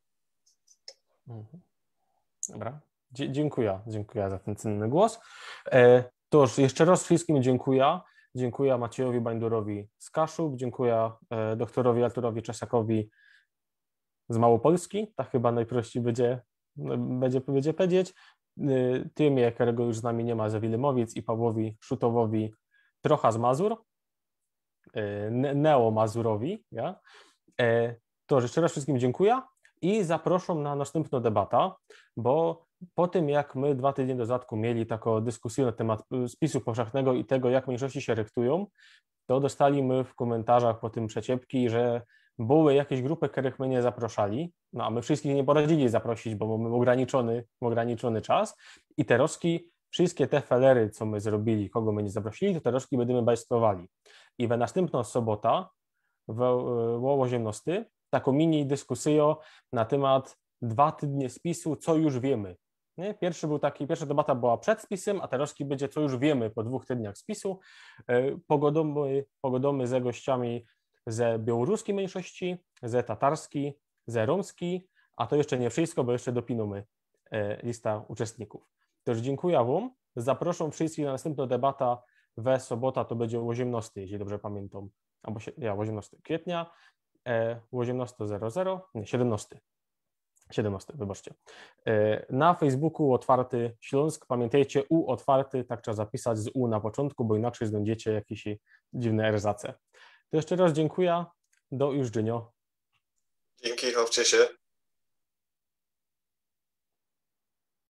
Dobra, Dzie- dziękuję. Dziękuję za ten cenny głos. E, to już jeszcze raz wszystkim dziękuję. Dziękuję Maciejowi Bańdurowi z Kaszub, dziękuję e, doktorowi Arturowi Czesakowi z Małopolski, tak chyba najprościej będzie, będzie, będzie powiedzieć. Tym, którego już z nami nie ma, ze Wilymowic, i Pawłowi Szutowowi trochę z Mazur, Neo-Mazurowi. Ja? To jeszcze raz wszystkim dziękuję i zapraszam na następną debatę, bo po tym, jak my dwa tygodnie do zadku mieli taką dyskusję na temat spisu powszechnego i tego, jak mniejszości się rektują, to dostaliśmy w komentarzach po tym przeciepki, że były jakieś grupy, których my nie zapraszali, no a my wszystkich nie poradzili zaprosić, bo mamy ograniczony, ograniczony czas i teroski, wszystkie te felery, co my zrobili, kogo my nie zaprosili, to teroski będziemy bajstowali. I we następną sobotę w osiemnastej taką mini dyskusję na temat dwa tygodnie spisu, co już wiemy. Nie? Pierwszy był taki, pierwsza debata była przed spisem, a teroski będzie, co już wiemy po dwóch tygodniach spisu. Pogodomy, pogodomy ze gościami ze białoruskiej mniejszości, Z tatarski, Z romski, a to jeszcze nie wszystko, bo jeszcze dopinamy lista uczestników. Też dziękuję wam. Zapraszam wszystkich na następną debatę we sobota, to będzie osiemnastego, jeśli dobrze pamiętam, albo ja, osiemnastego kwietnia, osiemnastego zero zero, nie, siedemnastego. siedemnastego, wybaczcie. Na Facebooku Otwarty Śląsk, pamiętajcie, U otwarty, tak trzeba zapisać z U na początku, bo inaczej znajdziecie jakieś dziwne erzace. To jeszcze raz dziękuję, do już dnia. Dzięki, chowcie się.